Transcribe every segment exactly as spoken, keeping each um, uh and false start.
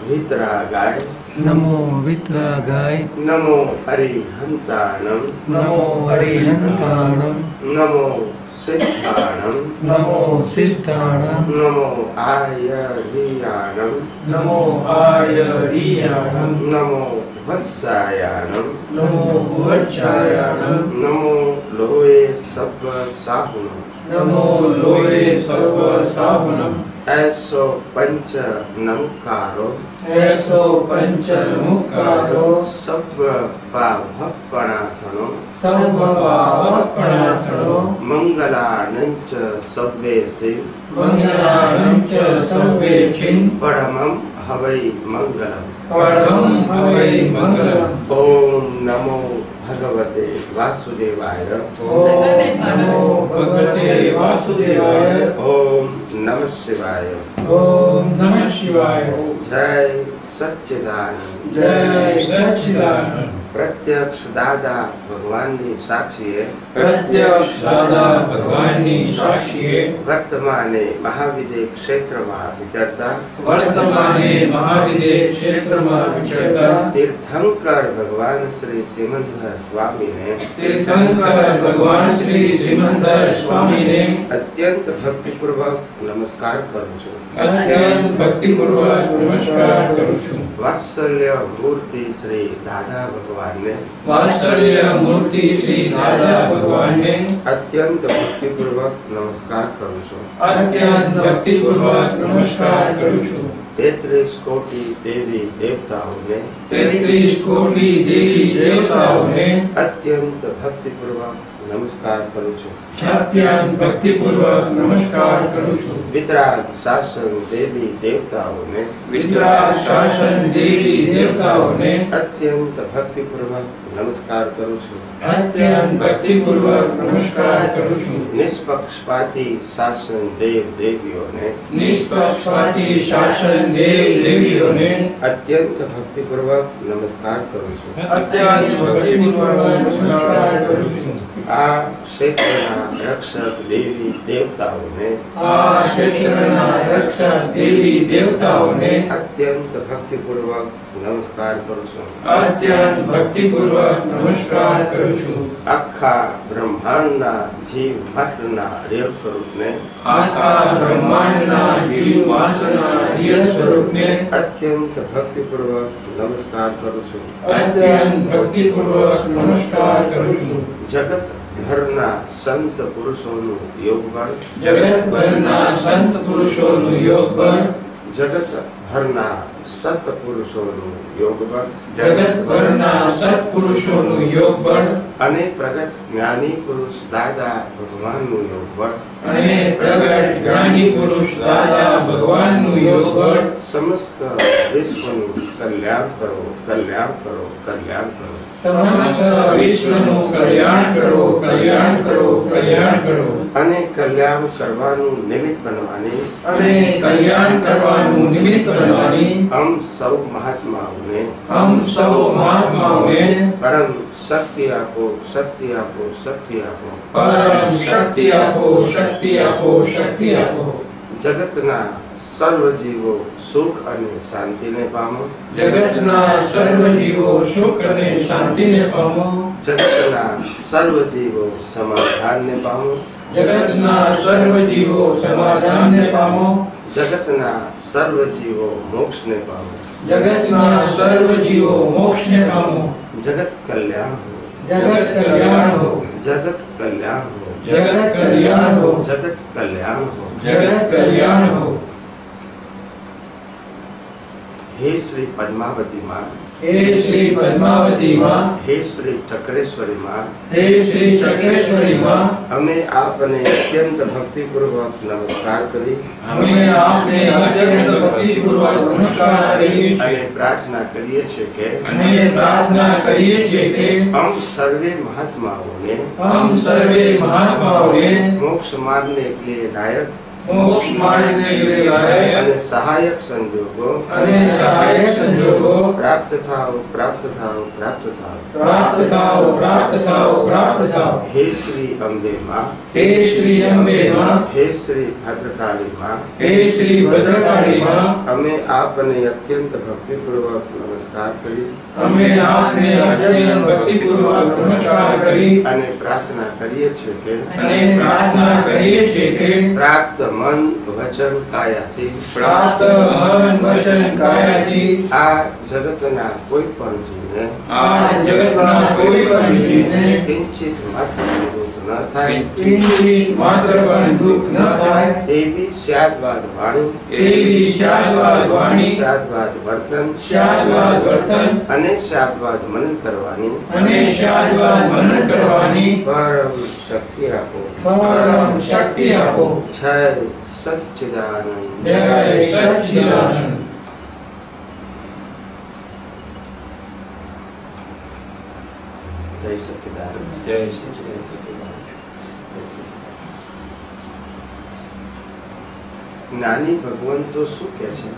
वितरागाय नमो वितरागाय नमो अरिहंताणं नमो अरिहंताणं नमो सिद्धाणं नमो सिद्धाणं नमो आयर्याणं नमो आयर्याणं नमो वत्सायाणं नमो वत्सायाणं नमो लोये सब्ब साहुणं नमो लोये सर्व साहुणम् ऐसो पंच नमकारो ऐसो पंच नमकारो सब्ब पावपणासनो सर्व पावपणासनो मंगलानंच सव्वेसे मंगलानंच सव्वेसिं परमं हवै मंगलम् परमं हवै मंगलम्। ओम नमो भगवते वासुदेवाय ओम नमो भगवते वासुदेवाय ओम नमः शिवाय ओम नमः शिवाय। जय सच्चिदानंद जय सच्चिदानंद। प्रत्यक्ष दादा भगवानની સાક્ષીએ प्रत्यक्ष दादा भगवानની સાક્ષીએ વર્તમાને મહાવિદ્ય ક્ષેત્રમાં વિચરતા વર્તમાને મહાવિદ્ય ક્ષેત્રમાં વિચરતા તીર્થંકર ભગવાન શ્રી સિમંદર સ્વામીને તીર્થંકર ભગવાન શ્રી સિમંદર સ્વામીને અત્યંત ભક્તિપૂર્વક નમસ્કાર કરું છું। અત્યંત ભક્તિપૂર્વક નમસ્કાર કરું છું। વાત્સલ્ય મૂર્તિ શ્રી દાદા ભગવાનને વાત્સલ્ય મૂર્તિ શ્રી દાદા ભગવાનને અત્યંત ભક્તિપૂર્વક નમસ્કાર કરું છું। અત્યંત ભક્તિપૂર્વક નમસ્કાર કરું છું। તેત્રીસ કોટી દેવી દેવતાઓને તેત્રીસ કોટી દેવી દેવતાઓને અત્યંત ભક્તિપૂર્વક નમસ્કાર કરું છું। અત્યંત ભક્તિપૂર્વક નમસ્કાર કરું છું। વિતરાગ શાસન દેવી દેવતાઓને વિતરાગ શાસન દેવી દેવતાઓને અત્યંત ભક્તિપૂર્વક નમસ્કાર કરું છું। અત્યંત ભક્તિપૂર્વક નમસ્કાર કરું છું। નિષ્પક્ષપાતી શાસન દેવ દેવીઓને નિષ્પક્ષપાતી શાસન દેવ દેવીઓને અત્યંત ભક્તિપૂર્વક નમસ્કાર કરું છું। અત્યંત ભક્તિપૂર્વક નમસ્કાર કરું છું। આ ક્ષેત્રના રક્ષક દેવી દેવતાઓને આ ક્ષેત્રના રક્ષક દેવી દેવતાઓને અત્યંત ભક્તિપૂર્વક નમસ્કાર કરું છું। અત્યંત ભક્તિપૂર્વક નમસ્કાર કરું છું। આખા બ્રહ્માંડના જીવ માત્રના રેવ સ્વરૂપને આખા બ્રહ્માંડના જીવ માત્રના રિયલ સ્વરૂપને અત્યંત ભક્તિપૂર્વક નમસ્કાર કરું છું। અત્યંત ભક્તિપૂર્વક નમસ્કાર કરું છું। જગત ભરના સંત પુરુષોનું યોગબળ જગતભરના સંત પુરુષોનું યોગબળ જગત ભરના સત્પુરુષોનું યોગબળ જગતભરના સત્પુરુષોનું યોગબળ અને પ્રગટ જ્ઞાની પુરુષ દાદા ભગવાનનું યોગબળ અને પ્રગટ જ્ઞાની પુરુષ દાદા ભગવાનનું યોગબળ સમસ્ત વિશ્વનું કલ્યાણ કરો કલ્યાણ કરો કલ્યાણ કરો સમસ્ત વિશ્વનું કલ્યાણ કરો કલ્યાણ કરો કલ્યાણ કરો અને કલ્યાણ કરવાનું નિમિત્ત બનવાની અને કલ્યાણ કરવાનું નિમિત્ત બનવાની हम सब महात्माओं हम सब महात्माओं परम शक्ति आपो शक्ति आपो शक्ति आपो परम शक्ति आपो शक्ति आपो शक्ति आपो जगतना सर्व जीवो सुख અને શાંતિને પામો જગતના સર્વ જીવો સુખ અને શાંતિને પામો જગતના સર્વ જીવો સમાધાનને પામો જગતના સર્વ જીવો સમાધાનને પામો જગતના સર્વ જીવો મોક્ષને પામો જગતના સર્વ જીવો મોક્ષને પામો જગત કલ્યાણ હો જગત કલ્યાણ હો જગત કલ્યાણ હો જગત કલ્યાણ હો જગત કલ્યાણ હો જગત કલ્યાણ હો। हे श्री पद्मावती माँ हे श्री पद्मावती माँ हे श्री चक्रेश्वरी माँ हे श्री चक्रेश्वरी माँ हमें आपने अत्यंत भक्तिपूर्वक नमस्कार करी हमें आपने अत्यंत भक्तिपूर्वक नमस्कार करी અને પ્રાર્થના કરીએ છીએ કે અને પ્રાર્થના કરીએ છીએ કે हम सर्वे महात्माओं ने हम सर्वे महात्माओं ने मोक्ष मार्ग के लिए लायक મોક્ષ માર્ગને લેવાય અને સહાયક સંજોગો અને સહાયક સંજોગો પ્રાપ્ત થાવ પ્રાપ્ત થાવ પ્રાપ્ત થાવ પ્રાપ્ત થાઓ પ્રાપ્ત થાઓ પ્રાપ્ત થાઓ હે શ્રી અંબે માં હે શ્રી અંબે માં હે શ્રી ભદ્રકાળી માં હે શ્રી ભદ્રકાળી માં અમે આપને અત્યંત ભક્તિપૂર્વક નમસ્કાર કરી અમે આપને અત્યંત ભક્તિપૂર્વક નમસ્કાર કરી અને પ્રાર્થના કરીએ છીએ કે અને પ્રાર્થના કરીએ છીએ કે પ્રાપ્ત મન વચન કાયાથી પ્રાપ્ત મન વચન કાયાથી આ જગતના કોઈ પણ જીવને આ જગતના કોઈ પણ જીવને કિંચિત માત્ર દુઃખ ન થાય કિંચિત માત્ર પણ દુઃખ ન થાય એવી સ્યાદવાદ વાણી એવી શાદવાદ વાણી સ્યાદવાદ વર્તન શાદવાદ વર્તન અને સ્યાદવાદ મનન કરવાની અને શાદવાદ મનન કરવાની પરમ શક્તિ આપો પરમ શક્તિ આપો જય સચ્ચિદાનંદ જય સચ્ચિદાનંદ જય સચ્ચિદાનંદ જય જય સચ્ચિદાનંદ જય સચ્ચિદાનંદ. જ્ઞાની ભગવાન તો શું કહે છે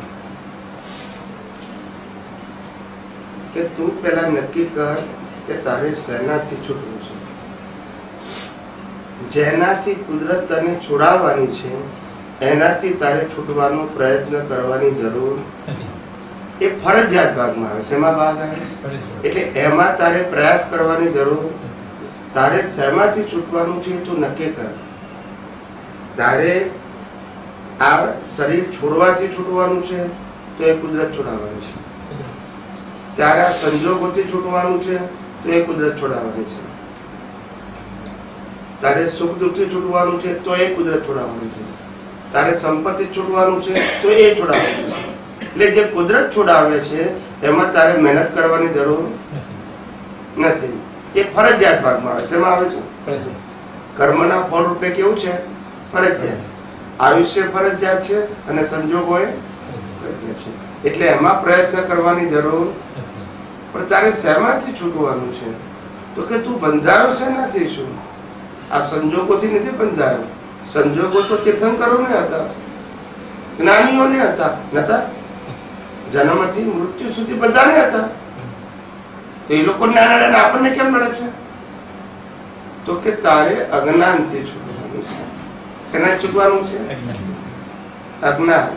કે તું પેલા નક્કી કર કે તારે શેનાથી છૂટવું છે. જેનાથી કુદરત તને છોડાવવાની છે એનાથી તારે છૂટવાનો પ્રયત્ન કરવાની જરૂર એ ફરજિયાત ભાગમાં આવે. શેમાં ભાગ આવે? એટલે એમાં તારે પ્રયાસ કરવાની જરૂર. તારે શેમાંથી છૂટવાનું છે તું નક્કી કર. તારે આ શરીર છોડવાથી છૂટવાનું છે તો એ કુદરત છોડાવવાની છે. ત્યારે આ સંજોગોથી છૂટવાનું છે તો એ કુદરત છોડાવવાની છે. તારે સુખ દુઃખથી છૂટવાનું છે તો એ કુદરત છોડાવવાનું છે. તારે સંપત્તિ છોડવાનું છે તો એ છોડાવવાનું છે. એટલે જે કુદરત છોડાવે છે એમાં તારે મહેનત કરવાની જરૂર નથી. એ ફરજિયાત ભાગમાં આવે. શેમાં આવે છે? કર્મના ફળ રૂપે કેવું છે? ફરજિયાત. આયુષ્ય ફરજિયાત છે અને સંજોગો એ ફરજિયાત છે. એટલે એમાં પ્રયત્ન કરવાની જરૂર. પણ તારે શેમાંથી છૂટવાનું છે? તો કે તું બંધાયો શેનાથી છું? આ સંજોગોથી નથી બંધાયો. સંજોગો તો તીર્થંકરોને હતા, જ્ઞાનીઓને હતા, નતા? જન્મથી મૃત્યુ સુધી બધાને હતા. તો એ લોકો નાના નાના આપણને કેમ મળે છે? તો કે તારે અજ્ઞાનથી છૂટવાનું છે. શેના છૂટવાનું છે? અજ્ઞાન.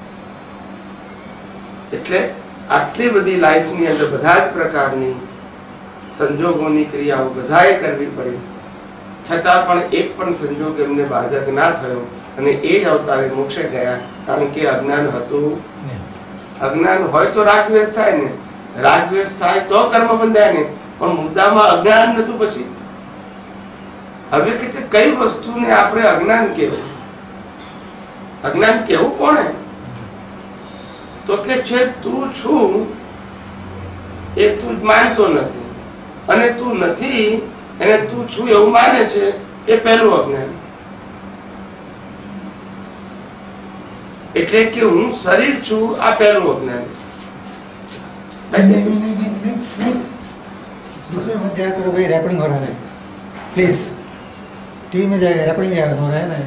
એટલે આટલી બધી લાઈફની અંદર બધા જ પ્રકારની સંજોગોની ક્રિયાઓ બધાએ કરવી પડી, છતાં પણ એક પણ સંજોગ એમને બાધક ના થયો અને એ જ અવતારે મોક્ષે ગયા. કારણ કે અજ્ઞાન હતું. અજ્ઞાન હોય તો રાગદ્વેષ થાય ને, રાગદ્વેષ થાય તો કર્મ બંધાય ને, પણ મુદ્દામાં અજ્ઞાન નતું. પછી હવે કે કઈ વસ્તુને આપણે અજ્ઞાન કહેવું? અજ્ઞાન કેવું કોણે? તો કે છે તું છું એ તું માનતો નથી, અને તું નથી એને તું છું એવું માને છે. એ પહેલું અજ્ઞાન. એટલે કે હું શરીર છું, આ પહેલું અજ્ઞાન. नहीं नहीं नहीं नहीं नहीं नहीं दूसरे मत जाया करो भाई, रिकॉर्डिंग हो रहा है प्लीज. टीवी में जाएगा, रिकॉर्डिंग हो रहा है ना.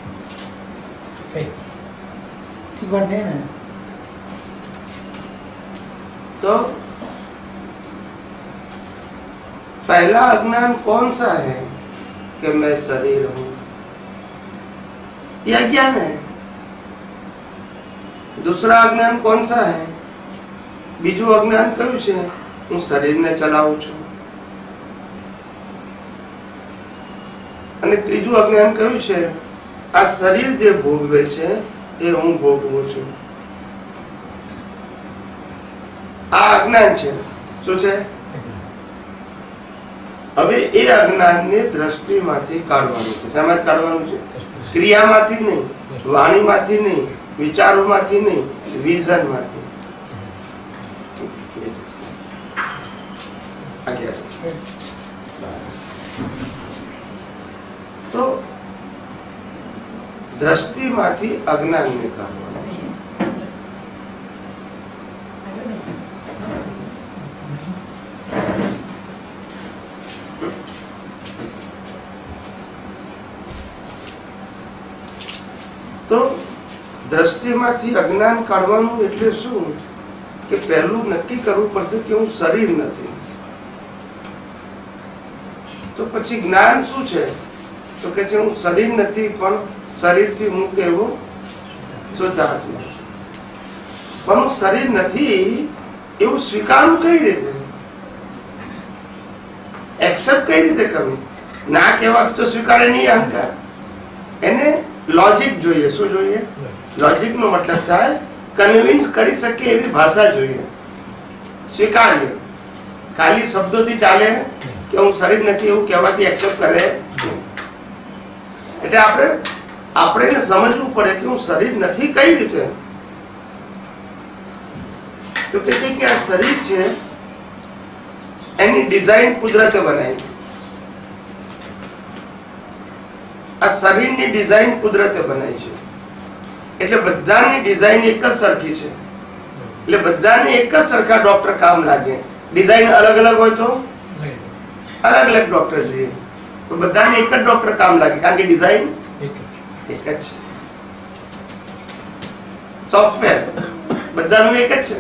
ठीक बात नहीं है ना. तो पहला अज्ञान कौन सा है कि मैं शरीर हूं? यह अज्ञान है. दूसरा अज्ञान कौन सा है? બીજું અજ્ઞાન કયું છે? હું શરીરને ચલાવું છું. અને ત્રીજું અજ્ઞાન કયું છે? આ શરીર જે ભોગવે છે એ હું ભોગવું છું. આ અજ્ઞાન છે. શું છે? હવે એ અજ્ઞાનને દ્રષ્ટિમાંથી કાઢવાનું છે. શેમાંથી કાઢવાનું છે? ક્રિયામાંથી નહીં, વાણીમાંથી નહીં, વિચારોમાંથી નહીં, વિઝનમાંથી. તો દ્રષ્ટિમાંથી અજ્ઞાનને કાઢવાનું છે. તો દ્રષ્ટિમાંથી અજ્ઞાન કાઢવાનું એટલે શું કે પહેલું નક્કી કરવું પડશે કે હું શરીર નથી. તો પછી જ્ઞાન શું છે? તો કે હું શરીર નથી પણ શરીરથી મુક્ત એવો શુદ્ધ આત્મા છું. પણ હું શરીર નથી એવું સ્વીકારવું કઈ રીતે? એક્સેપ્ટ કઈ રીતે કરવું? ના કહેવાતું તો સ્વીકારે નહીં અહંકાર. એને લોજિક જોઈએ. શું જોઈએ? લોજિક નો મતલબ થાય કન્વિન્સ કરી શકે એવી ભાષા જોઈએ. સ્વીકાર્ય. ખાલી શબ્દોથી ચાલે કે હું શરીર નથી એવું કહેવાથી એક્સેપ્ટ કરે. એટલે આપણે આપણે એને સમજવું પડે કે હું શરીર નથી કઈ રીતે. તો કે છે કે આ શરીર છે એની ડિઝાઇન કુદરતે બનાવી. આ શરીરની ડિઝાઇન કુદરતે બનાવી છે. એટલે બધાની ડિઝાઇન એક જ સરખી છે. એટલે બધાને એક જ સરખા ડોક્ટર કામ લાગે. ડિઝાઇન અલગ અલગ હોય તો અલગ અલગ ડોક્ટર જોઈએ. તો બધાને એક જ ડોક્ટર કામ લાગે કારણ કે ડિઝાઇન એક જ છે. સોફ્ટવેર બધાનું એક જ છે.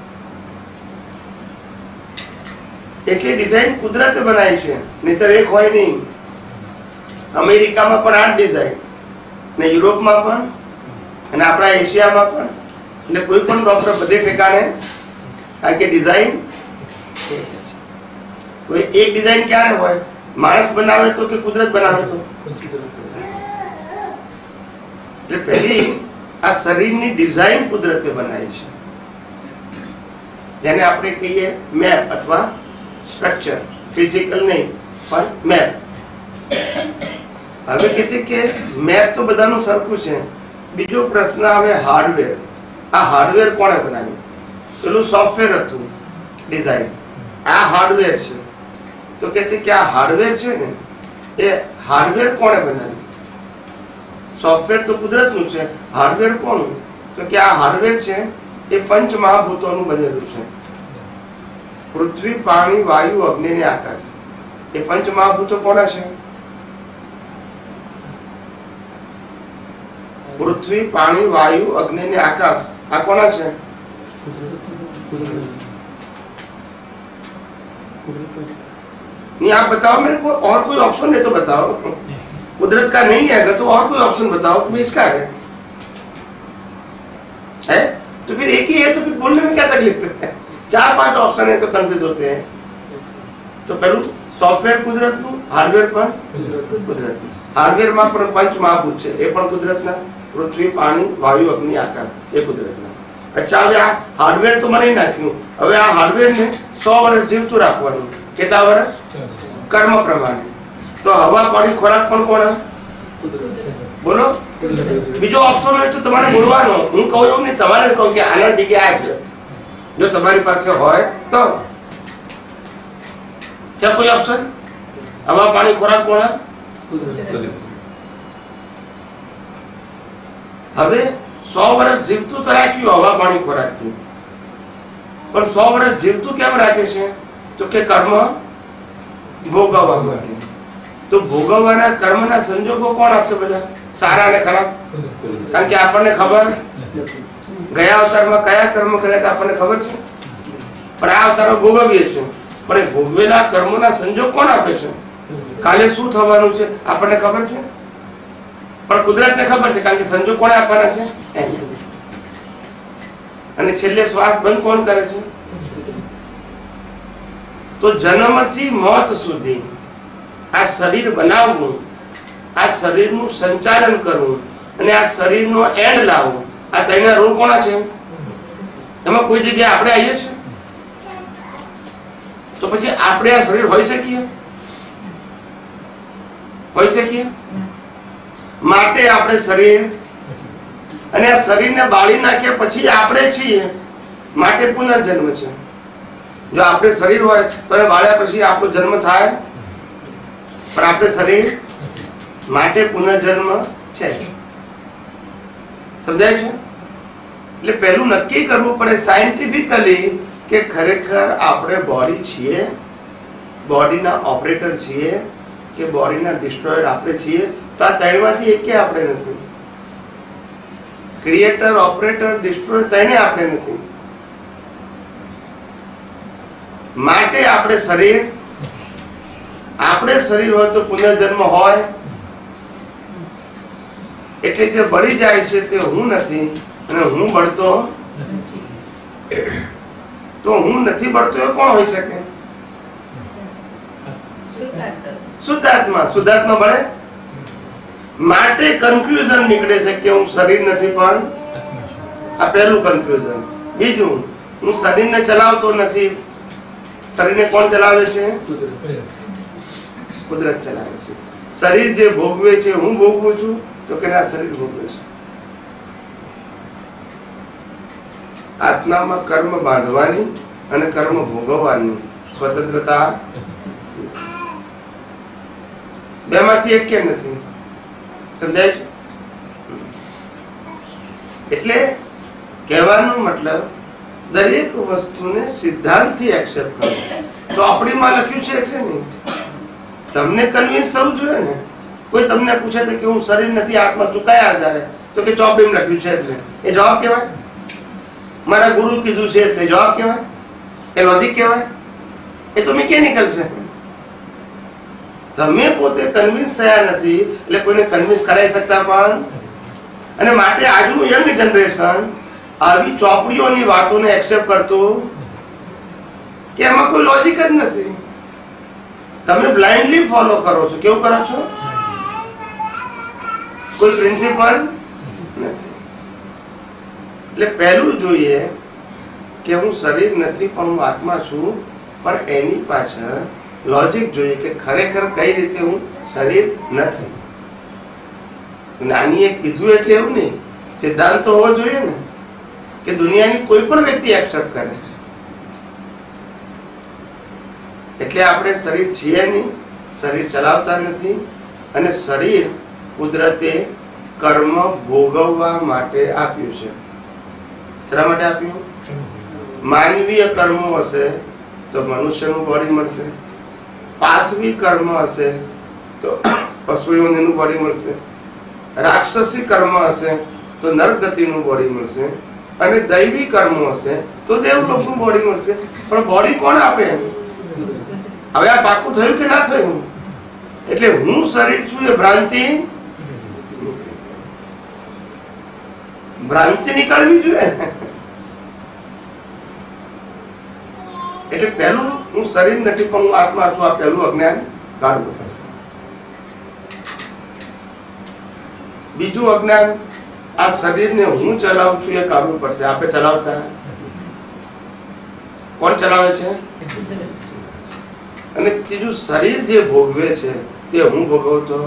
એટલે ડિઝાઇન કુદરતે બનાવી છે. નહીતર એક હોય નહીં. અમેરિકામાં પણ આ ડિઝાઇન ને યુરોપમાં પણ અને આપણા એશિયામાં પણ. એટલે કોઈ પણ ડોક્ટર બધે ઠેકાણે કારણ કે ડિઝાઇન કોઈ એક ડિઝાઇન ક્યારે હોય? માણસ બનાવે તો કે કુદરત બનાવે તો? એટલે પહેલી આ શરીરની ડિઝાઇન કુદરતે બનાવી છે જેને આપણે કહીએ મેપ અથવા સ્ટ્રક્ચર. ફિઝિકલ નહીં પણ મેપ. હવે કે છે કે મેપ તો બધાનું સરખું છે. બીજો પ્રશ્ન આવે હાર્ડવેર. આ હાર્ડવેર કોણે બનાવ્યું? પેલું સોફ્ટવેર હતું ડિઝાઇન. આ હાર્ડવેર છે. તો કે છે કે આ હાર્ડવેર છે ને એ હાર્ડવેર કોણે બનાવ્યું? સોફ્ટવેર તો કુદરતનું છે. હાર્ડવેર કોનું? તો કે આ હાર્ડવેર છે એ પંચ મહાભૂતોનું બનેલું છે. પૃથ્વી, પાણી, વાયુ, અગ્નિ ને આકાશ. એ પંચ મહાભૂતો કોના છે? પૃથ્વી, પાણી, વાયુ, અગ્નિ ને આકાશ. આ કોના છે? नहीं आप बताओ मेरे को और कोई ऑप्शन है तो बताओ. कुदरत का नहीं है अगर तो और कोई ऑप्शन बताओ कि इसका है है तो फिर एक ही है तो फिर बोलने में क्या तकलीफ है? चार पांच ऑप्शन है तो कंफ्यूज होते हैं. तो पहलू सॉफ्टवेर कुदरत નું, હાર્ડવેર પણ કુદરત નું. હાર્ડવેર માં પણ પંચ મહાભૂત છે એ પણ કુદરતના. પૃથ્વી, પાણી, વાયુ, અગ્નિ, આકાશ એ કુદરતના. અચ્છા હવે આ હાર્ડવેર તો બનાવી નાખ્યું. હવે આ હાર્ડવેર ને સો વર્ષ જીવતું રાખવાનું. કેટલા વર્ષ? કર્મ પ્રમાણે. તો હવા, પાણી, ખોરાક પણ કોના? બોલો. બીજો ઓપ્શન હોય તો તમારે બોલવાનો. હું કહું એવું નહીં, તમારે કહું કે આના જગ્યાએ આ છે. જો તમારી પાસે હોય તો છે કોઈ ઓપ્શન? હવા, પાણી, ખોરાક કોના? હવે સો વર્ષ જીવતું તો રાખ્યું હવા, પાણી, ખોરાક થી. પણ સો વર્ષ જીવતું કેમ રાખે છે? તો કે કર્મ ભોગવવા માટે. તો ભોગવવાના કર્મના સંજોગો કોણ આપશે? બધા સારા અને ખરાબ. કારણ કે આપણને ખબર ગયા અવતારમાં કયા કર્મ કર્યા હતા આપણને ખબર છે. પણ આ અવતારમાં ભોગવીએ છીએ. પણ એ ભોગવેલા કર્મોના સંજોગ કોણ આપે છે? કાલે શું થવાનું છે આપણને ખબર છે. પણ કુદરતને ખબર છે કારણ કે સંજોગ કોણે આપવાના છે. અને છેલ્લે શ્વાસ બંધ કોણ કરે છે? તો જન્મથી મોત સુધી આ શરીર બનાવવું, આ શરીરનું સંચાલન કરવું અને આ શરીરનો એન્ડ લાવવું, આ ત્રણેય રોલ કોના છે? એમાં કોઈ જગ્યાએ આપણે આવીએ છીએ? તો પછી આપણે આ શરીર હોઈ શકીએ? હોઈ શકીએ? માટે આપણે શરીર અને આ શરીરને બાળી નાખ્યા પછી આપણે છીએ માટે પુનર્જન્મ છે. જો આપણે શરીર હોય તો એને બાળ્યા પછી આપણો જન્મ થાય. પણ આપણે શરીર માટે પુનર્જન્મ છે. સમજાય છે? એટલે પહેલું નક્કી કરવું પડે સાયન્ટિફિકલી કે ખરેખર આપણે બોડી છીએ, બોડીના ઓપરેટર છીએ કે બોડીના ડિસ્ટ્રોયર આપણે છીએ. તો આ ત્રણમાંથી એકે આપણે નથી. ક્રિએટર, ઓપરેટર, ડિસ્ટ્રોયર તેને આપણે નથી. માટે આપણે શરીર, આપણે શરીર હોય તો પુનર્જન્મ હોય, એટલે જે બળી જાય છે તે હું નથી અને હું બળતો તો હું નથી બળતો એ કોણ હોઈ શકે? શુદ્ધાત્મા. શુદ્ધાત્મા બળે માટે કન્ક્લુઝન નીકળે છે કે હું શરીર નથી પણ આ પહેલું કન્ક્લુઝન. બીજું, હું શરીરને ચલાવતો નથી. શરીરને કોણ ચલાવે છે? કુદરત ચલાવે છે. શરીર જે ભોગવે છે હું ભોગવું છું તો કે ના, શરીર ભોગવે છે. આત્મામાં કર્મ બાંધવાની અને કર્મ ભોગવવાની સ્વતંત્રતા બે માંથી એક કે નથી. સમજાય છે? એટલે કહેવાનો મતલબ દરેક વસ્તુને સિદ્ધાંતથી એક્સેપ્ટ કરો. ચોપડીમાં લખ્યું છે એટલે નહીં, તમને કન્વિન્સ થવું જોઈએ ને. કોઈ તમને પૂછે છે કે હું શરીર નથી આત્મા છું, કયા આધારે? તો કે ચોપડીમાં લખ્યું છે એટલે. એ જવાબ કહેવાય? મારા ગુરુ કીધું છે એટલે જવાબ કહેવાય? એ લોજિક કહેવાય? એ તો મિકેનિકલ છે. તમે પોતે કન્વિન્સ થયા નથી એટલે કોઈને કન્વિન્સ કરાવી શકતા પણ. અને માટે આજનું યંગ જનરેશન આવી ચોપડીઓની વાતોને એક્સેપ્ટ કરતું કે એમાં કોઈ લોજિક જ નથી. તમે બ્લાઇન્ડલી ફોલો કરો છો. કેવું કરો છો? કોઈ પ્રિન્સિપલ નથી. એટલે પહેલું જોઈએ કે હું શરીર નથી પણ હું આત્મા છું, પણ એની પાછળ લોજિક જોઈએ કે ખરેખર કઈ રીતે હું શરીર નથી. જ્ઞાનીએ કીધું એટલે એવું નહીં, સિદ્ધાંત તો હોવો જોઈએ ને કે દુનિયાની કોઈ પણ વ્યક્તિ એક્સેપ્ટ કરે. એટલે આપણે શરીર છીએ નહીં, શરીર ચલાવતા નથી, અને શરીર કુદરતે કર્મ ભોગવવા માટે આપ્યું છે. શા માટે આપ્યું? માનવીય કર્મો હશે તો મનુષ્યનું બોડી મળશે, પાશવી કર્મ હશે તો પશુઓનું બોડી મળશે, રાક્ષસી કર્મ હશે તો નરગતિનું બોડી મળશે, અને દૈવી કર્મ હશે તો દેવલોકનું બોડી મળશે. પણ બોડી કોણ આપે? હવે આ પાકું થયું કે ના થયું? એટલે હું શરીર છું એ ભ્રાંતિ ભ્રાંતિ નીકળવી જોઈએ. એટલે પહેલું હું શરીર નથી પણ હું આત્મા છું, આ પહેલું અજ્ઞાન કાઢવું પડશે. બીજું અજ્ઞાન, આ શરીરને હું ચલાવું છું એ કાઢવું પડશે. આપણે ચલાવતા? કોણ ચલાવે છે? અને ત્રીજું, શરીર જે ભોગવે છે તે હું ભોગવતો.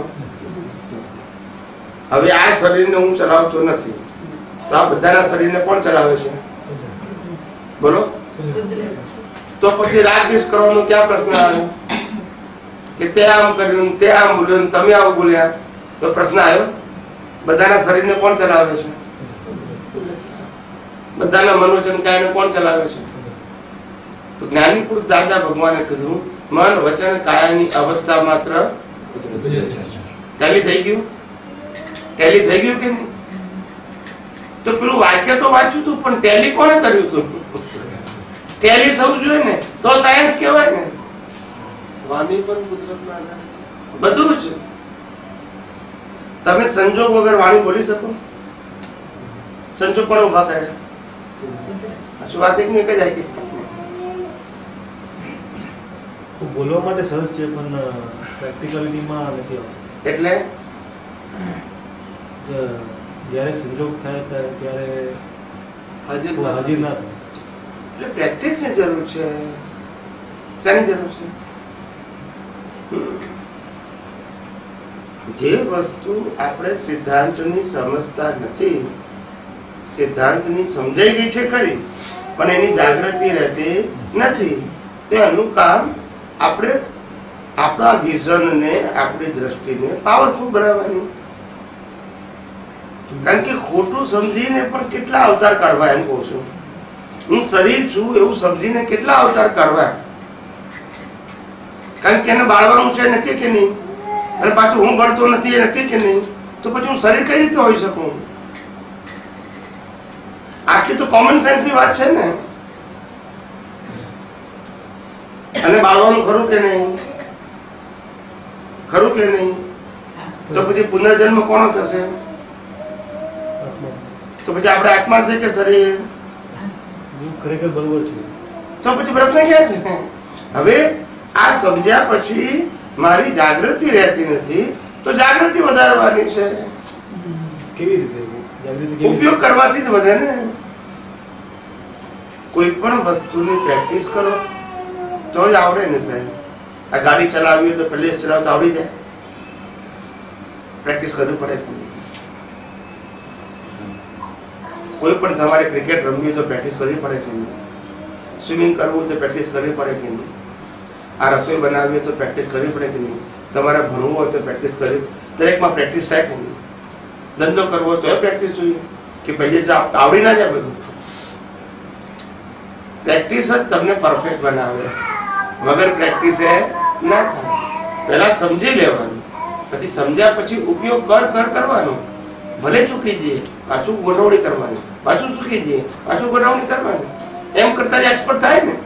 હવે આ શરીરને હું ચલાવતો નથી તો આ બધાના શરીરને કોણ ચલાવે છે? બોલો. તો પછી રાગદ્વેષ કરવાનો ક્યાં પ્રશ્ન આવે? કે તે આમ કર્યું, તે આમ બોલ્યું, તમે આવું બોલ્યા, તો પ્રશ્ન આવ્યો? બધાના શરીરને કોણ ચલાવે છે? બધાના મનોજન કાયને કોણ ચલાવે છે? તો જ્ઞાની પુરુષ દાદા ભગવાને કીધું, મન વચન કાયાની અવસ્થા માત્ર ટેલી થઈ ગયું. ટેલી થઈ ગયું કે નહીં? તો પેલું વાક્ય તો વાંચ્યું તું, પણ ટેલી કોણે કર્યું તું? ટેલી થવું જોઈએ ને તો સાયન્સ કહેવાય ને. વાણી પણ કુદરતના આધારે છે બધું જ. તમે સંજોગ વગર વાણી બોલી શકો? સંજોગ પણ ઉભા કર્યા. શું વાત? એક એક જ આવી બોલવા માટે સરસ છે પણ પ્રેક્ટિકલિટીમાં નથી આવતું. એટલે જ્યારે સંજોગ થાય ત્યારે હાજર હાજર ના થાય. એટલે પ્રેક્ટિસની જરૂર છે. શાની જરૂર છે? જે વસ્તુ આપણે સિદ્ધાંતની સમજતા નથી, સિદ્ધાંતની સમજાઈ ગઈ છે ખરી પણ એની જાગૃતિ રહેતી નથી, તો એનું કામ આપણે આપણા વિઝનને, આપણી દ્રષ્ટિને પાવરફુલ બનાવવાની. કારણ કે ખોટું સમજીને પણ કેટલા અવતાર કાઢવા, એમ કહું છું. હું શરીર છું એવું સમજીને કેટલા અવતાર કાઢવા. કારણ કે એને બાળવાનું છે નક્કી કે નહીં, અને પાછું હું બળતો નથી એ નક્કી કે નહીં, તો પછી હું શરીર કઈ રીતે હોઈ શકું? કોમન સેન્સ ની વાત છે ને. અને બાળવાનું ખરું કે નહીં? ખરું કે નહીં? તો પછી પુનર્જન્મ કોનો થશે? તો પછી આપણે આત્મા છે કે શરીર? ખરેખર બરોબર છે. તો પછી પ્રશ્ન ક્યાં છે? હવે આ સમજ્યા પછી મારી જાગૃતિ રહેતી નથી, તો જાગૃતિ વધારવાની છે. કેવી રીતે? જાગૃતિ કેવી ઉપયોગ કરવાથી જ વધે ને. કોઈ પણ વસ્તુની પ્રેક્ટિસ કરો તો જ આવડે ને સાહેબ. આ ગાડી ચલાવવી હોય તો પહેલે જ ચલાવતા આવડી જાય. પ્રેક્ટિસ કરવી પડે. કોઈ પણ તમારે ક્રિકેટ રમવી હોય તો પ્રેક્ટિસ કરવી પડે કે નહીં? સ્વિમિંગ કરવું તો પ્રેક્ટિસ કરવી પડે કે નહીં? આ રસોઈ બનાવવી હોય તો પ્રેક્ટિસ કરવી પડે કે નહીં? તમારે ભણવું હોય તો પ્રેક્ટિસ કરવી. દરેકમાં પ્રેક્ટિસ થાય કે નહીં? ધંધો કરવો હોય તો પ્રેક્ટિસ જોઈએ કે પહેલી જ આવડી ના જાય બધું. પ્રેક્ટિસ જ તમને પરફેક્ટ બનાવે. વગર પ્રેક્ટિસ એ ના થાય. પહેલા સમજી લેવાનું, પછી સમજ્યા પછી ઉપયોગ કર કર કરવાનો. ભલે ચૂકી જઈએ પાછું ગોઠવણી કરવાની, પાછું ચૂકી જઈએ પાછું ગોઠવણી કરવાની. એમ કરતા જ એક્સપર્ટ થાય ને.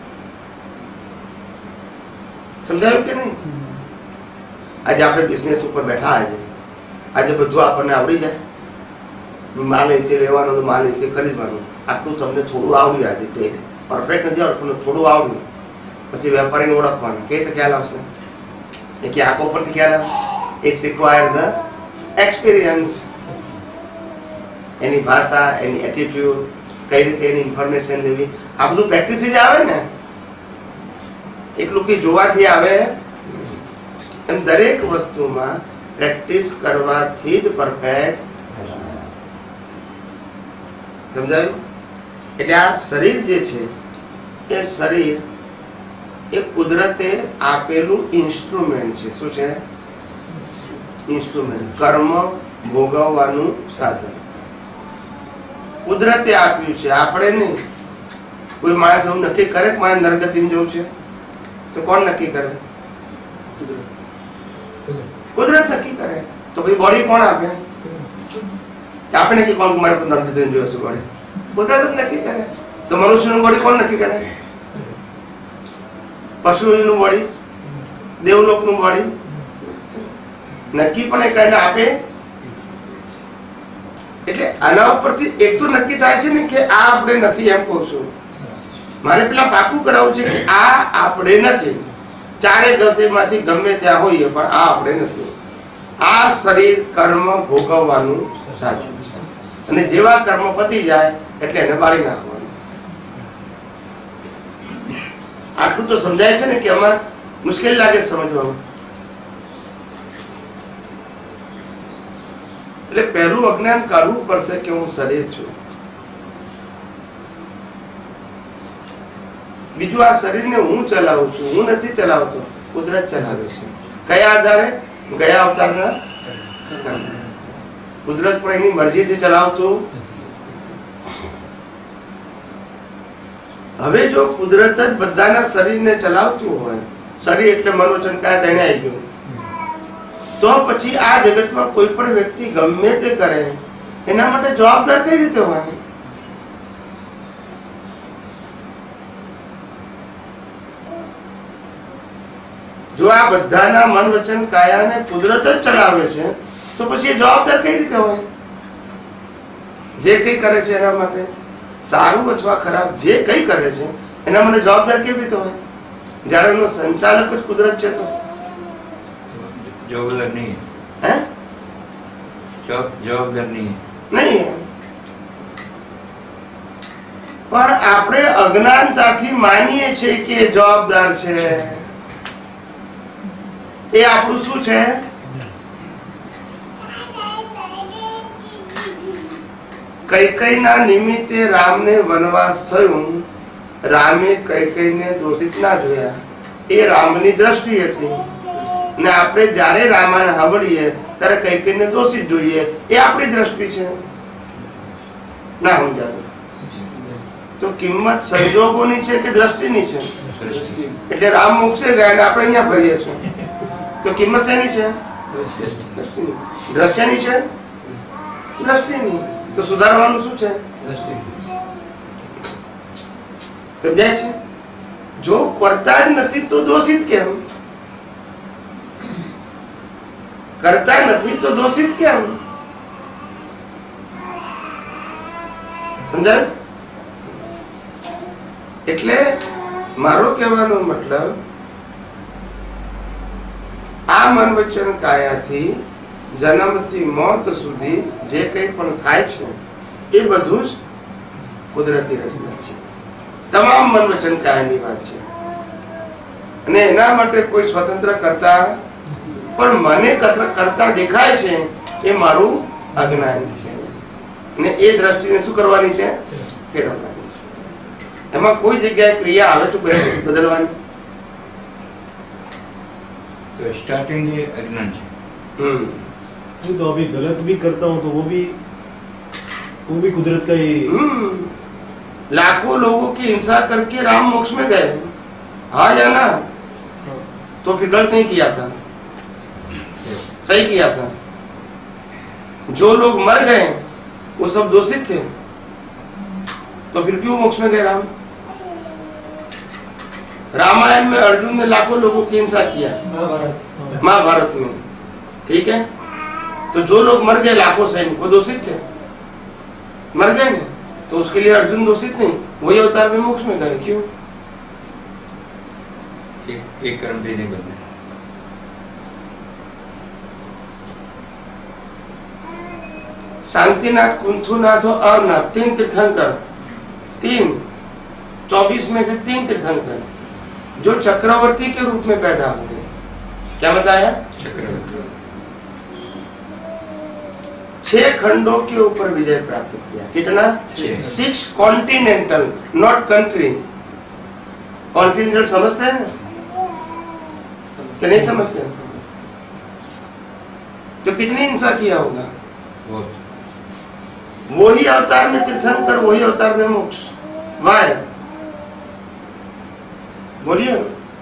સમજાયું કે નહીં? આજે આપણે બિઝનેસ ઉપર બેઠા આજે આજે બધું આપણને આવડી જાય. માલ નીચે લેવાનું, માલ નીચે ખરીદવાનું, આટલું તમને થોડું આવડ્યું. આજે તે પરફેક્ટ નથી આવડતું, થોડું આવડ્યું. પછી વેપારીને ઓળખવાનું કઈ રીતે ખ્યાલ આવશે? એ કે આંખો પરથી ખ્યાલ આવે. It's require the experience. એની ભાષા, એની એટીટ્યુડ, કઈ રીતે એની ઇન્ફોર્મેશન લેવી, આ બધું પ્રેક્ટિસ જ આવે ને. એટલું કે જોવાથી આવે. એમ દરેક વસ્તુમાં પ્રેક્ટિસ કરવાથી જ પરફેક્ટ. સમજાયું? એટલે આ શરીર જે છે એ શરીર એ કુદરતે આપેલું ઇન્સ્ટ્રુમેન્ટ છે. શું છે? ઇન્સ્ટ્રુમેન્ટ. કર્મ ભોગવવાનું સાધન કુદરતે આપ્યું છે, આપણે નહીં. કોઈ માણસ એવું નક્કી કરે કે મારે નરગતિમાં જવું છે તો કોણ નક્કી કરે? કુદરત નક્કી કરે. તો પછી બોડી કોણ આપે? આપણે નક્કી કોણ મારે નરગતિમાં જવું છે? બોડી કુદરત જ નક્કી કરે. તો મનુષ્યનું બોડી કોણ નક્કી કરે? પશુનું બોડી, દેવલોકનું બોડી નક્કી પણ એ કરીને આપે. એટલે આના ઉપરથી એક તો નક્કી થાય છે ને કે આ આપણે નથી. એમ કહું છું, મારે પેલા પાકું કરાવવું છે કે આ આપણે નથી. ચારે ગતિમાંથી ગમે ત્યાં હોઈએ પણ આ આપણે નથી. આ શરીર કર્મ ભોગવવાનું સાધન છે. અને જેવા કર્મ પતી જાય એટલે એને બાળી નાખવાનું. આટલું તો સમજાય છે ને કે અમારે મુશ્કેલ લાગે સમજવામાં. એટલે પહેલું અજ્ઞાન કાઢવું પડશે કે હું શરીર છું. બીજું આ શરીરને હું ચલાવું છું, હું નથી ચલાવતો, કુદરત ચલાવે છે. કયા આધારે? ગયા અવતારના કુદરત પણ એની મરજીથી ચલાવતું. હવે જો કુદરત જ બધાના શરીરને ચલાવતું હોય, શરીર એટલે મનોવચન કાયા તેને આવી ગયું, તો પછી આ જગતમાં કોઈ પણ વ્યક્તિ ગમે તે કરે એના માટે જવાબદાર કઈ રીતે હોય? જો આ બધાના મન વચન કાયાને કુદરત જ ચલાવે છે તો પછી એ જવાબદાર કઈ રીતે હોય? જે કઈ કરે છે એના માટે, સારું અથવા ખરાબ જે કઈ કરે છે એના માટે જવાબદાર કેવી રીતે હોય? જ્યારે એનો સંચાલક જ કુદરત છે તો જવાબદાર નહીં. હે? જવાબદાર નહીં નહીં. પણ આપણે અજ્ઞાનતાથી માનીએ છીએ કે એ જવાબદાર છે. એ આપણું શું છે? કૈકેયીના નિમિત્તે રામને વનવાસ થયું. રામે કૈકેયીને દોષિત ના જોયા. એ રામની દ્રષ્ટિ હતી. ને આપણે જ્યારે રામાયણ સાંભળીએ ત્યારે કૈકેયીને દોષિત જોઈએ. એ આપણી દ્રષ્ટિ છે. ના સમજાયું? તો કિંમત સંજોગોની છે કે દ્રષ્ટિની છે? એટલે રામ મોક્ષે ગયા ને આપણે અહીંયા ફરીએ છીએ તો કિંમત શેની છે? દ્રષ્ટિની. દ્રશ્યની છે? દ્રષ્ટિની. તો સુધારવાનું શું છે? સમજાય છે? જો કરતા જ નથી તો દોષિત કેમ? કરતા નથી તો દોષિત કેમ? સમજાય? એટલે મારો કહેવાનો મતલબ આ મન વચન કાયાથી જન્મથી મોત સુધી જે કંઈ પણ થાય છે એ બધું જ કુદરતી રચના છે. તમામ મન વચન કાયાની વાત છે અને એના માટે કોઈ સ્વતંત્ર કરતા પણ મને કરતા દેખાય છે એ મારું અજ્ઞાન છે અને એ દ્રષ્ટિને શું કરવાની છે? ફેરવવાની છે. એમાં કોઈ જગ્યાએ ક્રિયા આવે તો બદલવાની. तो स्टार्टिंग ये अज्ञान है. हम्म वो तो अभी गलत भी करता हूँ तो वो भी वो भी कुदरत का ही. हम्म लाखों लोगों की हिंसा करके राम मोक्ष में गए, हाँ या ना? तो फिर गलत नहीं किया था, सही किया था. जो लोग मर गए वो सब दोषित थे, तो फिर क्यों मोक्ष में गए राम? रामायण में अर्जुन ने लाखों लोगों की हिंसा किया, महाभारत महाभारत में, ठीक है? तो जो लोग मर गए लाखों सैनिक वो दोषित थे, मर गए ना, तो उसके लिए अर्जुन दोषित नहीं, वही अवतार में मोक्ष में गए. क्यों? एक एक कर्म भी नहीं बनते. शांतिनाथ, कुंथुनाथ और अमरनाथ तीन तीर्थंकर, तीन चौबीस में से तीन तीर्थंकर जो चक्रवर्ती के रूप में पैदा हुए. क्या बताया? चक्रवर्ती. छह खंडों के ऊपर विजय प्राप्त किया. कितना? छह. Six continental, not country. Continental समझते हैं ना कि नहीं समझते हैं? तो कितनी हिंसा किया होगा? बहुत. वही अवतार में तीर्थंकर, वही अवतार में मोक्ष. वाय? बोलिए.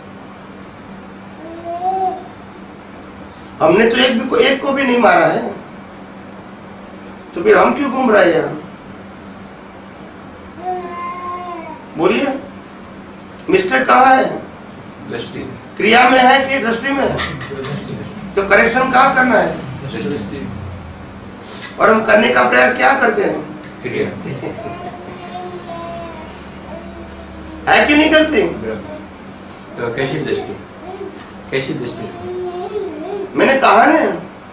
हमने तो एक भी को एक को भी नहीं मारा है, तो फिर हम क्यों घूम रहे हैं यहाँ? बोलिए. मिस्टेक कहाँ है? दृष्टि. क्रिया में है कि दृष्टि में है? तो करेक्शन कहाँ करना है? दृष्टि. और हम करने का प्रयास क्या करते हैं? क्रिया. है कि नहीं करते? तो कैसी दृष्टि? कैसी दृष्टि? मैंने कहा ना,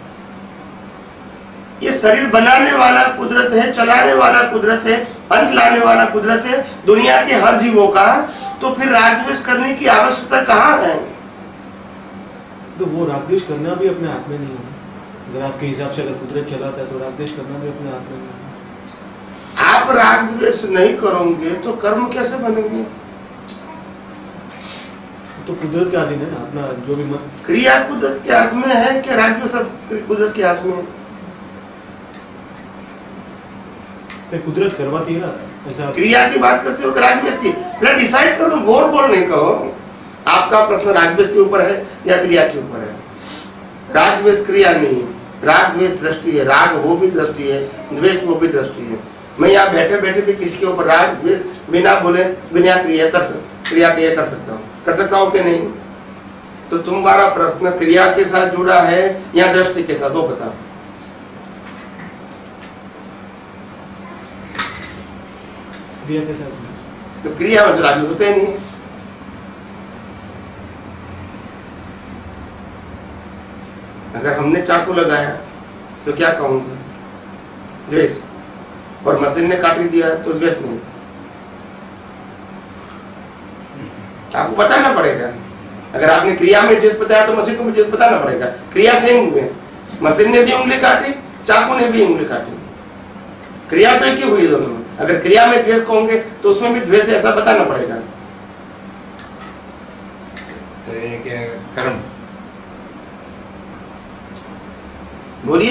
ये शरीर बनाने वाला कुदरत है, चलाने वाला कुदरत है, अंत लाने वाला कुदरत है दुनिया के हर जीवों का. तो फिर रागद्वेष करने की आवश्यकता कहाँ है? तो वो रागद्वेष करना भी अपने हाथ में नहीं है. अगर आपके हिसाब से अगर कुदरत चलाता है तो रागद्वेष करना भी अपने हाथ में नहीं है. आप रागद्वेष नहीं करोगे तो कर्म कैसे बनेंगे? तो कुदरत के अधीन है ना अपना जो भी मत. क्रिया कुदरत के हाथ में है कि रागद्वेष सब कुदरत के हाथ में है? कुदरत करवाती है ना ऐसा. क्रिया की बात करते हो कि रागद्वेष की? पहले डिसाइड करो, बोल बोल नहीं कहो. आपका प्रश्न रागद्वेष के ऊपर है या क्रिया के ऊपर है? रागद्वेष क्रिया नहीं, रागद्वेष दृष्टि है. राग वो भी दृष्टि है, द्वेष वो भी दृष्टि है. मैं यहाँ बैठे बैठे भी किसी के ऊपर राग द्वेष बिना बोले बिना क्रिया कर सकता क्रिया क्रिया कर सकता हूँ कर सकता हूँ कि नहीं? तो तुम्हारा प्रश्न क्रिया के साथ जुड़ा है या दृष्टि के साथ, वो बताओ. क्रिया के साथ. तो क्रिया में तो राग होते ही नहीं. अगर हमने चाकू लगाया तो क्या कहूंगा? द्वेष. और मशीन ने काट दिया तो द्वेष नहीं. आपको बताना पड़ेगा. अगर आपने क्रिया में द्वेष बताया तो मशीन को भी द्वेष बताना पड़ेगा. क्रिया सेम हुए, मशीन ने भी उंगली काटी, चाकू ने भी उंगली काटी, क्रिया तो एक ही हुई दोनों में. अगर क्रिया में द्वेष कहोगे तो उसमें भी द्वेष ऐसा बताना पड़ेगा. तो ये क्या कर्म? बोलिए.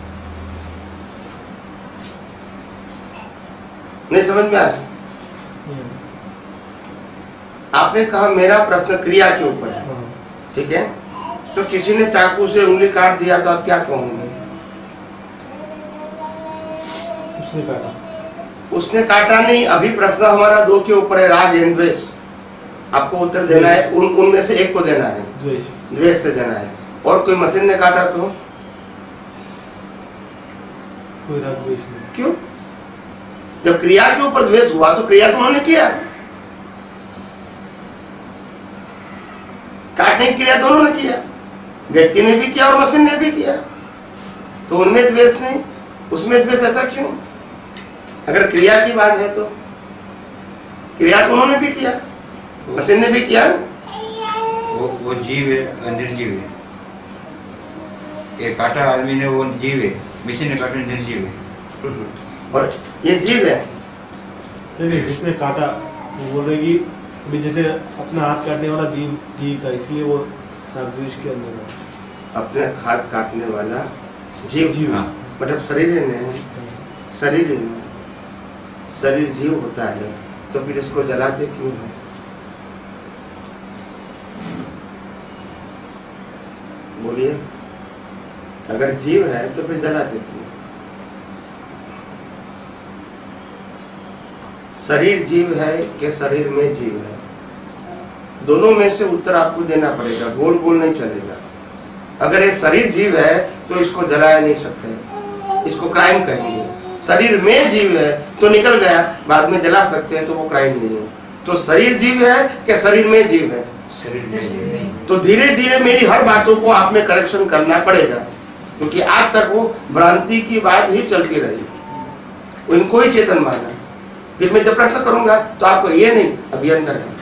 नहीं समझ में आया? आपने कहा मेरा प्रश्न क्रिया के ऊपर है, ठीक है? तो किसी ने चाकू से उंगली काट दिया तो आप क्या कहोगे? उसने काटा. उसने काटा नहीं। अभी प्रश्न हमारा दो के ऊपर है, राग एंड द्वेष। आपको उत्तर देना है, उन उनमें से एक को देना है, द्वेष। द्वेष से देना है। और कोई मशीन ने काटा तो कोई राग द्वेष नहीं। क्यों? जब क्रिया के ऊपर द्वेष हुआ तो क्रिया तो उन्होंने किया, काटने की क्रिया दोनों ने किया, व्यक्ति ने भी किया और मशीन ने भी किया। तो उनमें द्वेष नहीं, उसमें द्वेष। ऐसा क्यों? अगर क्रिया की बात है तो क्रिया तो उन्होंने भी किया, मशीन ने भी किया। वो वो जीव है, निर्जीव है। ये काटा आदमी ने, वो जीव है, मशीन ने काटा निर्जीव है। और ये जीव है। नहीं नहीं, जिसने काटा वो बोल रहे कि अभी जैसे अपना हाथ काटने वाला जीव जीव था, इसलिए वो राग द्वेष के अंदर है। अपने हाथ काटने वाला जीव, जीव। हाँ। मतलब शरीर में, शरीर में शरीर जीव होता है, तो फिर इसको जलाते क्यों है? बोलिए, अगर जीव है तो फिर जलाते क्यों? शरीर जीव है कि शरीर में जीव है? दोनों में से उत्तर आपको देना पड़ेगा, गोल गोल नहीं चलेगा। अगर ये शरीर जीव है तो इसको जलाया नहीं सकते, इसको क्राइम कहेंगे। शरीर में जीव है तो निकल गया, बाद में जला सकते हैं, तो वो क्राइम नहीं है। तो शरीर जीव है कि शरीर में जीव है? शरीर में जीव है। तो धीरे धीरे मेरी हर बातों को आप में करेक्शन करना पड़ेगा, क्योंकि आज तक वो भ्रांति की बात ही चलती रही, उनको ही चेतन माना। फिर मैं जब प्रश्न करूंगा तो आपको ये नहीं, अभी अंदर है।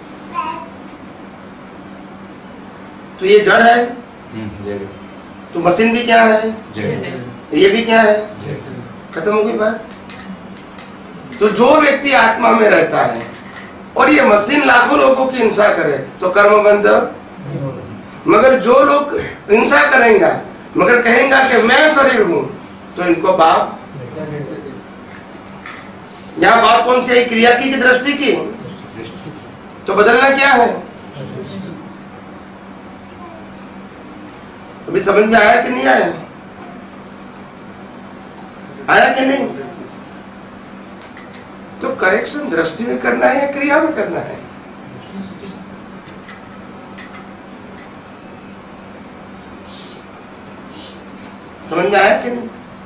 तो ये जड़ है, तो मशीन भी क्या है, ये भी क्या है, खत्म हो गई बात। तो जो व्यक्ति आत्मा में रहता है और ये मशीन लाखों लोगों की हिंसा करे तो कर्म बंध। मगर जो लोग हिंसा करेंगे मगर कहेंगे कि मैं शरीर हूं, तो इनको पाप। यहाँ बात कौन सी है, क्रिया की, की दृष्टि की? तो बदलना क्या है? अभी समझ में आया कि नहीं आया? आया कि नहीं? तो करेक्शन दृष्टि में करना है या क्रिया में करना है? समझ में आया कि नहीं?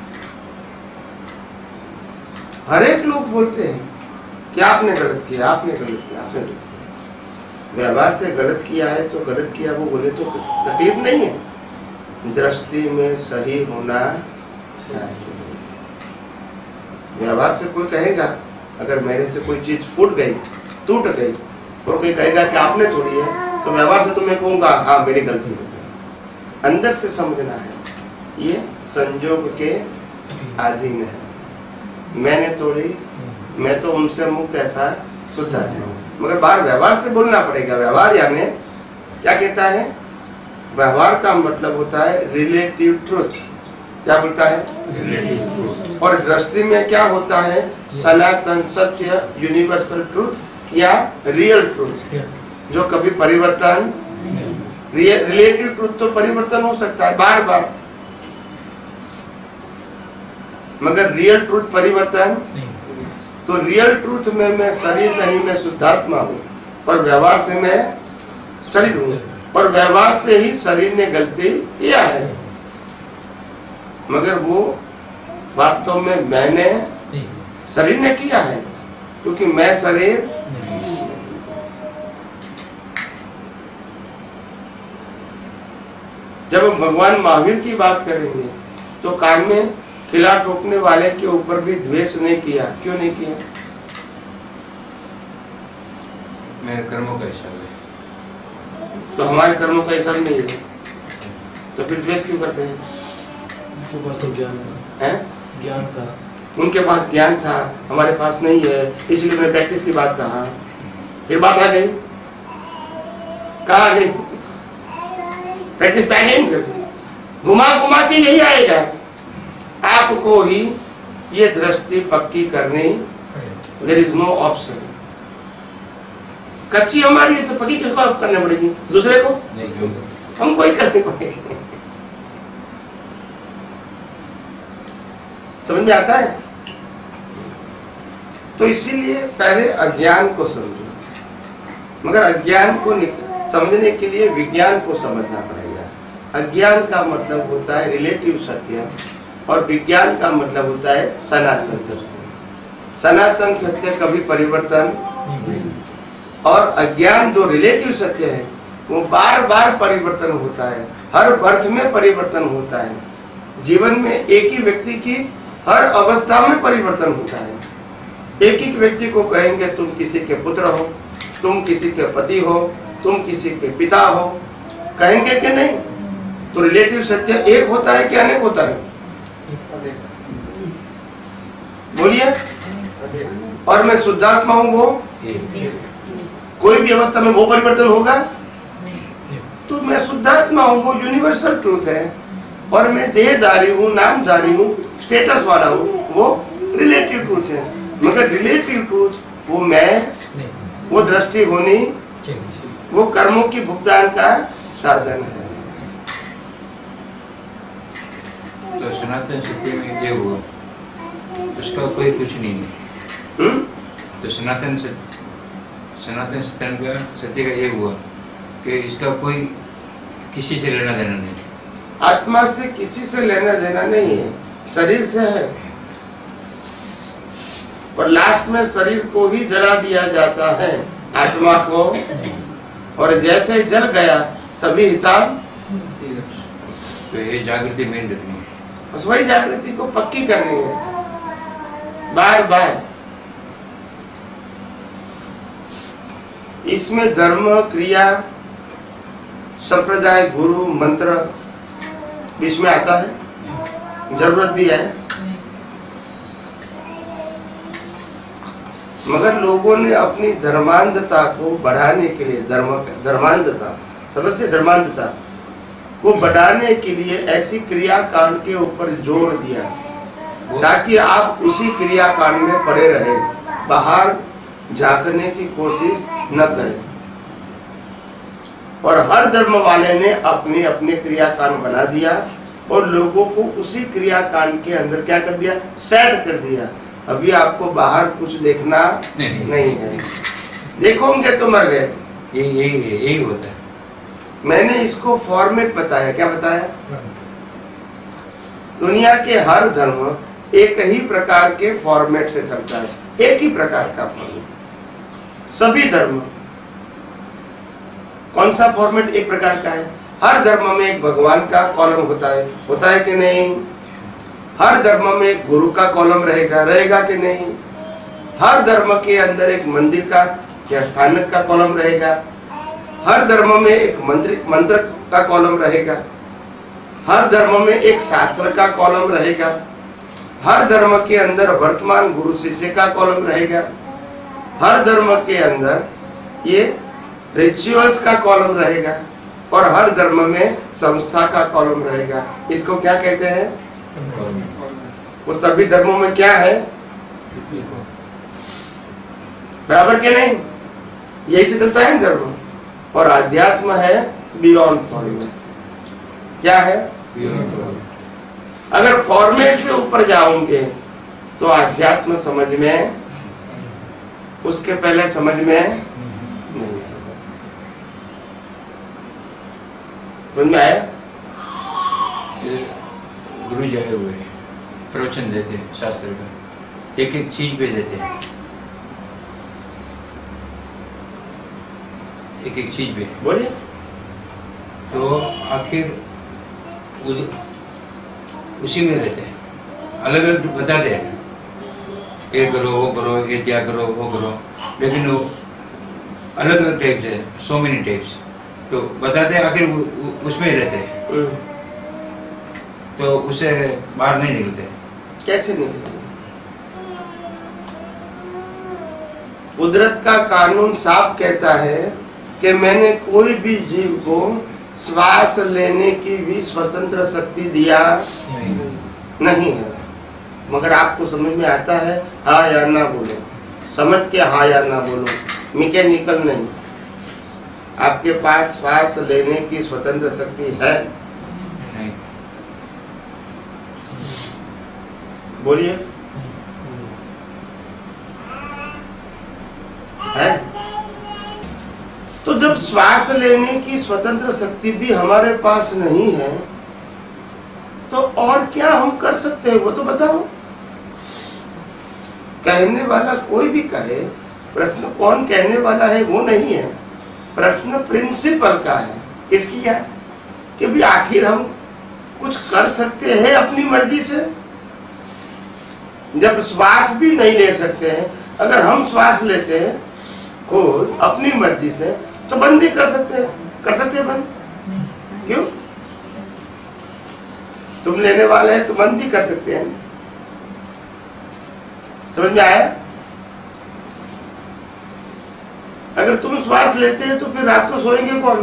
हर एक लोग बोलते हैं कि आपने गलत किया, आपने गलत किया, आपने गलत किया। व्यवहार से गलत किया है तो गलत किया, वो बोले तो तकलीफ नहीं है। दृष्टि में सही होना चाहिए। व्यवहार से कोई कहेगा, अगर मेरे से कोई चीज फूट गई, टूट गई, और कोई कहेगा कि आपने तोड़ी है, तो व्यवहार से तो मैं कहूंगा हाँ मेरी गलती हो गई। अंदर से समझना है, ये संजोग के अधीन है। मैंने तोड़ी, मैं तो उनसे मुक्त, ऐसा सुधार है। मगर बाहर व्यवहार से बोलना पड़ेगा। व्यवहार यानी क्या कहता है? व्यवहार का मतलब होता है रिलेटिव ट्रुथ। क्या बोलता है? Relative truth. और दृष्टि में क्या होता है? सनातन सत्य, यूनिवर्सल ट्रुथ या रियल ट्रुथ, जो कभी परिवर्तन। रिलेटिव ट्रुथ तो परिवर्तन हो सकता है बार बार, मगर रियल ट्रुथ परिवर्तन। तो रियल ट्रुथ में मैं शरीर नहीं, मैं शुद्धात्मा हूँ, और व्यवहार से मैं शरीर हूँ, और व्यवहार से ही शरीर ने गलती किया है, मगर वो वास्तव में मैंने, शरीर ने किया है, क्योंकि मैं शरीर। जब हम भगवान महावीर की बात करेंगे तो कान में खिला ठोकने वाले के ऊपर भी द्वेष नहीं किया। क्यों नहीं किया? मेरे कर्मों का हिसाब है। तो हमारे कर्मों का हिसाब नहीं है, तो फिर द्वेष क्यों करते हैं? उनके पास तो ज्ञान था, हैं? ज्ञान था। उनके पास ज्ञान था, हमारे पास नहीं है, इसलिए मैंने प्रैक्टिस की बात कहा। फिर बात आ गई, कहाँ आ गई? प्रैक्टिस पे आ गई, घुमा घुमा के यही आएगा। आपको ही ये दृष्टि पक्की करनी, देयर इज नो ऑप्शन। कच्ची हमारी है तो पक्की किसको आप करनी पड़ेगी? दूसरे को? नहीं, हमको ही करनी पड़ेगी। समझ में आता है? तो इसीलिए पहले अज्ञान को समझो, मगर अज्ञान को समझने के लिए विज्ञान को समझना पड़ेगा। अज्ञान का मतलब होता है रिलेटिव सत्य और विज्ञान का मतलब होता है सनातन सत्य। सनातन सत्य कभी परिवर्तन, और अज्ञान जो रिलेटिव सत्य है वो बार बार परिवर्तन होता है, हर बर्थ में परिवर्तन होता है। जीवन में एक ही व्यक्ति की हर अवस्था में परिवर्तन होता है। एक ही व्यक्ति को कहेंगे तुम किसी के पुत्र हो, तुम किसी के पति हो, तुम किसी के पिता हो, कहेंगे कि नहीं? तो रिलेटिव सत्य एक होता है कि अनेक होता है? बोलिए। और मैं शुद्धात्मा हूं, वो कोई भी अवस्था में वो परिवर्तन होगा? तो मैं शुद्धात्मा हूं, वो यूनिवर्सल ट्रूथ है, और मैं देहधारी हूँ, नामधारी हूँ, स्टेटस वाला हूँ, वो रिलेटिव ट्रूथ है। मगर रिलेटिव ट्रूथ वो मैं, वो दृष्टि होनी, वो कर्मों की भुगतान का साधन है। तो सनातन सत्य में ये हुआ, उसका कोई कुछ नहीं है। हुँ? तो सनातन सत्य सनातन सत्य का सत्य का ये हुआ कि इसका कोई किसी से लेना देना नहीं। आत्मा से किसी से लेना देना नहीं है, शरीर से है, और लास्ट में शरीर को ही जला दिया जाता है, आत्मा को, और जैसे जल गया सभी हिसाब। तो ये जागृति मेन रखनी है, बस वही जागृति को पक्की करनी है बार बार। इसमें धर्म, क्रिया, संप्रदाय, गुरु, मंत्र बीच में आता है, जरूरत भी है। मगर लोगों ने अपनी धर्मांधता को बढ़ाने के लिए, धर्म धर्मांधता समझते, धर्मांधता को बढ़ाने के लिए ऐसी क्रियाकांड के ऊपर जोर दिया ताकि आप उसी क्रियाकांड में पड़े रहे, बाहर झांकने की कोशिश न करें। और हर धर्म वाले ने अपने अपने क्रियाकांड बना दिया और लोगों को उसी क्रियाकांड के अंदर क्या कर दिया, सेट कर दिया। अभी आपको बाहर कुछ देखना नहीं, नहीं है, देखोगे तो मर गए। ये यही यही होता है। मैंने इसको फॉर्मेट बताया, क्या बताया? दुनिया के हर धर्म एक ही प्रकार के फॉर्मेट से चलता है, एक ही प्रकार का फॉर्मेट, सभी धर्म। कौन सा फॉर्मेट एक प्रकार का है? हर धर्म में एक भगवान का कॉलम होता है, होता है कि नहीं? हर धर्म में एक गुरु का कॉलम रहेगा, रहेगा कि नहीं? हर धर्म के अंदर एक मंदिर का या स्थानक का कॉलम रहेगा। हर धर्म में एक मंत्र मंत्र का कॉलम रहेगा। हर धर्म में एक शास्त्र का कॉलम रहेगा। हर धर्म के अंदर वर्तमान गुरु शिष्य का कॉलम रहेगा। हर धर्म के अंदर ये रिचुअल्स का कॉलम रहेगा, और हर धर्म में संस्था का कॉलम रहेगा। इसको क्या कहते हैं? वो सभी धर्मों में क्या है? बराबर के नहीं? यही से चलता है धर्म। और अध्यात्म है बियॉन्ड फॉर्मेट। क्या है? अगर फॉर्मेट से ऊपर जाओगे तो अध्यात्म समझ में, उसके पहले समझ में नहीं। समझ में आया? गुरु जी आए हुए प्रवचन देते शास्त्र का, एक एक चीज पे देते हैं, एक एक चीज पे बोलिए। तो आखिर उसी में रहते हैं, अलग अलग बताते हैं, ये करो वो करो, ये त्याग करो वो करो, लेकिन वो अलग अलग टाइप से, सो मेनी टाइप्स, तो बताते हैं, आखिर उसमें ही रहते हैं, तो उससे बाहर नहीं निकलते। कैसे निकले? कुदरत का कानून साफ कहता है कि मैंने कोई भी जीव को श्वास लेने की भी स्वतंत्र शक्ति दिया नहीं है। मगर आपको समझ में आता है? हाँ या ना बोलो, समझ के हाँ या ना बोलो, मैकेनिकल नहीं। आपके पास श्वास लेने की स्वतंत्र शक्ति है? नहीं। बोलिए। है। तो जब श्वास लेने की स्वतंत्र शक्ति भी हमारे पास नहीं है तो और क्या हम कर सकते हैं वो तो बताओ। कहने वाला कोई भी कहे, प्रश्न कौन कहने वाला है वो नहीं है, प्रश्न प्रिंसिपल का है। किसकी है कि भी आखिर हम कुछ कर सकते हैं अपनी मर्जी से। जब श्वास भी नहीं ले सकते हैं, अगर हम श्वास लेते हैं खुद अपनी मर्जी से तो बंद भी कर सकते हैं, कर सकते हैं बंद। क्यों? तुम लेने वाले हैं तो बंद भी कर सकते हैं। समझ में आया? अगर तुम श्वास लेते हैं तो फिर रात को सोएंगे कौन?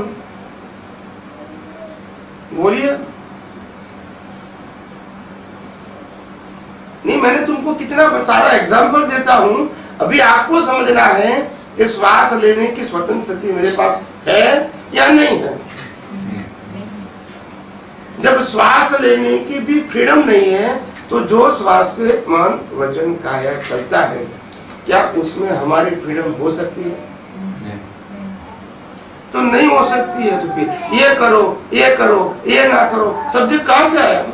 बोलिए। नहीं, मैंने तुमको कितना सारा एग्जाम्पल देता हूं, अभी आपको समझना है कि श्वास लेने की स्वतंत्र शक्ति मेरे पास है या नहीं है। जब श्वास लेने की भी फ्रीडम नहीं है तो जो श्वास से मन वचन काया चलता है, क्या उसमें हमारी फ्रीडम हो सकती है? तो नहीं हो सकती है। तो फिर ये करो, ये करो, ये ना करो, सब्जेक्ट कहां से आया?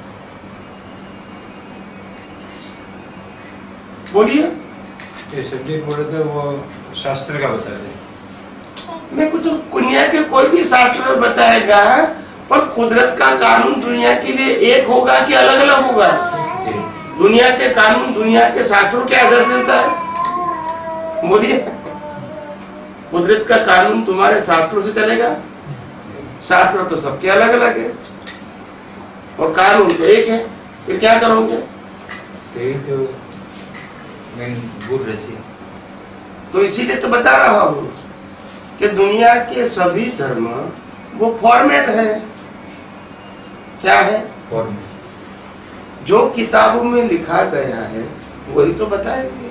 बोलिए। ये सब्जेक्ट बोले तो वो शास्त्र का बताते। मैं कुछ दुनिया के कोई भी शास्त्र बताएगा, पर कुदरत का कानून दुनिया के लिए एक होगा कि अलग अलग होगा? दुनिया के कानून दुनिया के शास्त्रों के आधार से चलता है। बोलिए। कुदरत का कानून तुम्हारे शास्त्रों से चलेगा? शास्त्र तो सबके अलग अलग है और कानून तो एक है। फिर क्या करोगे? तो मैं बोल रही। तो इसीलिए तो बता रहा हूं कि दुनिया के सभी धर्म वो फॉर्मेट है। क्या है? फॉर्मेट। जो किताबों में लिखा गया है वही तो बताएंगे।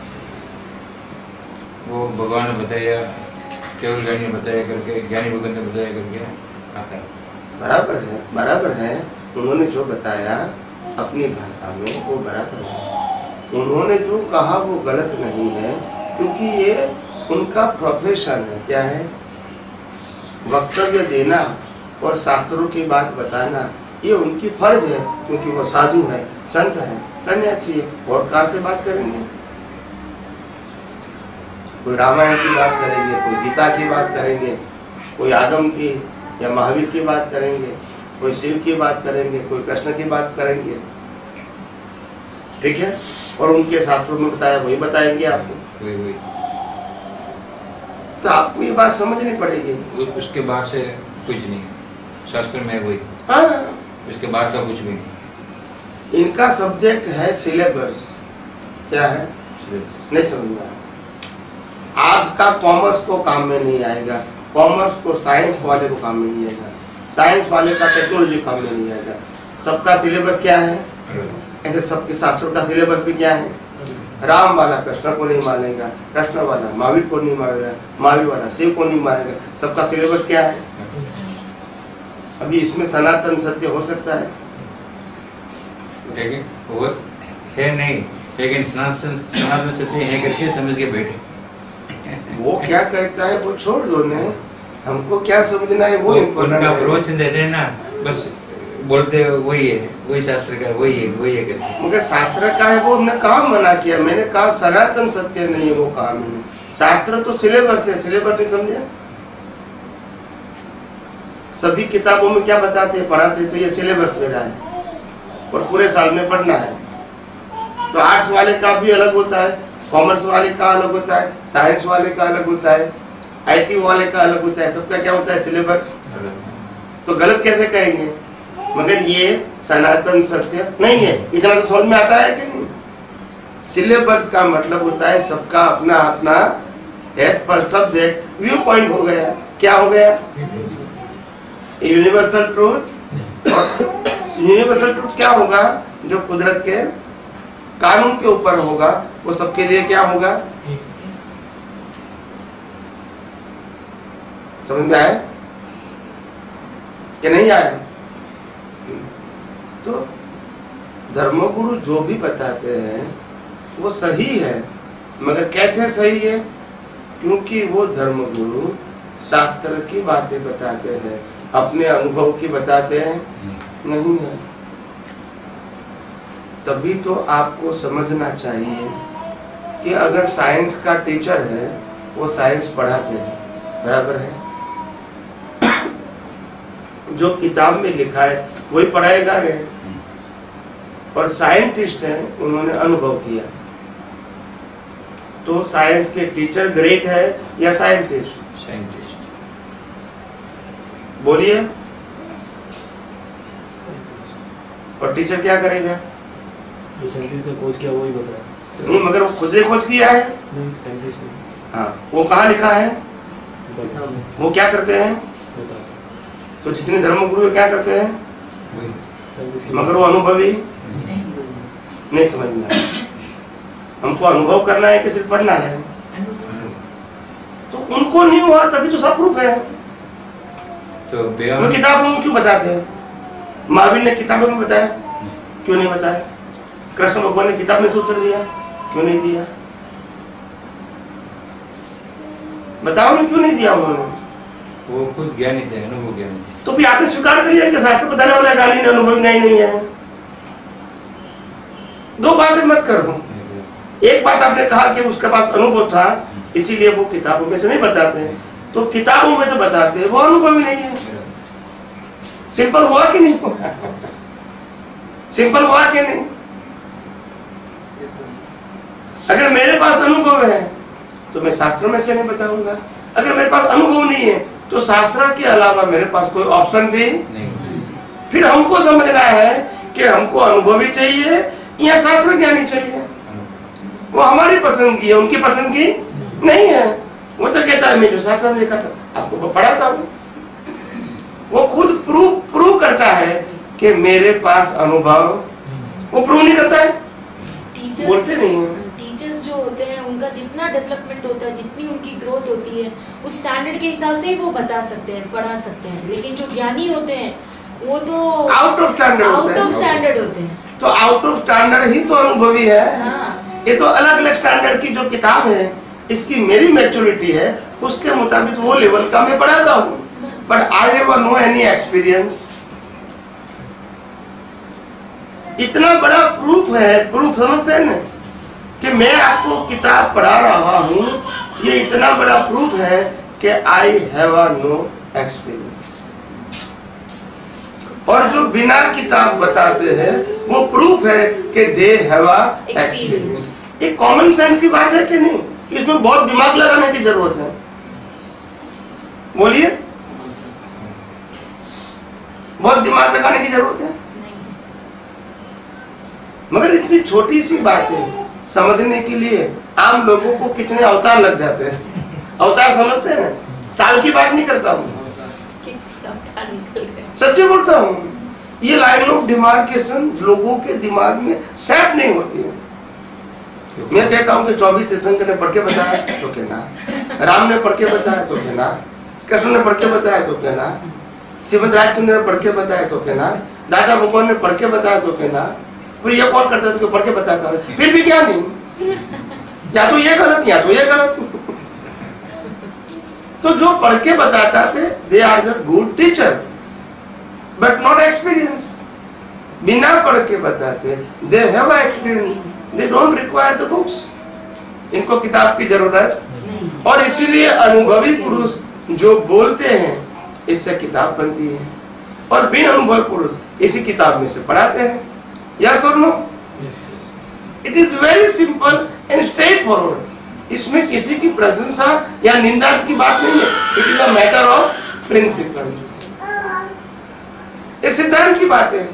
वो भगवान ने बताया, केवल ज्ञानी बताया करके, ज्ञानी भगवान ने बताया करके आता है। बराबर है, बराबर है। उन्होंने जो बताया अपनी भाषा में वो बराबर है। उन्होंने जो कहा वो गलत नहीं है, क्योंकि ये उनका प्रोफेशन है। क्या है? वक्तव्य देना और शास्त्रों की बात बताना, ये उनकी फर्ज है, क्योंकि वो साधु है, संत है, सन्यासी है। और कहाँ से बात करेंगे? कोई रामायण की बात करेंगे, कोई गीता की बात करेंगे, कोई आगम की या महावीर की बात करेंगे, कोई शिव की बात करेंगे, कोई कृष्ण की बात करेंगे। ठीक है? और उनके शास्त्रों में बताया वही बताएंगे आपको। वही वही। तो आपको ये बात समझनी पड़ेगी। उसके बाद से कुछ नहीं, शास्त्र में वही। हाँ, उसके बाद का कुछ भी नहीं। इनका सब्जेक्ट है सिलेबस। क्या है? नहीं समझ में आया। आज का कॉमर्स को काम में नहीं आएगा, कॉमर्स को साइंस वाले को काम में नहीं आएगा, साइंस वाले का टेक्नोलॉजी काम में नहीं आएगा। सबका सिलेबस क्या है? ऐसे सबके शास्त्रों का सिलेबस भी क्या है? राम वाला कृष्ण को नहीं मानेगा, कृष्ण वाला महावीर को नहीं मानेगा, महावीर वाला शिव को नहीं मानेगा। सबका सिलेबस क्या है? अभी इसमें सनातन सत्य हो सकता है? लेकिन वो है नहीं, लेकिन सनातन सनातन सत्य है करके समझ के बैठे। वो क्या कहता है वो छोड़ दो ने, हमको क्या समझना है वो इम्पोर्टेंट उनका है। प्रवचन देते हैं ना, बस बोलते वही है, वही शास्त्र का वही है, वही है कहते। मगर शास्त्र का है वो हमने कहाँ मना किया? मैंने कहा सनातन सत्य नहीं है, वो कहा मैंने। शास्त्र तो सिलेबस है, सिलेबस नहीं समझे? सभी किताबों में क्या बताते हैं, पढ़ाते हैं, तो ये सिलेबस मेरा है और पूरे साल में पढ़ना है। तो आर्ट्स वाले का भी अलग होता है, कॉमर्स वाले का अलग होता है, साइंस वाले का अलग होता है, आईटी वाले का अलग होता है। सबका क्या होता है? सिलेबस। तो गलत कैसे कहेंगे? मगर ये सनातन सत्य नहीं है। इतना तो समझ में आता है कि नहीं? सिलेबस का मतलब होता है सबका अपना अपना as per subject view point हो गया। क्या हो गया? Universal truth. यूनिवर्सल ट्रूथ क्या होगा? जो कुदरत के कानून के ऊपर होगा वो सबके लिए क्या होगा? समझ में आया कि नहीं आया? तो धर्मगुरु जो भी बताते हैं वो सही है, मगर कैसे सही है? क्योंकि वो धर्मगुरु शास्त्र की बातें बताते हैं, अपने अनुभव की बताते हैं नहीं है। तभी तो आपको समझना चाहिए कि अगर साइंस का टीचर है वो साइंस पढ़ाते हैं, बराबर है। जो किताब में लिखा है वही पढ़ाएगा रे। और साइंटिस्ट हैं, उन्होंने अनुभव किया। तो साइंस के टीचर ग्रेट है या साइंटिस्ट? साइंटिस्ट। बोलिए। और टीचर क्या करेगा? जो साइंटिस्ट ने खोज किया वही बताया। नहीं, मगर वो खुद ने खोज किया है। नहीं, साइंटिस्ट ने। हाँ, वो कहाँ लिखा है? किताब में वो क्या करते हैं? बताया। तो जितने धर्मगुरु क्या करते हैं? वही। साइंटिस्ट की मगर वो अनुभवी नहीं समझ में आया। हमको अनुभव करना है कि सिर्फ पढ़ना है? तो उनको नहीं हुआ तभी तो सब प्रूफ है। तो वो बयान किताबों में क्यों बताते हैं? महावीर ने किताबों में बताया, क्यों नहीं बताया? कृष्ण भगवान ने किताब में से उत्तर दिया, क्यों नहीं दिया? बताओ ना, क्यों नहीं दिया उन्होंने? वो खुद ज्ञानी थे, अनुभव ज्ञानी थे। तो भी आपने स्वीकार करिए कि शास्त्र बताने वाला ज्ञानी ने अनुभव नहीं नहीं है। दो बातें मत करो। एक बात आपने कहा कि उसके पास अनुभव था, इसीलिए वो किताबों में से नहीं बताते हैं। तो किताबों में तो बताते हैं, वो अनुभव ही नहीं है। सिंपल हुआ कि नहीं हुआ? सिंपल हुआ कि नहीं? अगर मेरे पास अनुभव है तो मैं शास्त्रों में से नहीं बताऊंगा। अगर मेरे पास अनुभव नहीं है तो शास्त्र के अलावा मेरे पास कोई ऑप्शन भी नहीं। फिर हमको समझना है कि हमको अनुभवी चाहिए या शास्त्र ज्ञानी चाहिए। वो हमारी पसंद की है, उनकी पसंद की नहीं है। वो तो कहता है मैं जो शास्त्र में लिखा था आपको पढ़ाता हूँ। वो खुद प्रूव प्रूव करता है कि मेरे पास अनुभव, वो प्रूव नहीं करता है, टीचर्स बोलते नहीं है। टीचर्स जो होते हैं उनका जितना डेवलपमेंट होता है, जितनी उनकी ग्रोथ होती है, उस स्टैंडर्ड के हिसाब से ही वो बता सकते हैं, पढ़ा सकते हैं। लेकिन जो ज्ञानी होते हैं वो तो आउट ऑफ स्टैंडर्ड आउट होते ऑफ हैं। स्टैंडर्ड होते हैं। तो आउट ऑफ स्टैंडर्ड ही तो अनुभवी है। हाँ। ये तो अलग अलग स्टैंडर्ड की जो किताब है, इसकी मेरी मैच्योरिटी है, उसके मुताबिक वो लेवल का मैं पढ़ाता हूँ। But I have no any experience. इतना बड़ा प्रूफ है, प्रूफ समझते हैं ना, कि मैं आपको किताब पढ़ा रहा हूँ, ये इतना बड़ा प्रूफ है कि आई हैव नो एक्सपीरियंस। और जो बिना किताब बताते हैं वो प्रूफ है कि दे हैव एक्सपीरियंस। ये कॉमन सेंस की बात है कि नहीं? इसमें बहुत दिमाग लगाने की जरूरत है। बोलिए, बहुत दिमाग लगाने की जरूरत है। मगर इतनी छोटी सी बात है, समझने के लिए आम लोगों को कितने अवतार लग जाते हैं। अवतार समझते हैं ना? साल की बात नहीं करता हूँ, सच्ची बोलता हूँ। ये लाइन ऑफ डिमार्केशन लोगों के दिमाग में सेट नहीं होती है। मैं कहता हूँ कि चौबीस तीर्थंकर ने पढ़ के बताया तो कहना, राम ने पढ़ के बताया तो कहना, कृष्ण ने पढ़ के बताया तो कहना, श्रीमद राजचंद्र ने पढ़ के बताया तो कहना, दादा भगवान ने पढ़ के बताया तो कहना। फिर ये कौन करता था? तो पढ़ के बताता था, फिर भी क्या नहीं, या तो ये गलत या तो ये गलत। तो जो पढ़ के बताता थे, they are the good teacher but not experience. बिना पढ़ के बताते, they have experience, they don't require the books. इनको किताब की जरूरत नहीं। और इसीलिए अनुभवी पुरुष जो बोलते हैं, इससे किताब बनती है। और बिन अनुभवी पुरुष इसी किताब में से पढ़ाते हैं। यस और no? It is very simple and straight forward. इसमें किसी की प्रशंसा या निंदा की बात नहीं है। It is a matter of principle. ये सिद्धांत की बात है।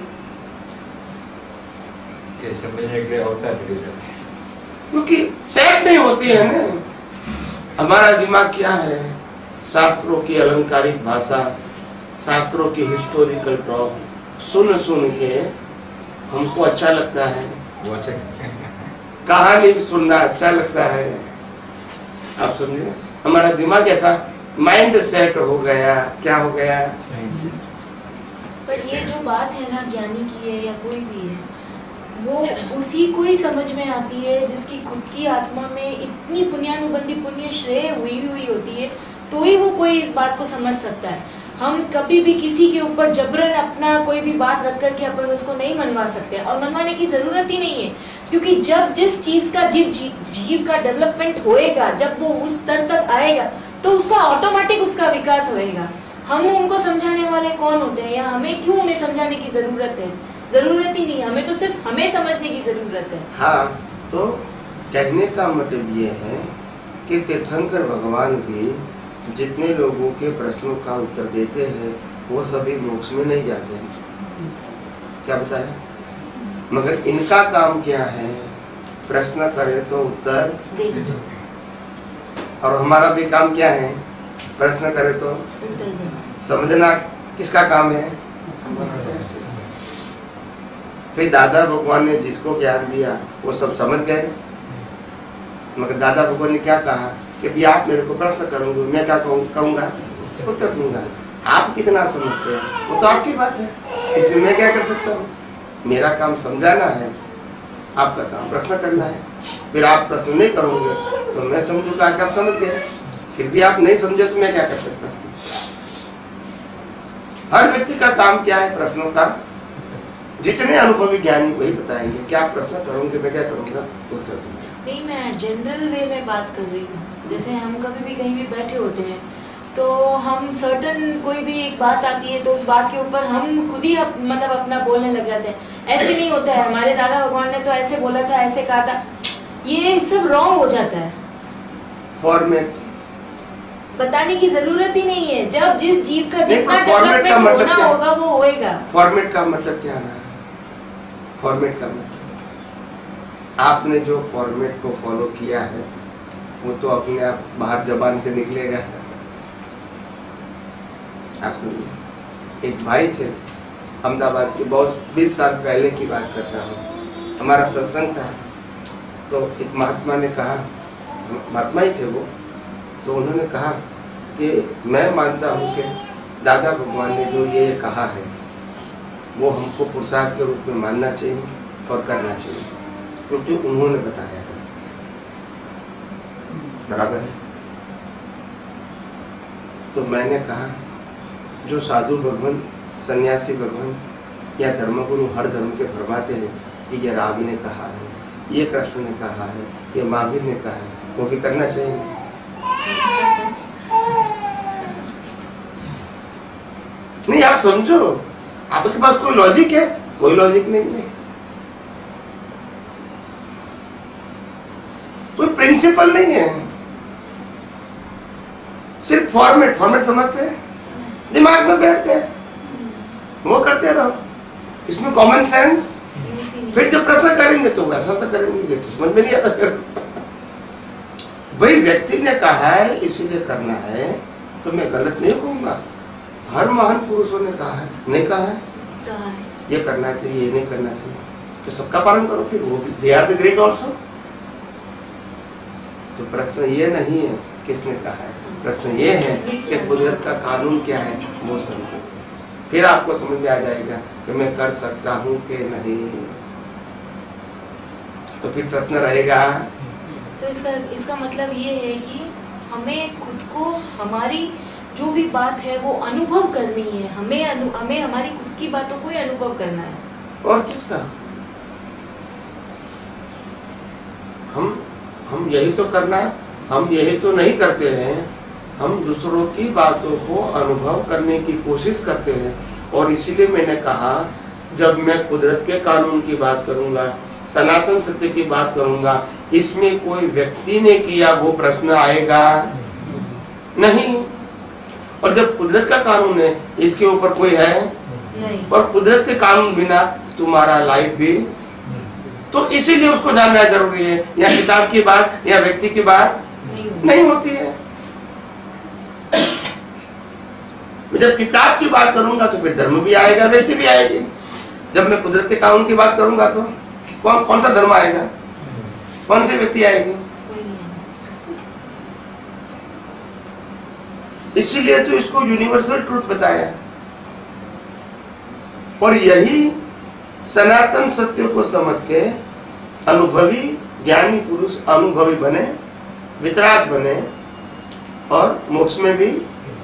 ये समझने के लिए अवतार लगे जाते हैं, क्योंकि सेट नहीं होती है ना। हमारा दिमाग क्या है? शास्त्रों की अलंकारिक भाषा, शास्त्रों की हिस्टोरिकल टॉक सुन सुन के हमको अच्छा लगता है। वो अच्छा कहानी सुनना अच्छा लगता है। आप समझे? हमारा दिमाग ऐसा माइंड सेट हो गया। क्या हो गया? पर ये जो बात है ना, ज्ञानी की है या कोई भी है, वो उसी को ही समझ में आती है जिसकी खुद की आत्मा में इतनी पुण्यानुबंधी पुण्य श्रेय हुई हुई होती है, तो ही वो कोई इस बात को समझ सकता है। हम कभी भी किसी के ऊपर जबरन अपना कोई भी बात रख करके अपन उसको नहीं मनवा सकते, और मनवाने की जरूरत ही नहीं है, क्योंकि जब जिस चीज का जीव जीव का डेवलपमेंट होएगा, जब वो उस स्तर तक आएगा तो उसका ऑटोमेटिक उसका विकास होएगा। हम उनको समझाने वाले कौन होते हैं, या हमें क्यों उन्हें समझाने की जरूरत है? जरूरत ही नहीं, हमें तो सिर्फ हमें समझने की जरूरत है। हाँ, तो कहने का मतलब ये है कि तीर्थंकर भगवान भी जितने लोगों के प्रश्नों का उत्तर देते हैं वो सभी मोक्ष में नहीं जाते हैं, क्या बताए? मगर इनका काम क्या है? प्रश्न करे तो उत्तर दे और हमारा भी काम क्या है? प्रश्न करे तो उत्तर दे। समझना किसका काम है? फिर दादा भगवान ने जिसको ज्ञान दिया वो सब समझ गए, मगर दादा भगवान ने क्या कहा कि भी आप मेरे को प्रश्न करोगे, मैं क्या कहूँगा? उत्तर दूंगा। आप कितना समझते हैं वो तो आपकी बात है, इसमें मैं क्या कर सकता हूँ? मेरा काम समझाना है, आपका काम प्रश्न करना है। फिर आप प्रश्न नहीं करोगे तो मैं समझूंगा कि आप समझ गए, फिर भी आप नहीं समझे तो मैं क्या कर सकता हूँ? हर व्यक्ति का काम क्या है? प्रश्नों का, जितने अनुभवी ज्ञानी वही बताएंगे क्या प्रश्न करोगे, मैं क्या करूँगा? उत्तर दूंगा। नहीं, मैं जनरल वे में बात कर रही हूँ। जैसे हम कभी भी कहीं भी बैठे होते हैं तो हम सर्टन कोई भी एक बात आती है तो उस बात के ऊपर हम खुद ही अप, मतलब अपना बोलने लग जाते हैं। ऐसे नहीं होता है, हमारे दादा भगवान ने तो ऐसे बोला था, ऐसे कहा था, ये सब रॉन्ग हो जाता है। फॉर्मेट बताने की जरूरत ही नहीं है, जब जिस जीव का नहीं, जितना पर format का डेवलपमेंट मतलब होना क्या? होगा वो होएगा। फॉर्मेट का मतलब क्या रहा? फॉर्मेट का मतलब आपने जो फॉर्मेट को फॉलो किया है वो तो अपने आप बाहर जबान से निकलेगा। आप समझिए, एक भाई थे अहमदाबाद के, बहुत बीस साल पहले की बात करता हूँ, हमारा सत्संग था, तो एक महात्मा ने कहा, महात्मा ही थे वो, तो उन्होंने कहा कि मैं मानता हूँ कि दादा भगवान ने जो ये कहा है वो हमको पुरुषार्थ के रूप में मानना चाहिए और करना चाहिए, क्योंकि उन्होंने बताया है। बराबर है? तो मैंने कहा जो साधु भगवान, सन्यासी भगवान या धर्मगुरु हर धर्म के फरमाते हैं कि ये राम ने कहा है, ये कृष्ण ने कहा है, ये महावीर ने कहा है, वो भी करना चाहिए। नहीं, आप समझो, आपके पास कोई लॉजिक है? कोई लॉजिक नहीं है, कोई प्रिंसिपल नहीं है, सिर्फ फॉर्मेट। फॉर्मेट समझते हैं, दिमाग में बैठ गए, वो करते रहो, इसमें कॉमन सेंस। फिर जब प्रश्न करेंगे तो वैसा सा करेंगे, तो समझ में नहीं आता। फिर वही व्यक्ति ने कहा है इसीलिए करना है, तो मैं गलत नहीं कहूंगा। हर महान पुरुषों ने कहा है, नहीं कहा है कहा है। ये करना चाहिए, ये नहीं करना चाहिए, तो सबका पालन करो, फिर वो भी they are the great also. तो प्रश्न ये नहीं है किसने कहा है, प्रश्न ये है कि कुदरत का कानून क्या है, वो समझो, फिर आपको समझ में आ जाएगा कि मैं कर सकता हूँ कि नहीं। तो फिर प्रश्न रहेगा। तो इसका इसका मतलब ये है कि हमें खुद को, हमारी जो भी बात है वो अनुभव करनी है, हमें अनु, हमें हमारी खुद की बातों को ही अनुभव करना है। और किसका? हम हम यही तो करना, हम यही तो नहीं करते हैं, हम दूसरों की बातों को अनुभव करने की कोशिश करते हैं। और इसीलिए मैंने कहा जब मैं कुदरत के कानून की बात करूंगा, सनातन सत्य की बात करूंगा, इसमें कोई व्यक्ति ने किया वो प्रश्न आएगा नहीं। और जब कुदरत का कानून है, इसके ऊपर कोई है नहीं। और कुदरत के कानून बिना तुम्हारा लाइफ भी, तो इसीलिए उसको जानना जरूरी है। या किताब की बात या व्यक्ति की बात नहीं, नहीं होती है। जब किताब की बात करूंगा तो फिर धर्म भी आएगा, व्यक्ति भी आएगी। जब मैं कुदरत के कानून की बात करूंगा तो कौन कौन सा धर्म आएगा, कौन सी व्यक्ति आएगी? कोई नहीं है। इसीलिए तो इसको यूनिवर्सल ट्रूथ बताया। और यही सनातन सत्य को समझ के अनुभवी ज्ञानी पुरुष अनुभवी बने, वितराग बने और मोक्ष में भी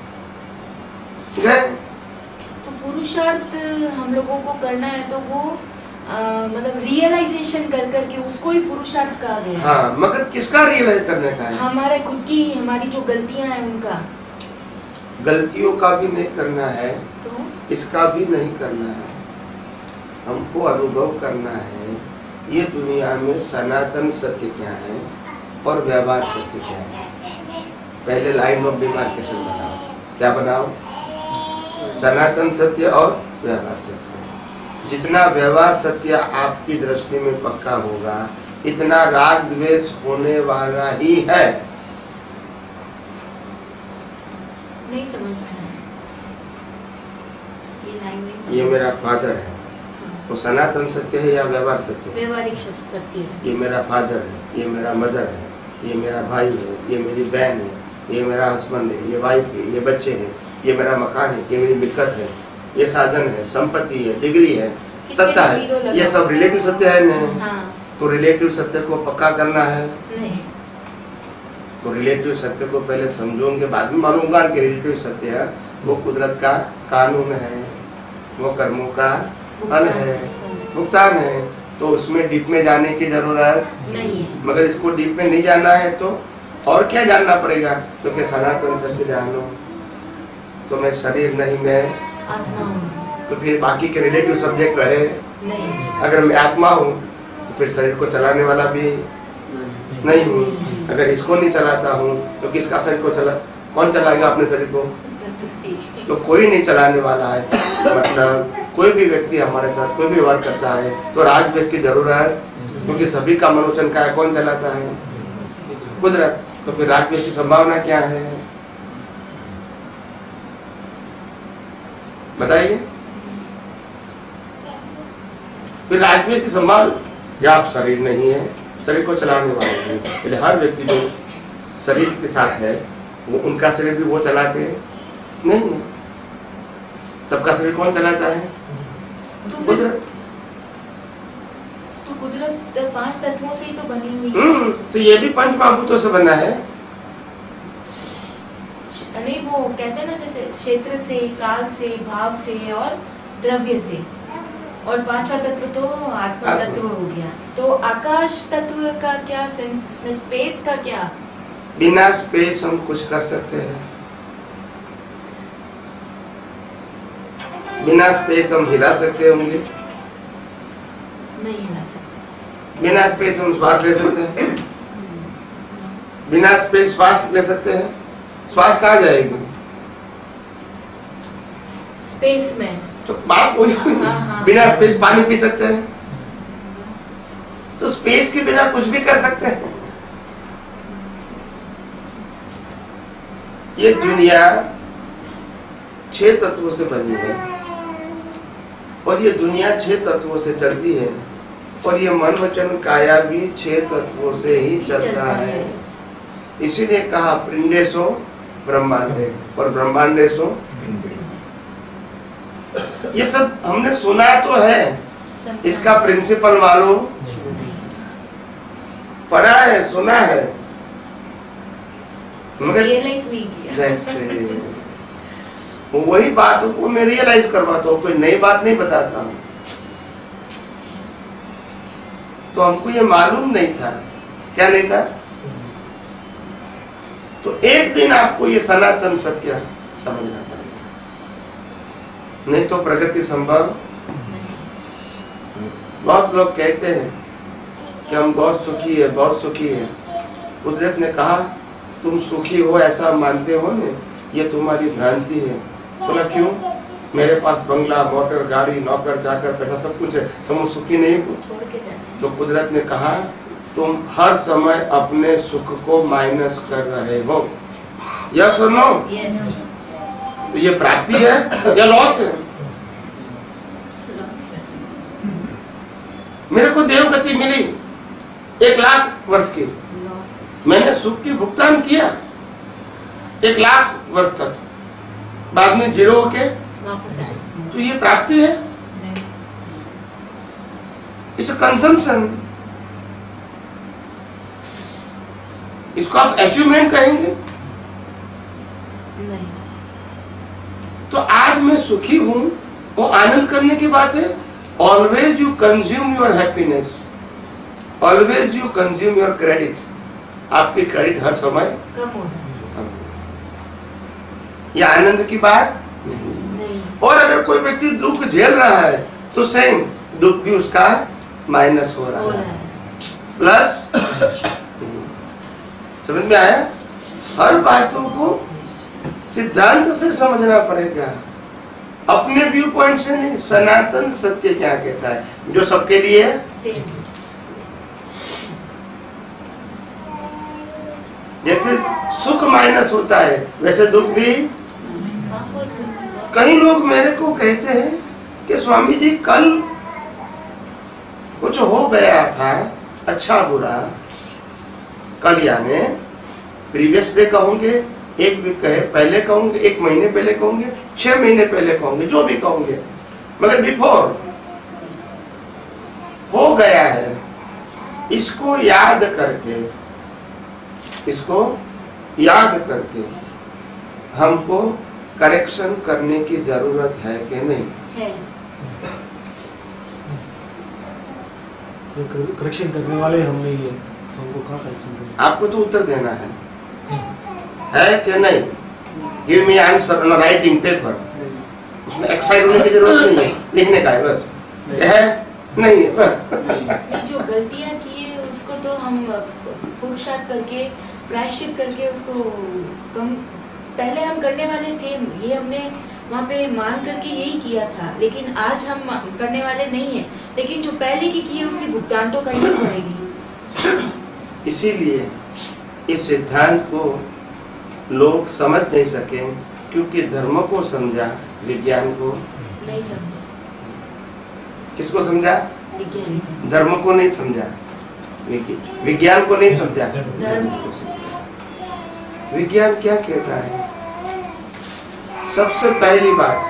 गए। तो पुरुषार्थ हम लोगों को करना है तो वो आ, मतलब रियलाइजेशन कर करके उसको ही पुरुषार्थ कहा गया है। हाँ, मगर किसका रियलाइज करने का है? हमारे खुद की, हमारी जो गलतियां हैं उनका। गलतियों का भी नहीं करना है, तो इसका भी नहीं करना है। हमको अनुभव करना है ये दुनिया में सनातन सत्य क्या है और व्यवहार सत्य क्या है। पहले लाइन ऑफ डिमार्केशन बनाओ। क्या बनाओ? सनातन सत्य और व्यवहार सत्य। जितना व्यवहार सत्य आपकी दृष्टि में पक्का होगा, इतना राग द्वेष होने वाला ही है। नहीं समझ में आया ये लाइन में। ये मेरा फादर है, वो सनातन सत्य है या व्यवहार सत्य है? व्यवहारिक सत्य है। ये मेरा फादर है, ये मेरा मदर है, ये मेरा भाई है, ये मेरी बहन है, ये मेरा हस्बैंड है, ये वाइफ है, ये बच्चे हैं, ये मेरा मकान है, ये मेरी मिल्कत है, ये साधन है, संपत्ति है, डिग्री है, सत्ता है। ये सब रिलेटिव सत्य है ना? हाँ। तो रिलेटिव सत्य को पक्का करना है। नहीं। तो रिलेटिव सत्य को पहले समझोगे, बाद में मालूंगा कि रिलेटिव सत्य है वो कुदरत का कानून है, वो कर्मों का फल है, भुगतान है। तो उसमें डीप में जाने की जरूरत नहीं है। मगर इसको डीप में नहीं जानना है तो और क्या जानना पड़ेगा? तो क्या सनातन सत्य जानो। तो मैं शरीर नहीं, मैं आत्मा हूँ। तो फिर बाकी के रिलेटिव सब्जेक्ट रहे। नहीं। अगर मैं आत्मा हूँ तो फिर शरीर को चलाने वाला भी नहीं हूँ। अगर इसको नहीं चलाता हूँ तो किसका शरीर को चला, कौन चलाएगा अपने शरीर को? प्रकृति। तो कोई नहीं चलाने वाला है। मतलब कोई भी व्यक्ति हमारे साथ कोई भी व्यवहार करता है तो राग द्वेष की जरूरत, क्योंकि सभी का मनोचन का है, कौन चलाता है? कुदरत। तो फिर राग द्वेष की संभावना क्या है बताइए? फिर राग द्वेष की संभावना, या आप शरीर नहीं है, शरीर को चलाने वाले हैं। पहले हर व्यक्ति जो शरीर के साथ है वो उनका शरीर भी वो चलाते हैं नहीं है। सबका शरीर कौन चलाता है? तो कुदरत। तो कुदरत पांच तत्वों से ही तो बनी हुई है। हम्म, तो ये भी पंच महाभूतों से बना है। नहीं, वो कहते हैं ना जैसे क्षेत्र से, काल से, भाव से और द्रव्य से, और पांचवा तत्व तो आत्मा तत्व हो गया। तो आकाश तत्व का क्या सेंस इसमें? स्पेस का क्या? बिना स्पेस हम कुछ कर सकते हैं? बिना स्पेस हम हिला सकते होंगे? नहीं हिला सकते। बिना स्पेस हम श्वास ले सकते हैं? बिना स्पेस श्वास ले सकते हैं? श्वास कहाँ जाएगी? स्पेस में। तो बात वही हुई। हाँ, हाँ। बिना स्पेस पानी पी सकते हैं? तो स्पेस के बिना कुछ भी कर सकते हैं। ये दुनिया छह तत्वों से बनी है और ये दुनिया छह तत्वों से चलती है और ये मन वचन काया भी छह तत्वों से ही चलता है। इसीलिए कहा पिंडेशो ब्रह्मांडे और ब्रह्मांडेशो। ये सब हमने सुना तो है, इसका प्रिंसिपल मालूम पढ़ा है, सुना है, मगर रियलाइज नहीं किया। वही बातों को मैं रियलाइज करवाता हूँ, कोई नई बात नहीं बताता हूँ। तो हमको ये मालूम नहीं था। क्या नहीं था? तो एक दिन आपको ये सनातन सत्य समझना पड़ेगा, नहीं तो प्रगति संभव। बहुत लोग कहते हैं कि हम बहुत सुखी है, बहुत सुखी है। कुदरत ने कहा तुम सुखी हो ऐसा मानते हो ने, ये तुम्हारी भ्रांति है। बोला क्यों? मेरे पास बंगला, मोटर, गाड़ी, नौकर चाकर, पैसा सब कुछ है, तुम सुखी नहीं हो। तो कुदरत ने कहा तुम हर समय अपने सुख को माइनस कर रहे हो। यस और नो? यस। तो ये प्राप्ति है या लॉस है? मेरे को देवगति मिली एक लाख वर्ष की, मैंने सुख की भुगतान किया एक लाख वर्ष तक, बाद में जीरो होके, तो ये प्राप्ति है? It's consumption. इसको आप अचीवमेंट कहेंगे? नहीं। तो आज मैं सुखी हूं वो आनंद करने की बात है। Always you consume your happiness, always you consume your credit. आपकी क्रेडिट हर समय कम हो रहा है। ये आनंद की बात नहीं। नहीं। और अगर कोई व्यक्ति दुख झेल रहा है तो सेम दुख भी उसका माइनस हो रहा हो रहा है, है। प्लस। समझ में आया? हर बातों को सिद्धांत से समझना पड़ेगा, अपने व्यू पॉइंट से नहीं। सनातन सत्य क्या कहता है जो सबके लिए है? सेम। जैसे सुख माइनस होता है वैसे दुख भी। कई लोग मेरे को कहते हैं कि स्वामी जी कल कुछ हो गया था, अच्छा बुरा, कल यानी प्रीवियस डे कहोगे, एक वीक कहे पहले कहोगे, एक महीने पहले कहोगे, छह महीने पहले कहोगे, जो भी कहोगे, मगर बिफोर हो गया है। इसको याद करके, इसको याद करके हमको करेक्शन करने की जरूरत है कि नहीं है? करेक्शन करने वाले हम नहीं है, हमको कहाँ करेक्शन करना? आपको तो उत्तर देना है, है कि नहीं? Give me answer on writing paper. उसमें एक्साइट होने की जरूरत नहीं है, लिखने का है बस। है नहीं है बस। नहीं, जो गलतियां की है उसको तो हम पुरुषार्थ करके, प्रायश्चित करके उसको कम, पहले हम करने वाले थे, ये हमने वहाँ पे मान करके यही किया था, लेकिन आज हम करने वाले नहीं है। लेकिन जो पहले की की है उसकी भुगतान तो करनी पड़ेगी। इसीलिए इस सिद्धांत को लोग समझ नहीं सके, क्योंकि धर्म को समझा, विज्ञान को नहीं समझा। किसको समझा? विज्ञान। धर्म को नहीं समझा, विज्ञान को नहीं समझा। धर्म। विज्ञान क्या कहता है? सबसे पहली बात,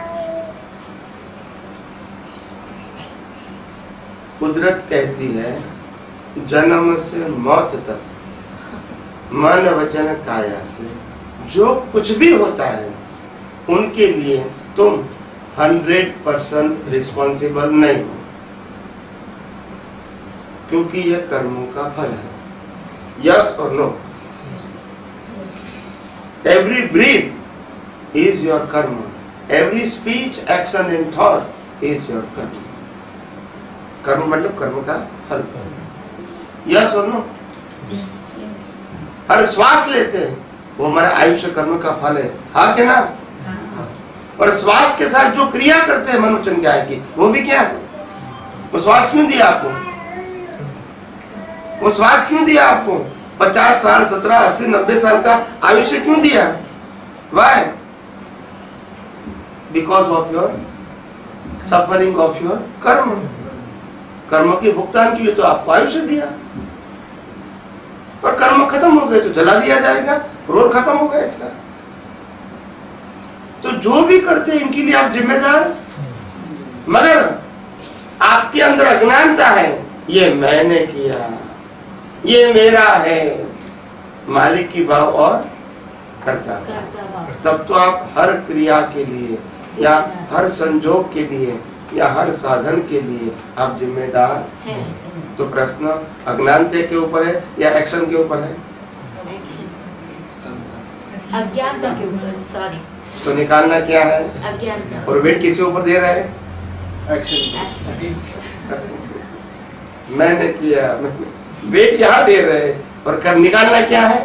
कुदरत कहती है जन्म से मौत तक मन वचन काया से जो कुछ भी होता है उनके लिए तुम हंड्रेड परसेंट रिस्पॉन्सिबल नहीं हो, क्योंकि यह कर्मों का फल है। यस और no? Every breath is your karma, every speech action and thought is your karma. कर्म मतलब कर्म का फल। यस और नो? हर श्वास लेते हैं वो हमारे आयुष्य कर्म का फल है, हाँ कि ना? और श्वास के साथ जो क्रिया करते हैं मनोवचन क्या है कि वो भी क्या है? वो श्वास क्यों दिया आपको? वो श्वास क्यों दिया आपको? पचास साल, सत्रह, अस्सी, नब्बे साल का आयुष्य क्यों दिया? Why? Because of your suffering of your karma. कर्म के भुगतान के लिए तो आपको आयुष्य दिया, पर कर्म खत्म हो गए तो जला दिया जाएगा, रोल खत्म हो गया इसका। तो जो भी करते हैं इनके लिए आप जिम्मेदार, मगर आपके अंदर अज्ञानता है, ये मैंने किया, ये मेरा है, मालिक की भाव और कर्ता भाव। तब तो आप हर क्रिया के लिए या हर संजोग के लिए या हर साधन के लिए आप जिम्मेदार हैं। तो प्रश्न अज्ञानता के ऊपर है या एक्शन के ऊपर है? अज्ञानता के ऊपर। सॉरी। तो निकालना क्या है? अज्ञानता। और वेट किसके ऊपर दे रहा है? एक्शन। मैंने किया, वेट यहाँ दे रहे हैं और कर निकालना क्या है?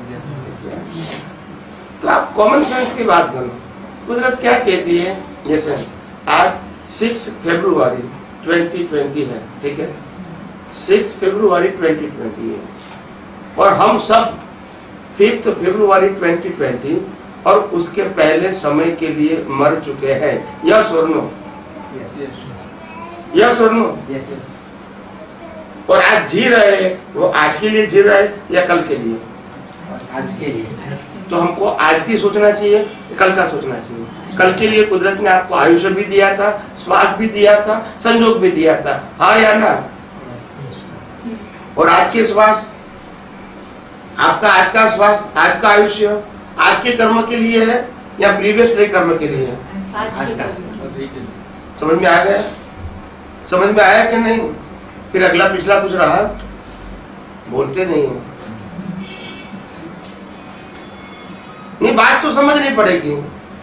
तो आप कॉमन सेंस की बात करो। कुदरत क्या कहती है? जैसे आज सिक्स फरवरी ट्वेंटी ट्वेंटी है, ठीक है? सिक्स फरवरी ट्वेंटी ट्वेंटी है और हम सब फिफ्थ फरवरी ट्वेंटी ट्वेंटी और उसके पहले समय के लिए मर चुके हैं। यस और नो? यस और नो? और आज जी रहे हैं, वो आज के लिए जी रहे हैं या कल के लिए? आज के लिए। तो हमको आज की सोचना चाहिए, कल का सोचना चाहिए? कल के लिए कुदरत ने आपको आयुष्य भी दिया था, श्वास भी दिया था, संजोग भी दिया था, हाँ या ना? और आज के श्वास, आपका आज का श्वास, आज का आयुष्य आज के कर्म के लिए है या प्रीवियस डे कर्म के लिए है? आज के कर्म। समझ में आ गया? समझ में आया कि नहीं? फिर अगला पिछला कुछ रहा, बोलते नहीं है। नहीं, बात तो समझनी पड़ेगी।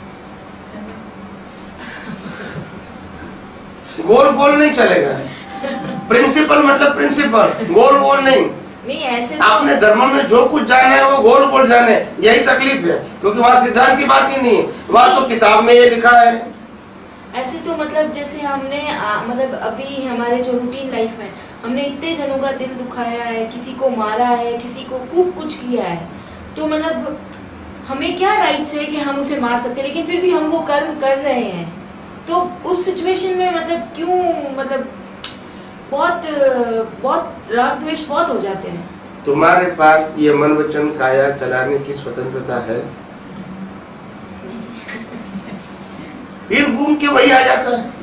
गोल गोल नहीं चलेगा। प्रिंसिपल मतलब प्रिंसिपल, गोल गोल नहीं। नहीं ऐसे तो आपने धर्म में जो कुछ जाना है वो गोल गोल जाने, यही तकलीफ है, क्योंकि वहाँ सिद्धांत की बात ही नहीं है, वहाँ तो किताब में ये लिखा है। ऐसे तो मतलब जैसे हमने आ, मतलब अभी हमारे जो रूटीन लाइफ में हमने इतने जनों का दिल दुखाया है, किसी को मारा है, किसी को खूब कुछ किया है, तो मतलब हमें क्या राइट्स है कि हम उसे मार सकते हैं, लेकिन फिर भी हम वो कर्म कर रहे हैं। तो उस सिचुएशन में मतलब क्यों, मतलब बहुत बहुत राग द्वेष बहुत हो जाते हैं। तुम्हारे पास ये मन वचन काया चलाने की स्वतंत्रता है, फिर घूम के वही आ जाता है।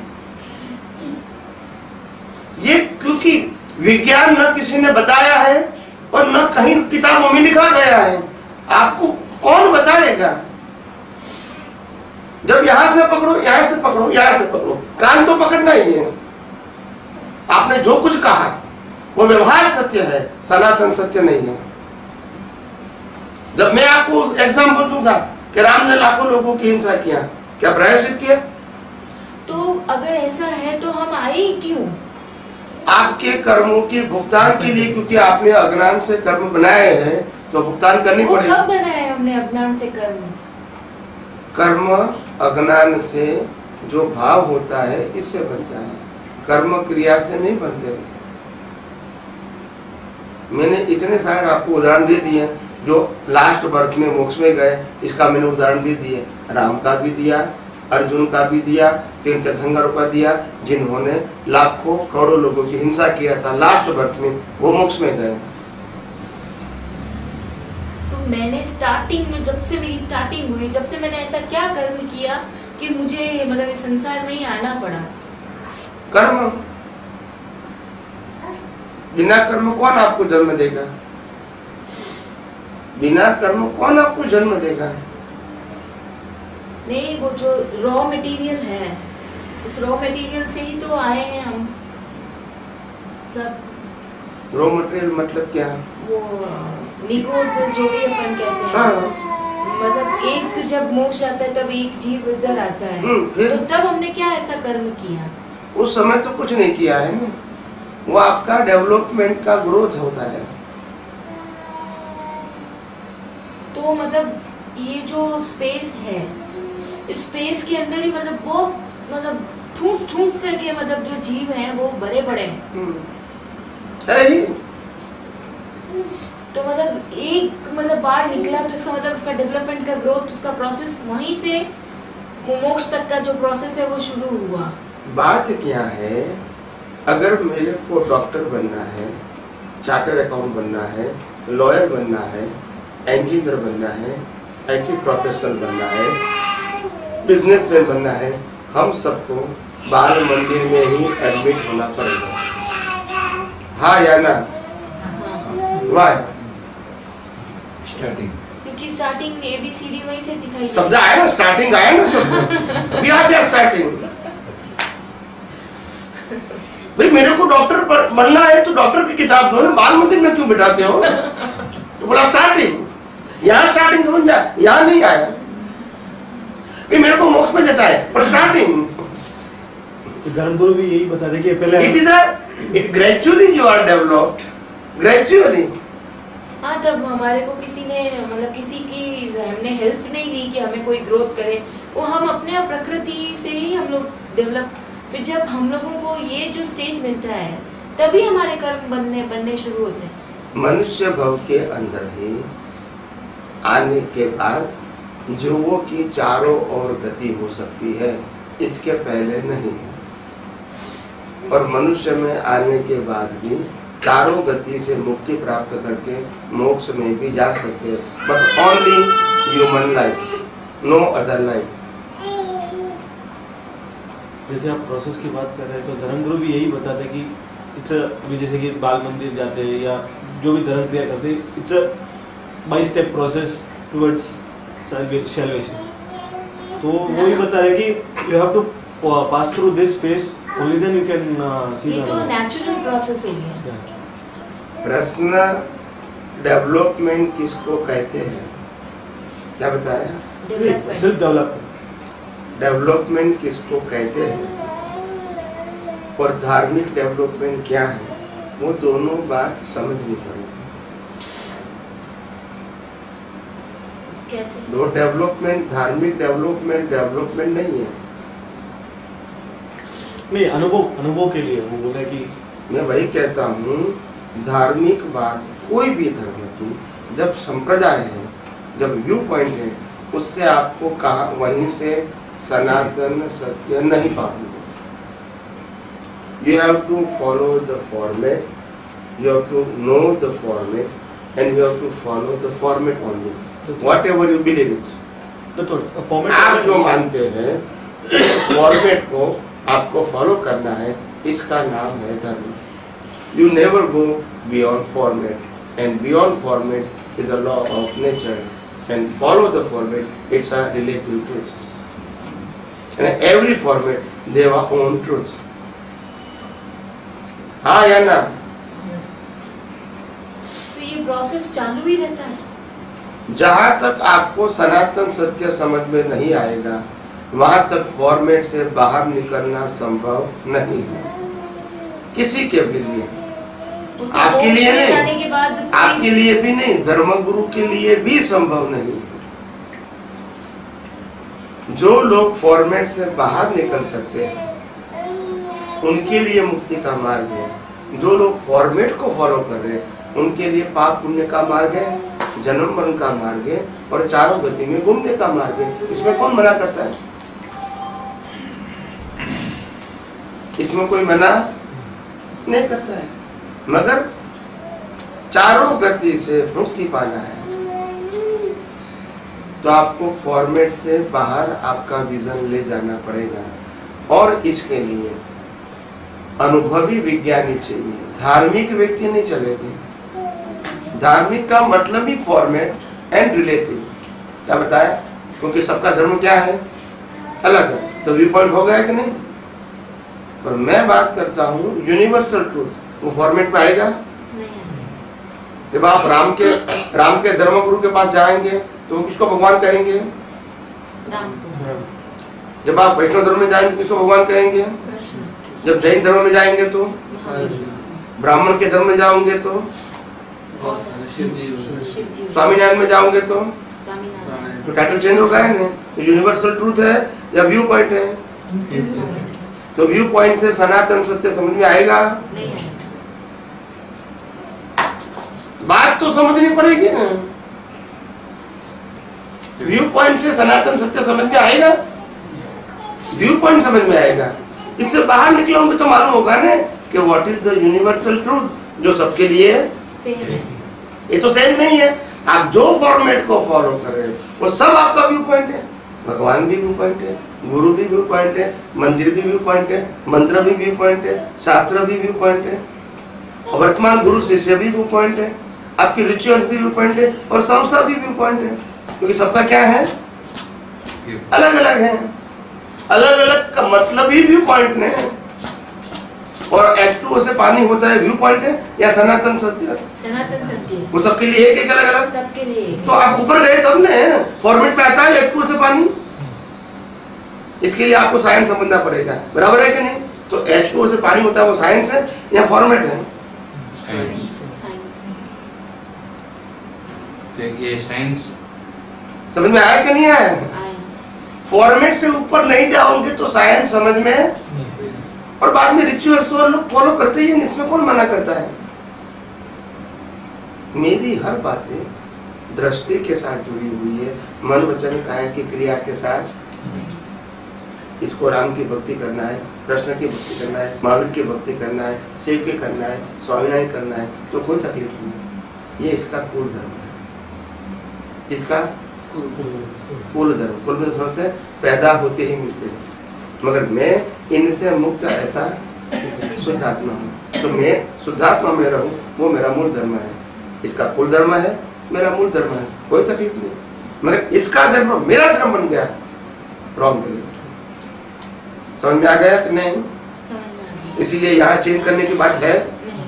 ये क्योंकि विज्ञान न किसी ने बताया है और न कहीं किताबों में लिखा गया है, आपको कौन बताएगा? जब यहां से पकड़ो, यहां से पकड़ो, यहां से पकड़ो, कान तो पकड़ना ही है। आपने जो कुछ कहा वो व्यवहार सत्य है, सनातन सत्य नहीं है। जब मैं आपको एग्जाम्पल दूंगा कि राम ने लाखों लोगों की हिंसा किया, क्या प्रायश्चित किया? तो अगर ऐसा है तो हम आए ही क्यों? आपके कर्मों के भुगतान के लिए, क्योंकि आपने अज्ञान से कर्म बनाए हैं तो भुगतान करनी वो पड़ेगी। कब बनाए हमने अज्ञान से कर्म? कर्म अज्ञान से जो भाव होता है इससे बनता है, कर्म क्रिया से नहीं बनते। मैंने इतने सारे आपको उदाहरण दे दिए जो लास्ट बर्थ में मोक्ष में गए, इसका मैंने उदाहरण दे दिए। राम का भी दिया, अर्जुन का भी दिया, तीन तीर्थंकरों का दिया, जिन्होंने लाखों करोड़ों लोगों की हिंसा किया था लास्ट बर्थ में, वो मोक्ष में गए। तो मैंने स्टार्टिंग में, जब से मेरी स्टार्टिंग हुई, जब से मैंने ऐसा क्या कर्म किया कि मुझे मतलब इस संसार में ही आना पड़ा? कर्म, बिना कर्म कौन आपको जन्म देगा? बिना कर्म कौन आपको जन्म देगा? नहीं, वो जो रॉ मटेरियल है, उस रॉ मटेरियल से ही तो आए हैं हम सब। रॉ मटेरियल मतलब क्या? वो निगोद जो भी अपन कहते हैं, हाँ। मतलब एक जब मोक्ष आता है तब एक जीव इधर आता है, हम्म, फिर? तो तब हमने क्या ऐसा कर्म किया? उस समय तो कुछ नहीं किया है ना, वो आपका डेवलपमेंट का ग्रोथ होता है। तो मतलब ये जो स्पेस है, इस स्पेस के अंदर ही मतलब बहुत मतलब ठूस ठूस करके मतलब जो जीव हैं वो बड़े बड़े हैं। है ही। तो मतलब एक मतलब बार निकला तो इसका मतलब उसका डेवलपमेंट का ग्रोथ, उसका प्रोसेस वहीं से मोक्ष तक का जो प्रोसेस है वो शुरू हुआ। बात क्या है, अगर मेरे को डॉक्टर बनना है, चार्टर अकाउंट बनना है, लॉयर बनना है, इंजीनियर बनना है, आईटी प्रोफेशनल बनना है, बिजनेसमैन बनना है, हम सबको बाल मंदिर में ही एडमिट होना पड़ेगा, हाँ या ना? वाह? स्टार्टिंग क्योंकि starting A B C D वहीं से सिखाई शब्द आया ना, स्टार्टिंग आया ना शब्द, वी आर देयर स्टार्टिंग। भाई मेरे को डॉक्टर बनना है तो डॉक्टर की किताब दो ना, बाल मंदिर में क्यों बिठाते हो? तो बोला स्टार्टिंग, यहाँ स्टार्टिंग समझ में आया, यहाँ नहीं आया। भाई मेरे को मोक्ष में देता है पर स्टार्टिंग, धर्मगुरु भी यही बताते कि पहले it is a it gradually you are developed, gradually. हाँ, तब हमारे को किसी ने मतलब किसी की हमने हेल्प नहीं ली कि हमें कोई ग्रोथ करे, वो हम अपने प्रकृति से ही हम लोग डेवलप। फिर जब हम लोगों को ये जो स्टेज मिलता है तभी हमारे कर्म बनने बनने शुरू होते हैं। मनुष्य भव के अंदर ही आने के बाद जीवों की चारों ओर गति हो सकती है, इसके पहले नहीं है। और मनुष्य में आने के बाद भी चारों गति से मुक्ति प्राप्त करके मोक्ष में भी जा सकते हैं, but only human life, no other life. जैसे आप प्रोसेस की बात कर रहे हैं तो धर्मगुरु भी यही बताते हैं कि इट्स अभी जैसे कि बाल मंदिर जाते हैं या जो भी धर्म क्रिया करते हैं, it's a by step process towards salvation. तो वो ही बता रहे हैं कि you have to pass through this phase, only then you can see ये द तो नेचुरल प्रोसेस हो गया। प्रश्न डेवलपमेंट किसको कहते हैं? क्या बताया? डेवलपमेंट। Self development. डेवलपमेंट किसको कहते हैं और धार्मिक डेवलपमेंट क्या है, वो दोनों बात समझनी पड़ेगी। कैसे? नो डेवलपमेंट, धार्मिक डेवलपमेंट डेवलपमेंट नहीं है। नहीं, अनुभव अनुभव के लिए वो बोले कि मैं वही कहता हूँ, धार्मिक बात कोई भी धर्म की जब संप्रदाय है, जब व्यू पॉइंट है, उससे आपको कहा वहीं से सनातन सत्य नहीं पाओगे। You have to follow the format, you have to know the format, and you have to follow the format only. Whatever you believe it. तो तो फॉर्मेट आप जो मानते हैं फॉर्मेट को आपको फॉलो करना है, इसका नाम है धर्म। You never go beyond format, and beyond format is a law of nature, and follow the format. It's a relative truth. And every format they have their own truths. हाँ या ना? तो ये प्रोसेस चालू ही रहता है। जहाँ तक आपको सनातन सत्य समझ में नहीं आएगा, वहां तक फॉर्मेट से बाहर निकलना संभव नहीं है, किसी के भी लिए। उनको आपके लिए मोक्ष में नहीं, जाने के बाद कोई- आपके लिए भी नहीं, धर्मगुरु के लिए भी संभव नहीं है। जो लोग फॉर्मेट से बाहर निकल सकते हैं, उनके लिए मुक्ति का मार्ग है। जो लोग फॉर्मेट को फॉलो कर रहे हैं, उनके लिए पाप पुण्य का मार्ग है, जन्म मरण का मार्ग है, और चारों गति में घूमने का मार्ग है। इसमें कौन मना करता है? इसमें कोई मना नहीं करता है, मगर चारों गति से मुक्ति पाना है तो आपको फॉर्मेट से बाहर आपका विजन ले जाना पड़ेगा, और इसके लिए अनुभवी विज्ञानी चाहिए। धार्मिक व्यक्ति नहीं चलेंगे। धार्मिक का मतलब ही फॉर्मेट एंड रिलेटिव। क्या बताया? क्योंकि सबका धर्म क्या है? अलग है, तो व्यू पॉइंट हो गया कि नहीं? पर मैं बात करता हूँ यूनिवर्सल ट्रूथ, वो फॉर्मेट में आएगा। जब आप राम के राम के धर्मगुरु के पास जाएंगे तो वो किसको भगवान कहेंगे? राम को। जब आप वैष्णव धर्म में जाएंगे किसको भगवान कहेंगे? कृष्ण। जब जैन धर्म में जाएंगे तो, महावीर। ब्राह्मण के धर्म में जाओगे तो, शिव जी। स्वामीनारायण में जाओगे तो, स्वामीनारायण। तो टाइटल चेंज होगा है ना? तो यूनिवर्सल ट्रूथ है या व्यू पॉइंट है? तो व्यू पॉइंट से सनातन सत्य समझ में आएगा? नहीं है। बात तो समझनी पड़ेगी ना। व्यू पॉइंट से सनातन सत्य समझ में आएगा, व्यू पॉइंट समझ में आएगा। इससे बाहर निकलोगे तो मालूम होगा ना कि what is the universal truth जो सबके लिए सेम है। ये तो सेम नहीं है। आप जो फॉर्मेट को फॉलो कर रहे हो वो सब आपका व्यू पॉइंट है। भगवान भी व्यू पॉइंट है, गुरु भी व्यू पॉइंट है, मंदिर भी व्यू पॉइंट है, मंत्र भी व्यू पॉइंट है, शास्त्र भी व्यू पॉइंट है, और वर्तमान गुरु शिष्य भी व्यू पॉइंट है, आपके रिचुअल्स भी व्यू पॉइंट है, और संस्था भी व्यू पॉइंट है। क्योंकि सबका क्या है? अलग अलग है। अलग अलग का मतलब ही व्यू पॉइंट ने। और एच टू ओ से पानी होता है, व्यू पॉइंट है या सनातन सत्य? सनातन सत्य। वो सबके लिए एक एक अलग अलग। सबके लिए। तो आप ऊपर गए तब ने फॉर्मेट में आता है एच टू ओ से पानी। इसके लिए आपको साइंस समझना पड़ेगा, बराबर है कि नहीं? तो एच टू ओ से पानी होता है, वो साइंस है या फॉर्मेट है? साइंस। तो ये साइंस समझ में आया कि नहीं आया? आया। फॉर्मेट से ऊपर नहीं जाओगे तो साइंस समझ में, और बाद में रिचुअल्स और लोग फॉलो करते ही हैं, इसमें कौन मना करता है? मेरी हर बातें दृष्टि के साथ जुड़ी हुई है, मन वचन काया की क्रिया के साथ। इसको राम की भक्ति करना है, कृष्ण की भक्ति करना है, महावीर की भक्ति करना है, शिव की करना है, स्वामीनारायण करना है, तो कोई तकलीफ नहीं। ये इसका कुल धर्म है, इसका कुल धर्म। कुल में समझते हैं पैदा होते ही मिलते हैं। मगर मैं इनसे मुक्त ऐसा शुद्धात्मा हूँ। तो मैं शुद्धात्मा में रहूँ, वो मेरा मूल धर्म है। इसका कुल धर्म है, मेरा मूल धर्म है, कोई तकलीफ नहीं। मगर इसका धर्म मेरा धर्म बन गया, रॉन्ग बिलीफ। समझ में आ गया कि नहीं? समझ में आ गया। इसीलिए यहाँ चेंज करने की बात है। नहीं।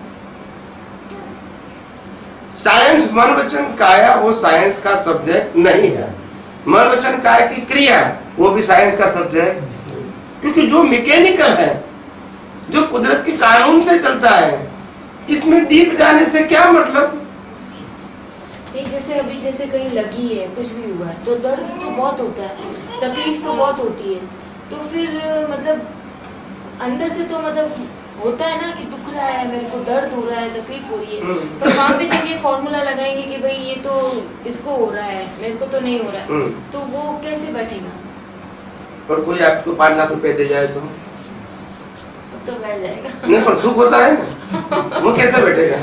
साइंस मन वचन काया वो साइंस का सब्जेक्ट नहीं है। मन वचन काया की क्रिया वो भी साइंस का सब्जेक्ट, क्योंकि जो मैकेनिकल है, जो कुदरत के कानून से चलता है, इसमें डीप जाने से क्या मतलब? नहीं, जैसे अभी जैसे कहीं लगी है, कुछ भी हुआ है, तो दर्द तो बहुत होता है, तकलीफ तो बहुत होती है, तो फिर मतलब अंदर से तो मतलब होता है ना कि दुख रहा है, मेरे को दर्द हो रहा है, तकलीफ हो रही है, तो वहाँ पे जब ये फॉर्मूला लगाएंगे कि भाई ये तो इसको हो रहा है, मेरे को तो नहीं हो रहा है, तो वो कैसे बैठेगा? और कोई आपको पाँच लाख रुपए दे जाए तो तो बैठ जाएगा। नहीं, पर सुख होता है ना, वो कैसे बैठेगा?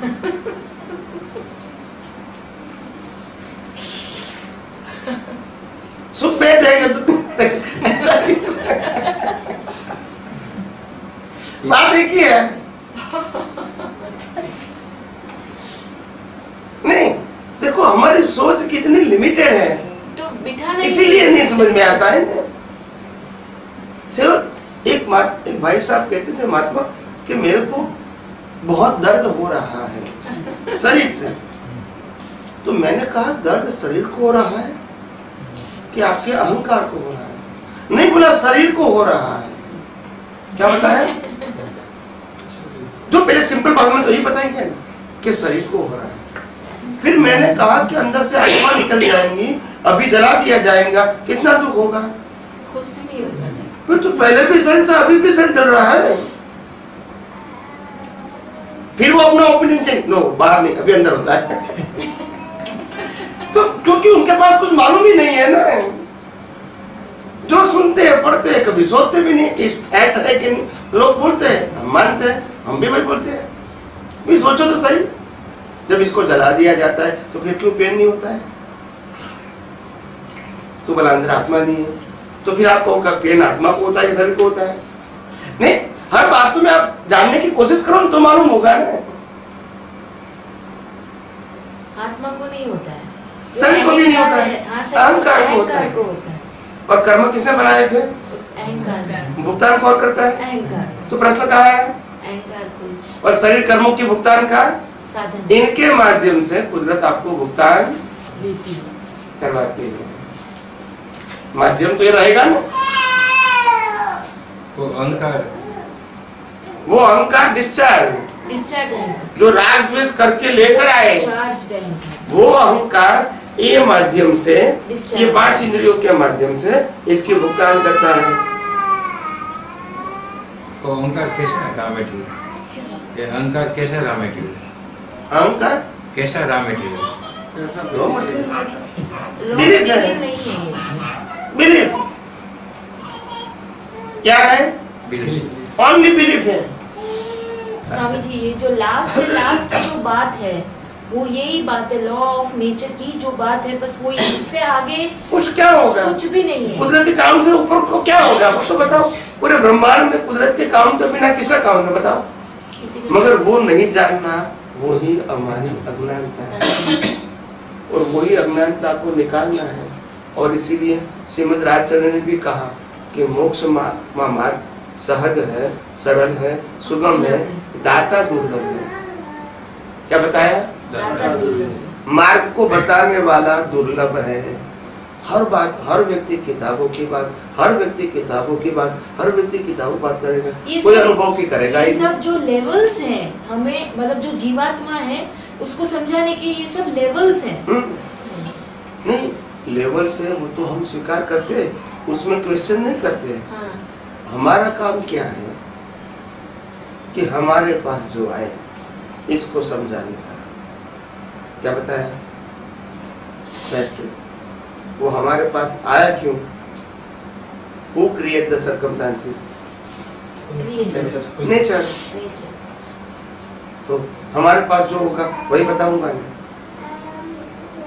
सुख बैठ जाएगा तो ऐसा नहीं। बात एक ही है। नहीं, देखो हमारी सोच कितनी लिमिटेड है, तो बिठाना इसीलिए नहीं समझ में आता है। सिर्फ एक मात, एक भाई साहब कहते थे महात्मा कि मेरे को बहुत दर्द हो रहा है शरीर से। तो मैंने कहा दर्द शरीर को हो रहा है कि आपके अहंकार को हो रहा है? नहीं, बोला शरीर को हो रहा है। क्या बताया? जो पहले सिंपल भाषा में तो यही बताएंगे ना कि शरीर को हो रहा है। फिर मैंने कहा कि अंदर से आत्मा निकल जाएंगी, अभी जला दिया जाएगा, कितना दुख होगा? कुछ भी नहीं होता। फिर तो पहले भी शरीर था, अभी भी शरीर चल रहा है। फिर वो अपना ओपिनियन चेंज, नो बाहर नहीं, अभी अंदर होता है। तो क्योंकि उनके पास कुछ मालूम ही नहीं है ना, जो सुनते हैं पढ़ते हैं, कभी सोचते भी नहीं कि फैक्ट है कि नहीं। लोग बोलते हैं, हम मानते हैं, हम भी वही बोलते हैं। भी सोचो तो सही, जब इसको जला दिया जाता है तो फिर क्यों पेन नहीं होता है? तो भला अंदर आत्मा नहीं है, तो फिर आप कहो पेन आत्मा को होता है कि शरीर को होता है? नहीं, हर बात में आप जानने की कोशिश करो तो मालूम होगा ना। आत्मा को नहीं होता है, शरीर को भी नहीं होता है, हाँ, अहंकार को होता है। को होता है। और कर्म किसने बनाए थे? उस अहंकार, भुगतान कौन करता है? अहंकार, तो प्रश्न कहाँ है? अहंकार कुछ और शरीर कर्मों के भुगतान का साधन, इनके माध्यम से कुदरत आपको भुगतान रीति है। करवाती है। माध्यम तो ये रहेगा ना, वो अहंकार, वो अहंकार डिस्चार्ज, डिस्चार्ज अहंकार, जो राग द्वेष करके लेकर आए, चार्ज अहंकार, वो अहंकार ये माध्यम से, Discharge. ये पांच इंद्रियों के माध्यम से इसकी भुगतान करता है। वो अहंकार कैसा है? Raw material. ये अहंकार कैसा रॉ मटेरियल? अहंकार कैसा रॉ मटेरियल? रो मत रो Believe मटेरियल है। नहीं है। बिलीव क्या है? बिलीफ। ओनली बिलीव है। स्वामी जी, ये जो लास्ट से लास्ट जो बात है वो यही बात है, लॉ ऑफ नेचर की जो बात है, बस वो इससे आगे कुछ क्या होगा? कुछ भी नहीं है। कुदरती कानून से ऊपर को क्या होगा वो तो बताओ। पूरे ब्रह्मांड में कुदरत के कानून तो बिना किसका कानून है बताओ? किसी को- मगर वो नहीं जानना, वो ही हमारी अज्ञानता है, और वही अज्ञानता को निकालना है। और इसीलिए श्रीमद् राजचंद्र ने भी कहा कि मोक्ष मार्ग मार्ग सहज है, सरल है, सुगम है, दाता दुर्लभ है। क्या बताया? दाता दुर्लभ। मार्ग को बताने वाला दुर्लभ है। हर बात, हर व्यक्ति किताबों की बात, हर व्यक्ति किताबों की बात, हर व्यक्ति किताबों बात करेगा, ये कोई सब- अनुभव की करेगा ये ही सब जो लेवल्स हैं, हमें मतलब जो जीवात्मा है उसको समझाने के ये सब लेवल्स हैं। हम्म। नहीं, लेवल से वो तो हम स्वीकार करते हैं, उसमें क्वेश्चन नहीं करते। हाँ, हमारा काम क्या है कि हमारे पास जो आए इसको समझाने का। क्या बताया? That's it. वो हमारे पास आया क्यों? Who create the circumstances? creator, nature. nature। तो हमारे पास जो होगा वही बताऊंगा ना।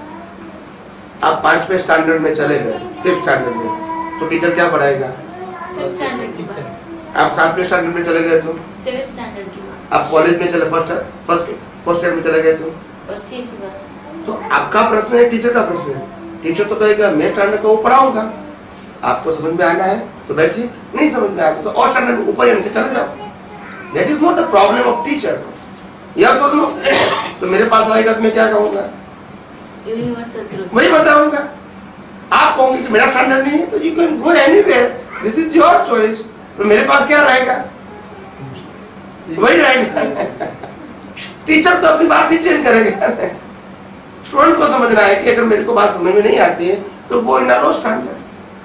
आप पांचवें स्टैंडर्ड में चले गए, फिफ्थ स्टैंडर्ड में, तो टीचर क्या पढ़ाएगा? फिफ्थ स्टैंडर्ड की बात, आप सातवें स्टैंडर्ड में चले गए तो, सेवेंथ स्टैंडर्ड की बात, आप कॉलेज में चले फर्स्ट फर्स्ट फर्स्ट ईयर में चले गए तो, फर्स्ट ईयर की बात। तो आपका प्रश्न है, टीचर का प्रश्न है। टीचर तो कहेगा मैं स्टैंडर्ड को ऊपर आऊंगा, आपको समझ में आना है तो बैठिए, नहीं समझ में आता तो और स्टैंडर्ड में ऊपर या नीचे चले जाओ। That is not the problem of teacher. Yes और नो? तो मेरे पास आएगा तो मैं क्या कहूंगा? Universal truth. वही बताऊंगा। आप कहोगे कि मेरा स्टैंडर्ड नहीं है तो you can go anywhere, this is your choice. तो मेरे पास क्या रहेगा? वही रहेगा। टीचर तो अपनी बात नहीं चेंज करेगा। स्टूडेंट को समझना है कि अगर मेरे को बात समझ में नहीं आती है तो वो in low standard.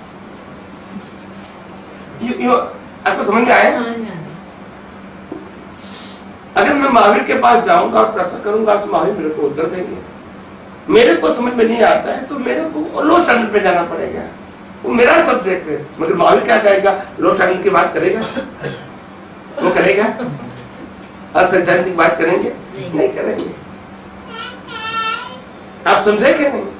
You you आपको समझ में आया? समझ में आ गया। अगर मैं महावीर के पास जाऊंगा और प्रश्न करूंगा तो महावीर मेरे को उत्तर देंगे। मेरे को समझ में नहीं आता है तो मेरे को लो स्टैंडर्ड पे जाना पड़ेगा। वो मेरा सब्जेक्ट है, मगर महावीर क्या कहेगा? लो स्टैंडर्ड की बात करेगा? वो करेगा? असैद्धांतिक बात करेंगे? नहीं, नहीं करेंगे। आप समझे कि नहीं?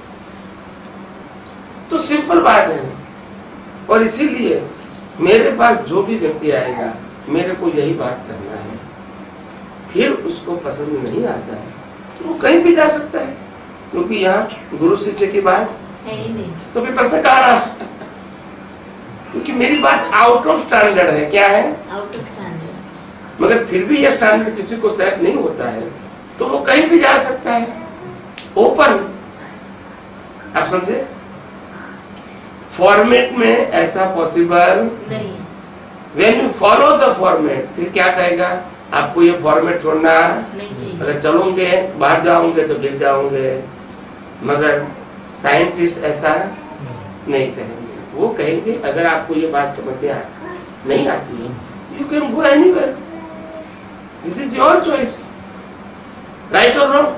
तो सिंपल बात है। और इसीलिए मेरे पास जो भी व्यक्ति आएगा मेरे को यही बात करना है। फिर उसको पसंद नहीं आता है तो वो कहीं भी जा सकता है, क्योंकि यहाँ गुरु शिष्य की बात है ही नहीं। तो फिर प्रश्न कहाँ रहा? क्योंकि मेरी बात आउट ऑफ स्टैंडर्ड है। क्या है? Out of standard. मगर फिर भी यह स्टैंडर्ड किसी को सेट नहीं होता है तो वो कहीं भी जा सकता है, ओपन। आप समझे? फॉर्मेट में ऐसा पॉसिबल नहीं। When you follow the format, फिर क्या कहेगा? आपको ये फॉर्मेट छोड़ना नहीं चाहिए। अगर चलोगे बाहर जाओगे तो गिर जाओगे। मगर साइंटिस्ट ऐसा नहीं कहेंगे। वो कहेंगे अगर आपको ये बात समझ में आ नहीं आती है you can go anywhere, this is your choice, right और रॉन्ग।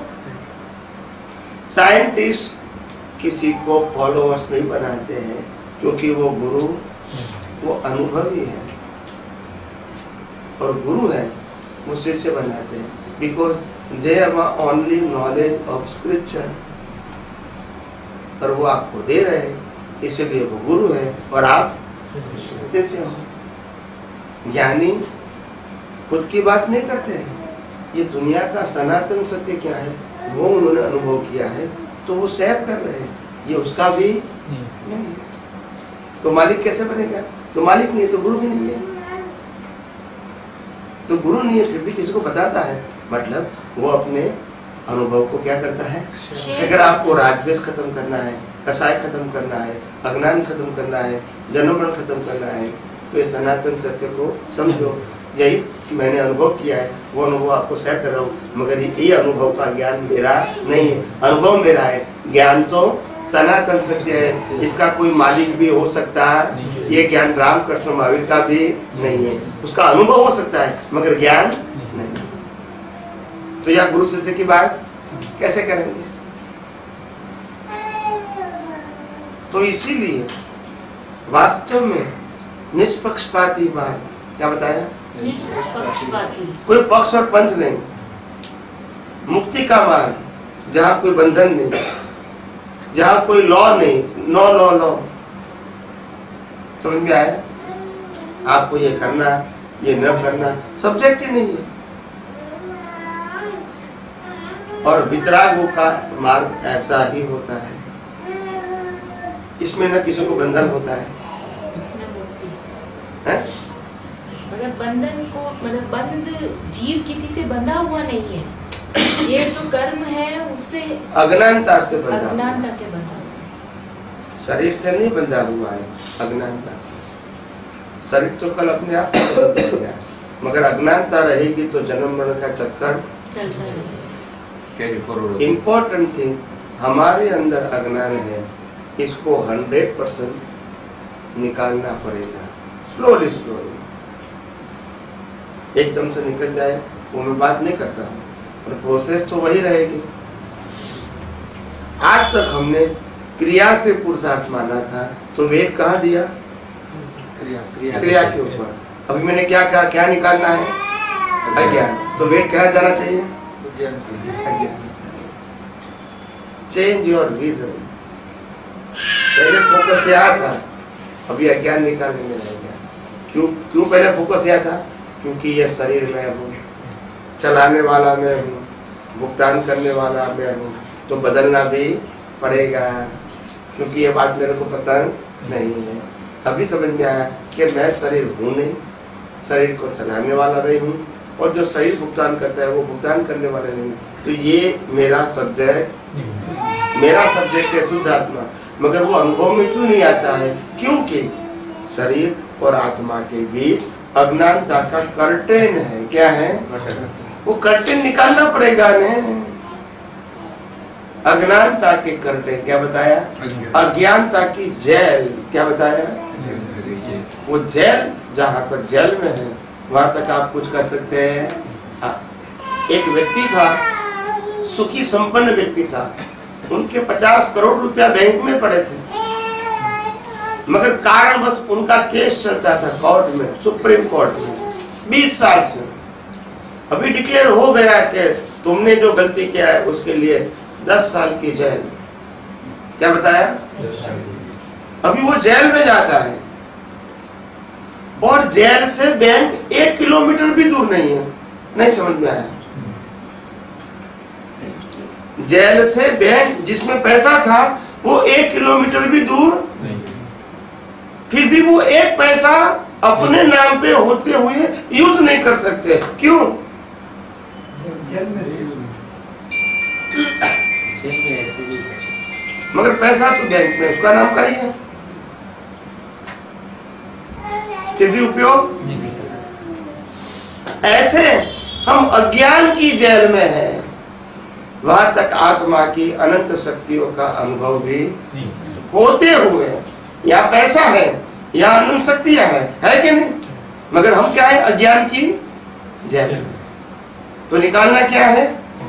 साइंटिस्ट किसी को फॉलोअर्स नहीं बनाते हैं क्योंकि वो गुरु, वो अनुभवी है, और गुरु है वो शिष्य बनाते हैं because they have only knowledge of scripture, और वो आपको दे रहे हैं इसलिए वो गुरु है और आप शिष्य हो। ज्ञानी खुद की बात नहीं करते हैं, ये दुनिया का सनातन सत्य क्या है वो उन्होंने अनुभव किया है तो वो शेयर कर रहे हैं, ये उसका भी नहीं है। तो मालिक कैसे बनेगा? तो मालिक नहीं है तो गुरु भी नहीं है। तो गुरु नहीं है फिर भी किसी को बताता है, मतलब वो अपने अनुभव को क्या करता है? अगर आपको राजवेश खत्म करना है, कसाय खत्म करना है, अज्ञान खत्म करना है, जन्म मरण खत्म करना है तो ये सनातन सत्य को समझो। यही मैंने अनुभव किया है, वो अनुभव आपको शेयर कर रहा हूँ, मगर ये अनुभव का ज्ञान मेरा नहीं है, अनुभव मेरा है। ज्ञान तो सनातन सत्य है, इसका कोई मालिक भी हो सकता है। ये ज्ञान रामकृष्ण महावीर का भी नहीं है, उसका अनुभव हो सकता है मगर ज्ञान नहीं। तो यह गुरु शिष्य की बात कैसे करेंगे? तो इसीलिए वास्तव में निष्पक्षपाती बात क्या बताया? निष्पक्षपाती। कोई पक्ष और पंथ नहीं, मुक्ति का मार्ग जहाँ कोई बंधन नहीं, जहाँ कोई लॉ नहीं, नो लॉ लॉ। समझ में आया? आपको ये करना ये न करना सब्जेक्ट ही नहीं है। और वितरागों का मार्ग ऐसा ही होता है, इसमें न किसी को बंधन होता है, है? मतलब बंधन को मतलब बंद जीव किसी से बंधा हुआ नहीं है, ये तो कर्म है उससे अज्ञानता से बंधा हुआ। अज्ञानता से बंधा हुआ। शरीर से नहीं बंधा हुआ है, अज्ञानता से। शरीर तो कल अपने आप बदल जाएगा, मगर अज्ञानता रहेगी तो जन्म मरण का चक्कर चलता रहेगा। इम्पोर्टेंट थिंग हमारे अंदर अज्ञान है, इसको हंड्रेड परसेंट निकालना पड़ेगा, स्लोली स्लोली। एकदम से निकल जाए वो मैं बात नहीं करता हूँ, और प्रोसेस तो वही रहेगी। आज तक हमने क्रिया से पुरुषार्थ माना था, तो वेद कहाँ दिया? क्रिया क्रिया के ऊपर। अभी मैंने क्या कहा? क्या निकालना है? अज्ञान। तो वेद कहाँ जाना चाहिए? अज्ञान। Change your vision. पहले फोकस यहाँ था, अभी अज्ञान निकालने में रहेगा। क्यों क्यों पहले फोकस किया था? क्योंकि ये शरीर में हूँ, चलाने वाला मैं हूँ, भुगतान करने वाला मैं हूँ, तो बदलना भी पड़ेगा, क्योंकि ये बात मेरे को पसंद नहीं है। अभी समझ में आया कि मैं शरीर हूँ नहीं, शरीर को चलाने वाला नहीं हूँ, और जो शरीर भुगतान करता है वो भुगतान करने वाला नहीं। तो ये मेरा सब्जेक्ट मेरा सब्जेक्ट है शुद्ध आत्मा, मगर वो अनुभव में क्यों नहीं आता है? क्योंकि शरीर और आत्मा के बीच अज्ञानता का कर्टेन है। क्या है? वो कर्टेन निकालना पड़ेगा न। अज्ञानता के कर्टेन, क्या बताया? अज्ञानता की जेल, क्या बताया? वो जेल, जहाँ तक जेल में है वहां तक आप कुछ कर सकते हैं। हाँ। एक व्यक्ति था, सुखी संपन्न व्यक्ति था, उनके पचास करोड़ रुपया बैंक में पड़े थे, मगर कारण बस उनका केस चलता था कोर्ट में, सुप्रीम कोर्ट में बीस साल से। अभी डिक्लेयर हो गया कि तुमने जो गलती किया है उसके लिए दस साल की जेल। क्या बताया? अभी वो जेल में जाता है, और जेल से बैंक एक किलोमीटर भी दूर नहीं है। नहीं समझ में आया? जेल से बैंक जिसमें पैसा था वो एक किलोमीटर भी दूर नहीं, फिर भी वो एक पैसा अपने नाम पे होते हुए यूज नहीं कर सकते। क्यों? जेल में मगर पैसा तो बैंक में उसका नाम का ही है, फिर भी उपयोग। ऐसे हम अज्ञान की जेल में हैं, वहां तक आत्मा की अनंत शक्तियों का अनुभव भी होते हुए यहाँ पैसा है, यहाँ अनंत शक्तियां है, है कि नहीं? मगर हम क्या है? अज्ञान की जेल में। तो निकालना क्या है?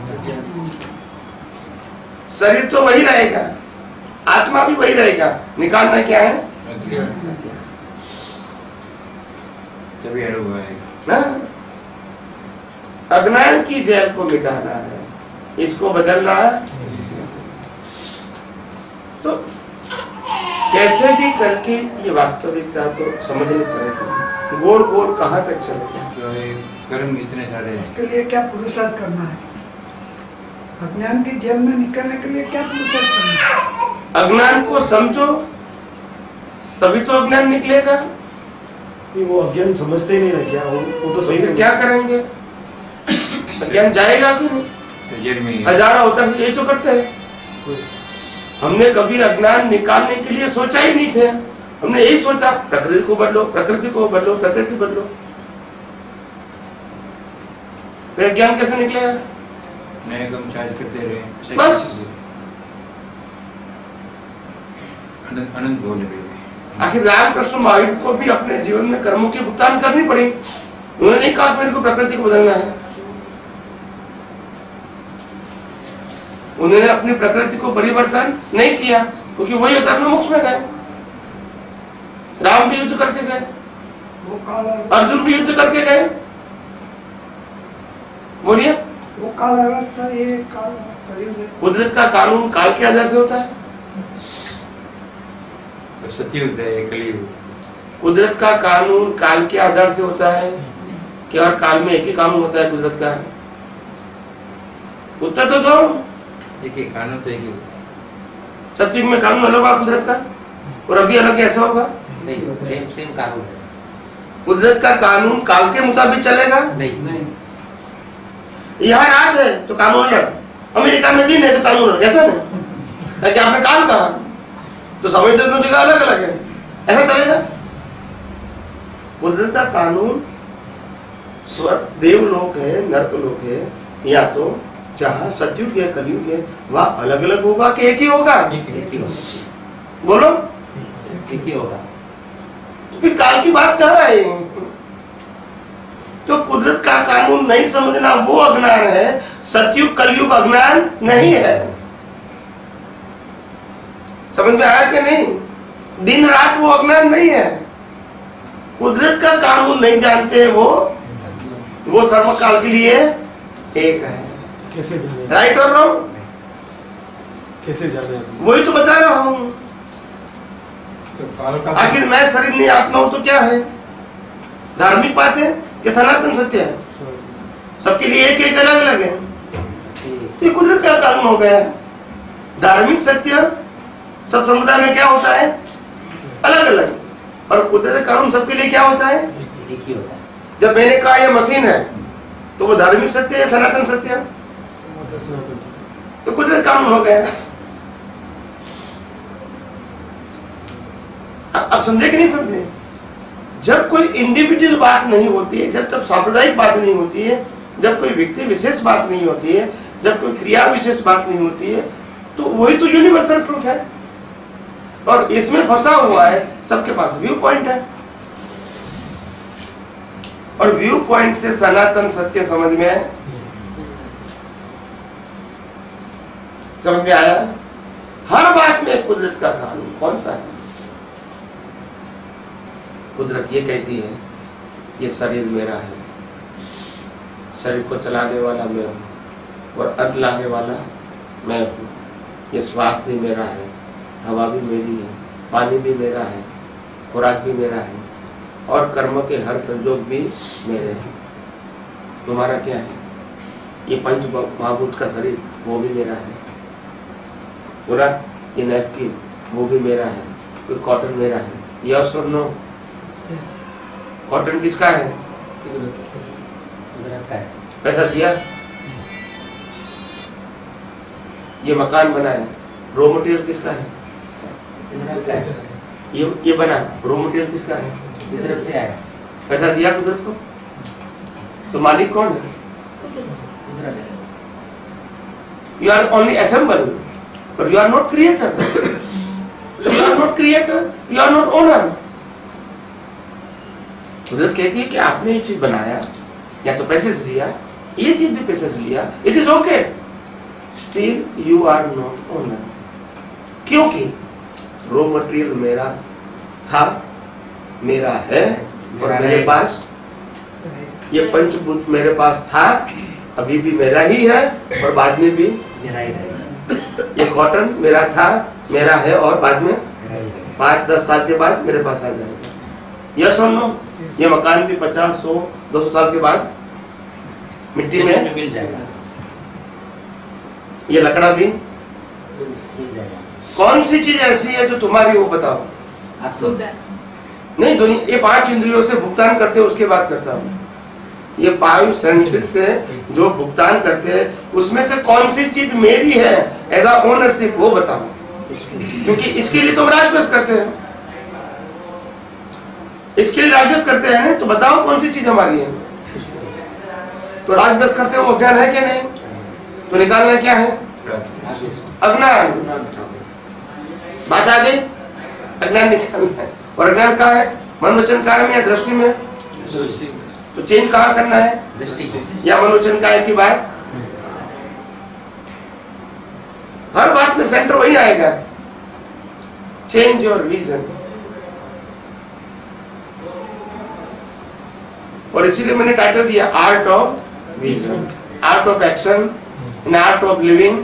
शरीर तो वही रहेगा, आत्मा भी वही रहेगा, निकालना क्या है? तभी अनुभव आएगा। अज्ञान की जेल को मिटाना है, इसको बदलना है। तो कैसे भी करके ये वास्तविकता तो समझनी पड़ेगी। गोल गोल कहाँ तक चलेगा? कर्म इतने सारे हैं। इसके लिए क्या पुरुषार्थ करना है? अज्ञान की जेल में निकलने के लिए क्या पुरुषार्थ करना है? अज्ञान को समझो, तभी तो अज्ञान निकलेगा। नहीं, वो अज्ञान समझते ही नहीं रह गया, वो, वो तो सही फिर समझ- क्या करेंगे? अज्ञान जाएगा भी नहीं। तो जेल में ही हजार अवतार से यही तो करते हैं। हमने कभी अज्ञान निकालने के लिए सोचा ही नहीं थे, हमने यही सोचा प्रकृति को बदलो, प्रकृति को बदलो, प्रकृति बदलो। फिर ज्ञान कैसे निकलेगा? नए कर्म चार्ज करते रहे, बस। अनंत अनंत बोलने लगे। आखिर रामकृष्ण महावीर को भी अपने जीवन में कर्मों की भुगतान करनी पड़ी। उन्होंने नहीं कहा मेरे को प्रकृति को बदलना है, उन्होंने अपनी प्रकृति को परिवर्तन नहीं किया, क्योंकि वही होता अपने मोक्ष में गए। राम भी युद्ध करके गए, वो काल अर्जुन भी युद्ध करके गए। बोलिए, वो काल अवस्था, ये काल कलयुग है। कुदरत का कानून काल के आधार से होता है। और सतयुग है, कलयुग। कुदरत का कानून काल के आधार से होता है कि हर काल में एक ही कानून होता है कुदरत का? उत्तर तो दो। एक ही कानून तो एक ही। सतयुग में कानून अलग होगा कुदरत का, और अभी अलग ऐसा होगा? नहीं, सेम सेम कानून है। कुदरत का कानून काल के मुताबिक चलेगा? नहीं नहीं, यहाँ रात है तो कानून अलग, अमेरिका में दिन है तो कानून अलग, ऐसा नहीं? क्या आपने काल कहा तो समझ दोनों जगह अलग अलग है, ऐसा चलेगा? कुदरत का कानून स्वर्ग देवलोक है, नरकलोक है, या तो जहाँ सतयुग है कलयुग है वहाँ अलग अलग होगा कि एक ही होगा? एक ही होगा, बोलो। एक ही होगा। तो फिर काल की बात कहाँ है? तो कुदरत का कानून नहीं समझना वो अज्ञान है, सतयुग कलयुग अज्ञान नहीं है। समझ में आया कि नहीं? दिन रात वो अज्ञान नहीं है। कुदरत का कानून नहीं जानते वो वो सर्वकाल के लिए एक है। कैसे जाने राइट और रॉन्ग? कैसे जाने वही तो बता रहा हूं। तो काल का आखिर मैं शरीर नहीं आत्मा हूं तो क्या है? धार्मिक बात है कि सनातन सत्य है? सबके लिए एक एक अलग अलग है। तो ये कुदरत का कानून हो गया है। धार्मिक सत्य सब समुदाय में क्या होता है? अलग अलग। और कुदरत का कानून सबके लिए क्या होता है? एक ही होता है। जब मैंने कहा ये मशीन है तो वो धार्मिक सत्य है, सनातन सत्य है? तो कुदरत कानून हो गया। अब समझे कि नहीं समझे? जब कोई इंडिविजुअल बात नहीं होती है, जब तब सांप्रदायिक बात नहीं होती है, जब कोई व्यक्ति विशेष बात नहीं होती है, जब कोई क्रिया विशेष बात नहीं होती है, तो वही तो यूनिवर्सल ट्रूथ है। और इसमें फंसा हुआ है सबके पास व्यू पॉइंट है, और व्यू पॉइंट से सनातन सत्य समझ में है। समझ में आया? हर बात में कुदरत का कानून कौन सा है? कुदरत ये कहती है ये शरीर मेरा है, शरीर को चलाने वाला मैं हूँ और अन्न लाने वाला मैं हूँ। ये श्वास भी मेरा है, हवा भी मेरी है, पानी भी मेरा है, खुराक भी मेरा है, और कर्म के हर संजोग भी मेरे हैं। तुम्हारा क्या है? ये पंच महाभूत का शरीर वो भी मेरा है। बोला ये नैपकिन वो भी मेरा है, कोई कॉटन मेरा है। यस और नो? कॉटन किसका है? कुदरत का है। पैसा दिया, ये मकान बना है, रॉ मटेरियल किसका है? कुदरत का है। ये ये बना, रॉ मटेरियल किसका है? कुदरत से आया। पैसा दिया कुदरत को, तो मालिक कौन है? कुदरत है। You are only assemble, but you are not creator. So you are not creator, you are not owner. कुदरत कहती है कि आपने ये चीज बनाया, या तो पैसे से लिया, ये चीज भी पैसे से लिया, it is okay, still you are not owner. क्योंकि रॉ मटेरियल मेरा था, मेरा है, और मेरा मेरे है। पास ये पंचभूत मेरे पास था, अभी भी मेरा ही है, और बाद में भी मेरा ही रहेगा। ये कॉटन मेरा था, मेरा है, और बाद में मेरा ही रहेगा। पाँच दस साल के बाद मेरे पास आ जाएगा। यस और नो? ये मकान भी पचास सौ दो सौ साल के बाद मिट्टी में मिल जाएगा। ये लकड़ा भी। मिल जाएगा। कौन सी चीज ऐसी है जो तुम्हारी, वो बताओ। आपको नहीं, दुनिया ये पांच इंद्रियों से भुगतान करते हैं, उसके बात करता हूँ। ये पांच सेंसेस से जो भुगतान करते हैं, उसमें से कौन सी चीज मेरी है एज अ ओनरशिप, वो बताओ। क्योंकि इसके लिए तुम राजवश करते हैं, इसके लिए राजवश करते हैं ना, तो बताओ कौन सी चीज हमारी है। तो राजवश करते हो अज्ञान है क्या? नहीं, तो निकालना क्या है? अज्ञान। बात आ गई? अज्ञान निकालना है। और अज्ञान कहाँ है? मन वचन काया में या दृष्टि में? तो चेंज कहाँ करना है? दृष्टि। या मन वचन काया की बात? हर बात में सेंटर वही आएगा, चेंज योर विजन। और इसीलिए मैंने टाइटल दिया art of vision, art of action and art of living,